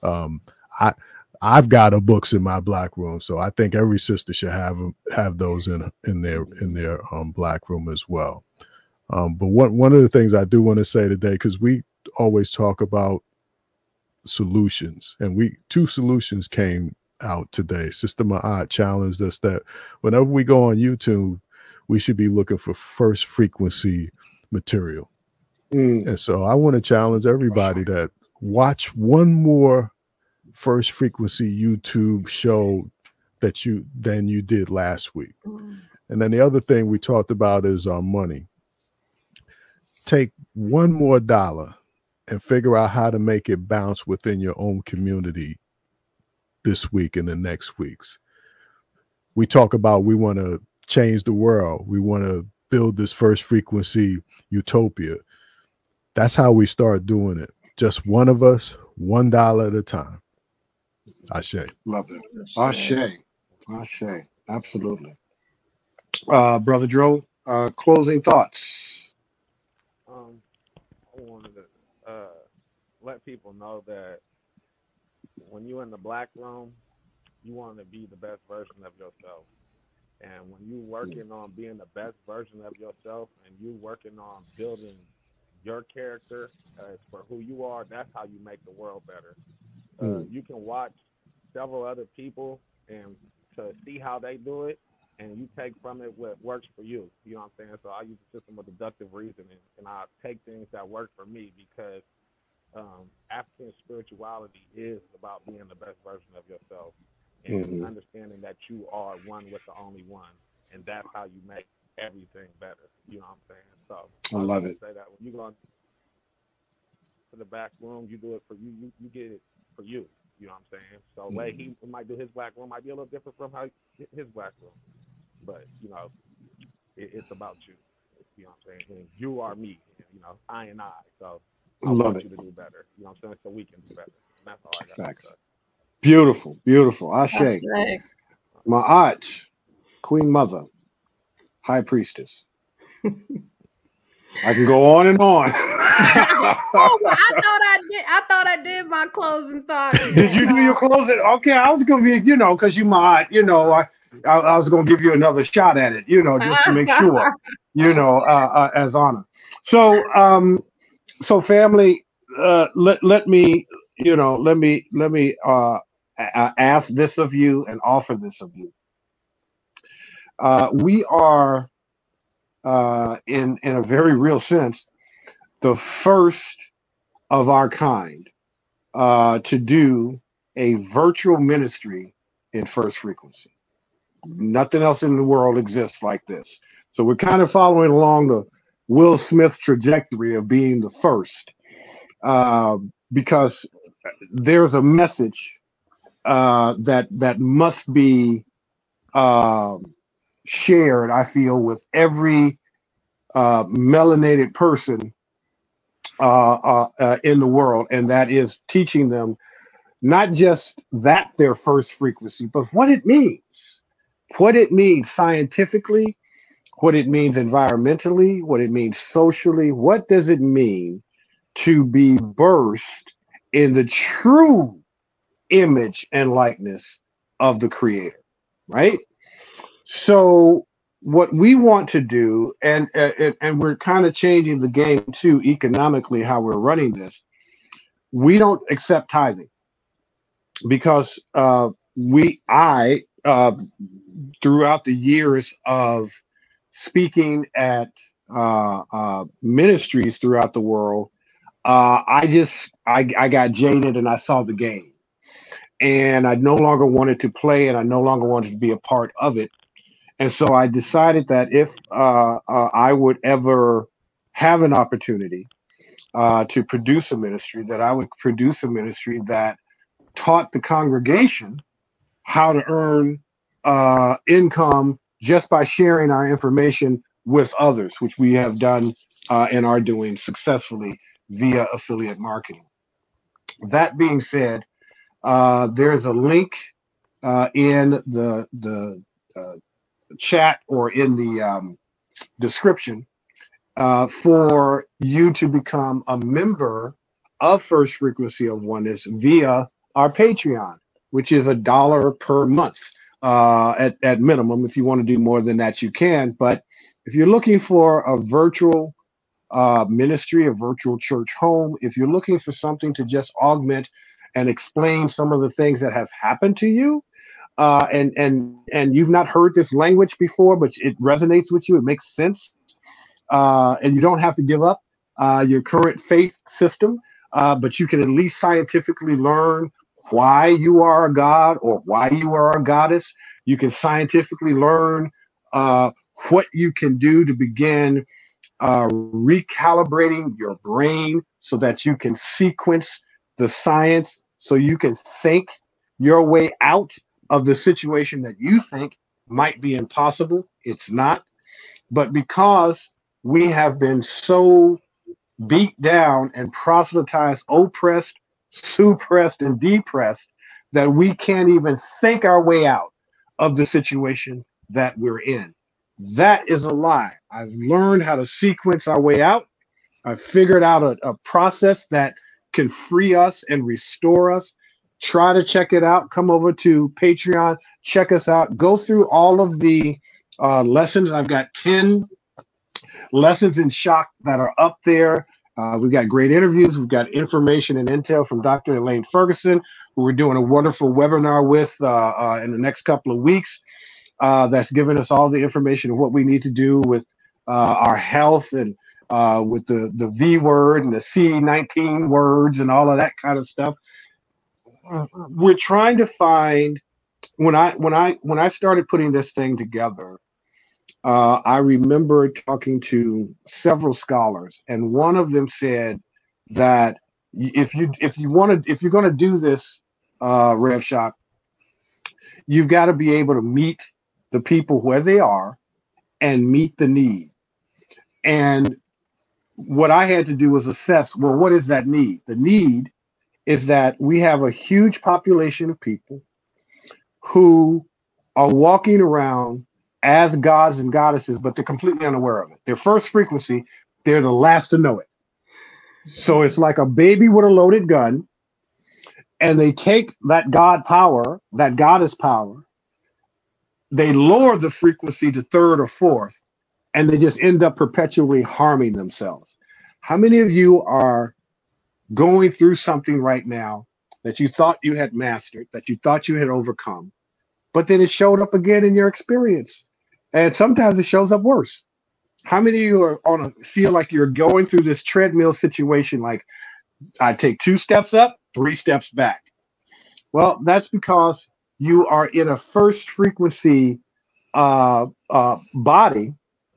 I've got books in my black room, so I think every sister should have those in their black room as well. But one of the things I do want to say today, because we always talk about solutions, and two solutions came out today. Sister Ma'at challenged us that whenever we go on YouTube, we should be looking for first frequency material. And so I want to challenge everybody that watch one more first frequency YouTube show than you did last week. And then the other thing we talked about is our money. Take one more dollar and figure out how to make it bounce within your own community this week and the next weeks. We talk about we want to change the world. We want to build this first frequency utopia. That's how we start doing it. Just one of us, $1 at a time. Ashe. Love it. Ashe. Ashe. Absolutely. Brother Dro, closing thoughts. I wanted to let people know that when you're in the black room, you want to be the best version of yourself. And when you working on being the best version of yourself and you working on building your character for who you are, that's how you make the world better. You can watch several other people and to see how they do it, and you take from it what works for you. You know what I'm saying? So I use the system of deductive reasoning, and I take things that work for me because African spirituality is about being the best version of yourself and understanding that you are one with the only one, and that's how you make everything better. You know what I'm saying? So I love it. say that when you go to the back room, you do it for you. You get it for you. You know what I'm saying? So the way he might do his black room might be a little different from how his black room, but you know, it's about you. You know what I'm saying? And you are me. You know, I and I. So I Love want it. you to do better. You know what I'm saying? So we can do better. And that's all I got to Facts. say. Beautiful, beautiful. That's Ashe. right. My aunt, Queen Mother, High Priestess. I can go on and on. Oh, well, I thought I did my closing thoughts. Did you do your closing? Okay, I was gonna be, because you my aunt, I was gonna give you another shot at it, just to make sure, as honor. So family, let me, ask this of you and offer this of you. We are, in a very real sense, the first of our kind to do a virtual ministry in First Frequency. Nothing else in the world exists like this. So we're kind of following along the Will Smith trajectory of being the first, because there's a message that must be shared, I feel, with every melanated person in the world, and that is teaching them not just that their first frequency, but what it means scientifically, what it means environmentally, what it means socially. What does it mean to be birthed in the true image and likeness of the Creator, right? So what we want to do, and we're kind of changing the game too economically, how we're running this. We don't accept tithing because I throughout the years of speaking at ministries throughout the world, I got jaded and I saw the game, and I no longer wanted to play, and I no longer wanted to be a part of it. And so I decided that if I would ever have an opportunity to produce a ministry, that I would produce a ministry that taught the congregation how to earn income just by sharing our information with others, which we have done and are doing successfully via affiliate marketing. That being said, there's a link in the chat or in the description for you to become a member of First Frequency of Oneness via our Patreon, which is $1 per month at minimum. If you want to do more than that, you can. But if you're looking for a virtual ministry, a virtual church home, if you're looking for something to just augment and explain some of the things that has happened to you, and you've not heard this language before, but it resonates with you, it makes sense, and you don't have to give up your current faith system, but you can at least scientifically learn why you are a god or why you are a goddess. You can scientifically learn what you can do to begin recalibrating your brain so that you can sequence the science, so you can think your way out of the situation that you think might be impossible. It's not. But because we have been so beat down and proselytized, oppressed, suppressed, and depressed, that we can't even think our way out of the situation that we're in. That is a lie. I've learned how to sequence our way out. I've figured out a process that can free us and restore us try to check it out. Come over to Patreon, check us out. Go through all of the lessons. I've got 10 lessons in shock that are up there. We've got great interviews. We've got information and intel from Dr. Elaine Ferguson, who we're doing a wonderful webinar with in the next couple of weeks. That's giving us all the information of what we need to do with our health and with the V word and the C19 words and all of that kind of stuff. We're trying to find, when I started putting this thing together, I remember talking to several scholars, and one of them said that if you're going to do this, Rev Shock, you've got to be able to meet the people where they are and meet the need. And what I had to do was assess, well, what is that need? The need is that we have a huge population of people who are walking around as gods and goddesses, but they're completely unaware of it. Their first frequency, they're the last to know it. So it's like a baby with a loaded gun, and they take that God power, that goddess power, they lower the frequency to third or fourth, and they just end up perpetually harming themselves. How many of you are going through something right now that you thought you had mastered, that you thought you had overcome, but then it showed up again in your experience? And sometimes it shows up worse. How many of you are feel like you're going through this treadmill situation, like I take 2 steps up, 3 steps back? Well, that's because you are in a first frequency body,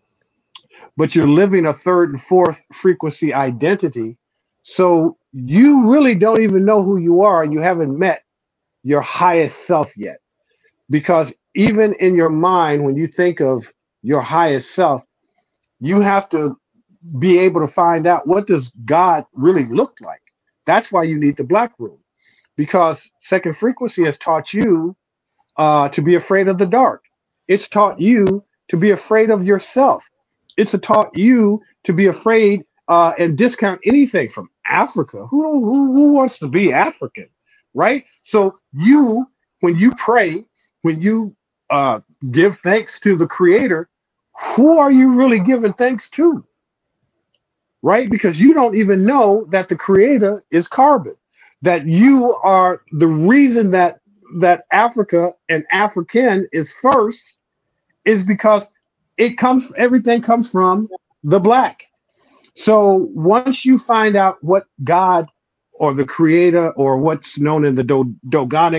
but you're living a third and fourth frequency identity. So you really don't even know who you are, and you haven't met your highest self yet. Because even in your mind, when you think of your highest self, you have to be able to find out, what does God really look like? That's why you need the Black Room, because second frequency has taught you to be afraid of the dark. It's taught you to be afraid of yourself. It's taught you to be afraid and discount anything from Africa. Who wants to be African, right? So when you pray, when you give thanks to the Creator, who are you really giving thanks to? Right? Because you don't even know that the Creator is carbon, that you are the reason that Africa and African is first, is because everything comes from the Black. So once you find out what God or the Creator, or what's known in the Dogonic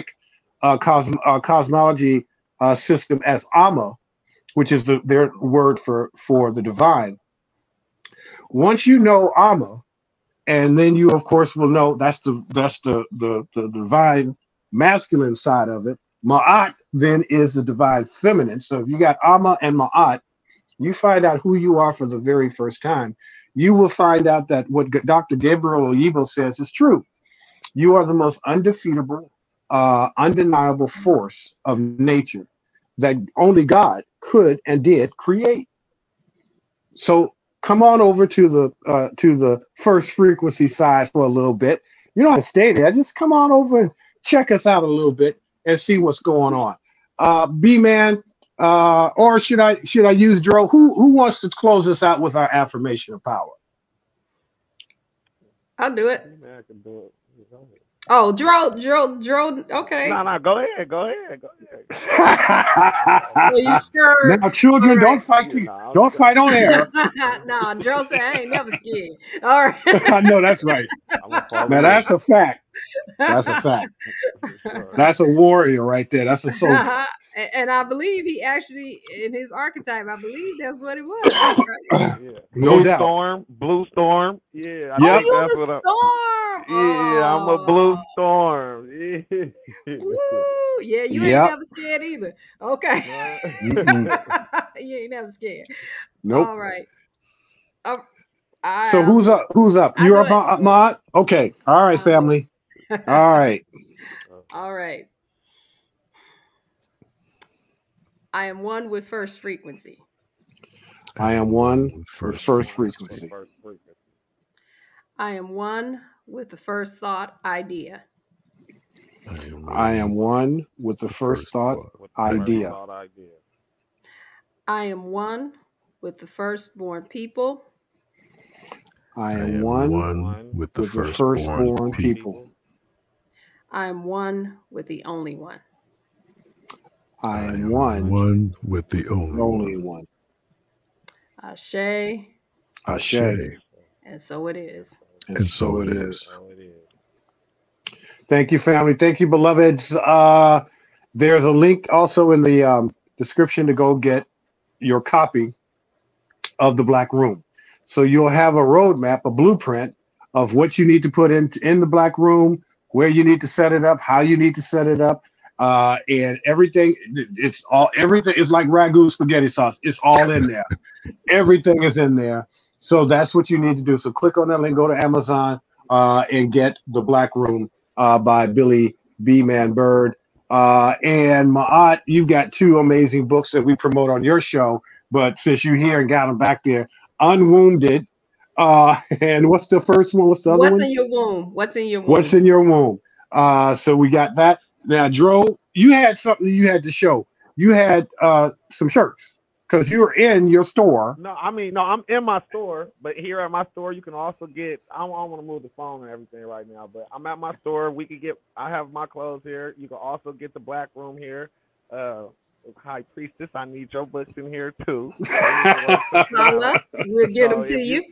cosmology system as Amma, which is their word for the divine. Once you know Amma, and then you of course will know that's the divine masculine side of it. Ma'at then is the divine feminine. So if you got Amma and Ma'at, you find out who you are for the very first time. You will find out that what Dr. Gabriel Oyibo says is true. You are the most undefeatable, undeniable force of nature that only God could and did create. So come on over to the first frequency side for a little bit. You don't have to stay there. Just come on over and check us out a little bit and see what's going on. B-Man, or should I use Dro? Who wants to close us out with our affirmation of power? I'll do it. I can do it. Oh, Dro, okay. No, go ahead. Well, you scared. Now, children, All right. don't fight on air. No, Dro said I ain't never scared. All right. I know that's right. Now, that's a fact. That's a fact. That's a warrior right there. That's a soldier. And I believe he actually, in his archetype, I believe that's what it was. Right? Yeah. No doubt. Blue Storm. Yeah. Yep. You the storm. Yeah, I'm a blue storm. Yeah. Woo. Yeah, you ain't never scared either. Okay. You ain't never scared. Nope. All right. So who's up? You're up, Mod? Okay. All right, family. All right. All right. I am one with first frequency. I am one with first frequency. I am one with the first thought idea. I am one with the first thought With the first idea. thought idea. I am one with the firstborn people. I I am am one one with the with the firstborn firstborn people. people. I am one with the only one. I I am am one, one with the only only one. one. Ashe, Ashe. Ashe. and so it is. And so it is. So it is. Thank you, family. Thank you, beloveds. There's a link also in the description to go get your copy of The Black Room. So you'll have a roadmap, a blueprint of what you need to put in the Black Room, where you need to set it up, how you need to set it up, and everything. Everything is like ragu spaghetti sauce. It's all in there. Everything is in there. So that's what you need to do. So click on that link, go to Amazon, and get The Black Room by Billy B. Man Bird. And Ma'at, you've got two amazing books that we promote on your show. But since you're here and got them back there, Unwounded. And what's the first one? What's the other What's one? in your womb? What's in your womb? What's in your womb? So we got that. Now, Dro, you had something you had to show. You had some shirts because you were in your store. No, I mean, no, I'm in my store, but here at my store, you can also get. I don't want to move the phone and everything right now, but I'm at my store. I have my clothes here. You can also get the Black Room here. High Priestess, I need your books in here too. Holla, we'll get them So to you.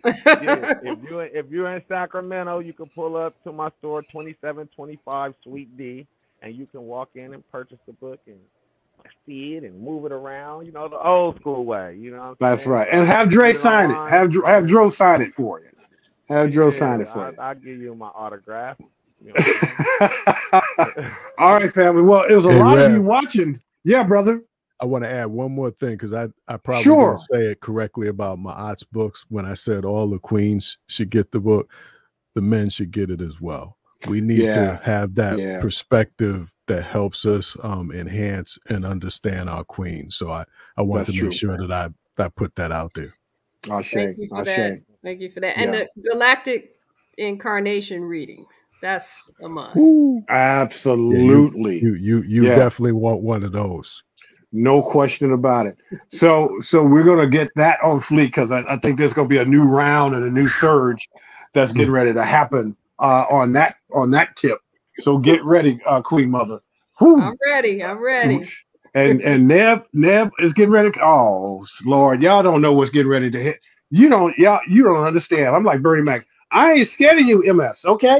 if you're in Sacramento, you can pull up to my store, 2725 Suite D, and you can walk in and purchase the book and see it and move it around. You know, the old school way. You know what I'm That's saying? right. And have Dre Get it sign it. online. Have Dro sign it for you. Have Dro sign it for you. I'll give you my autograph. You know what I'm saying? All right, family. Well, it was a Hey, lot of Rev. you watching. Yeah, brother. I want to add one more thing because I probably Sure. didn't say it correctly about my Ott's books when I said all the queens should get the book. The men should get it as well. We need Yeah. to have that Yeah. perspective that helps us enhance and understand our queens. So I want That's to true. make sure that I put that out there. Ashe. Thank you for Ashe. that. Thank you for that. And Yeah. the galactic incarnation readings. That's a must. Absolutely. You Yeah. definitely want one of those. No question about it. So we're gonna get that on fleek because I think there's gonna be a new round and a new surge that's getting ready to happen on that tip. So get ready, Queen Mother. Whew. I'm ready. I'm ready. And Neb is getting ready. Oh Lord, y'all don't know what's getting ready to hit. You don't understand. I'm like Bernie Mac. I ain't scared of you, MS. Okay,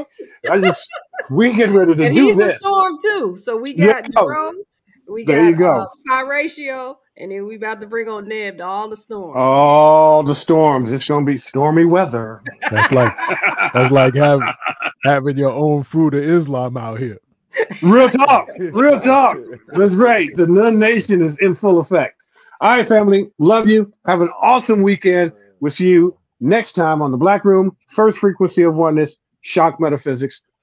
we getting ready to And do he's this. a storm too. So we Yeah. got Jerome, we got There you go. Pi Ratio, and then we about to bring on Neb to all the storms. All the storms. It's gonna be stormy weather. That's like having your own fruit of Islam out here. Real talk. Real talk. That's right. The Nun Nation is in full effect. All right, family. Love you. Have an awesome weekend. We'll see you next time on The Black Room, First Frequency of Oneness, Shock Metaphysics.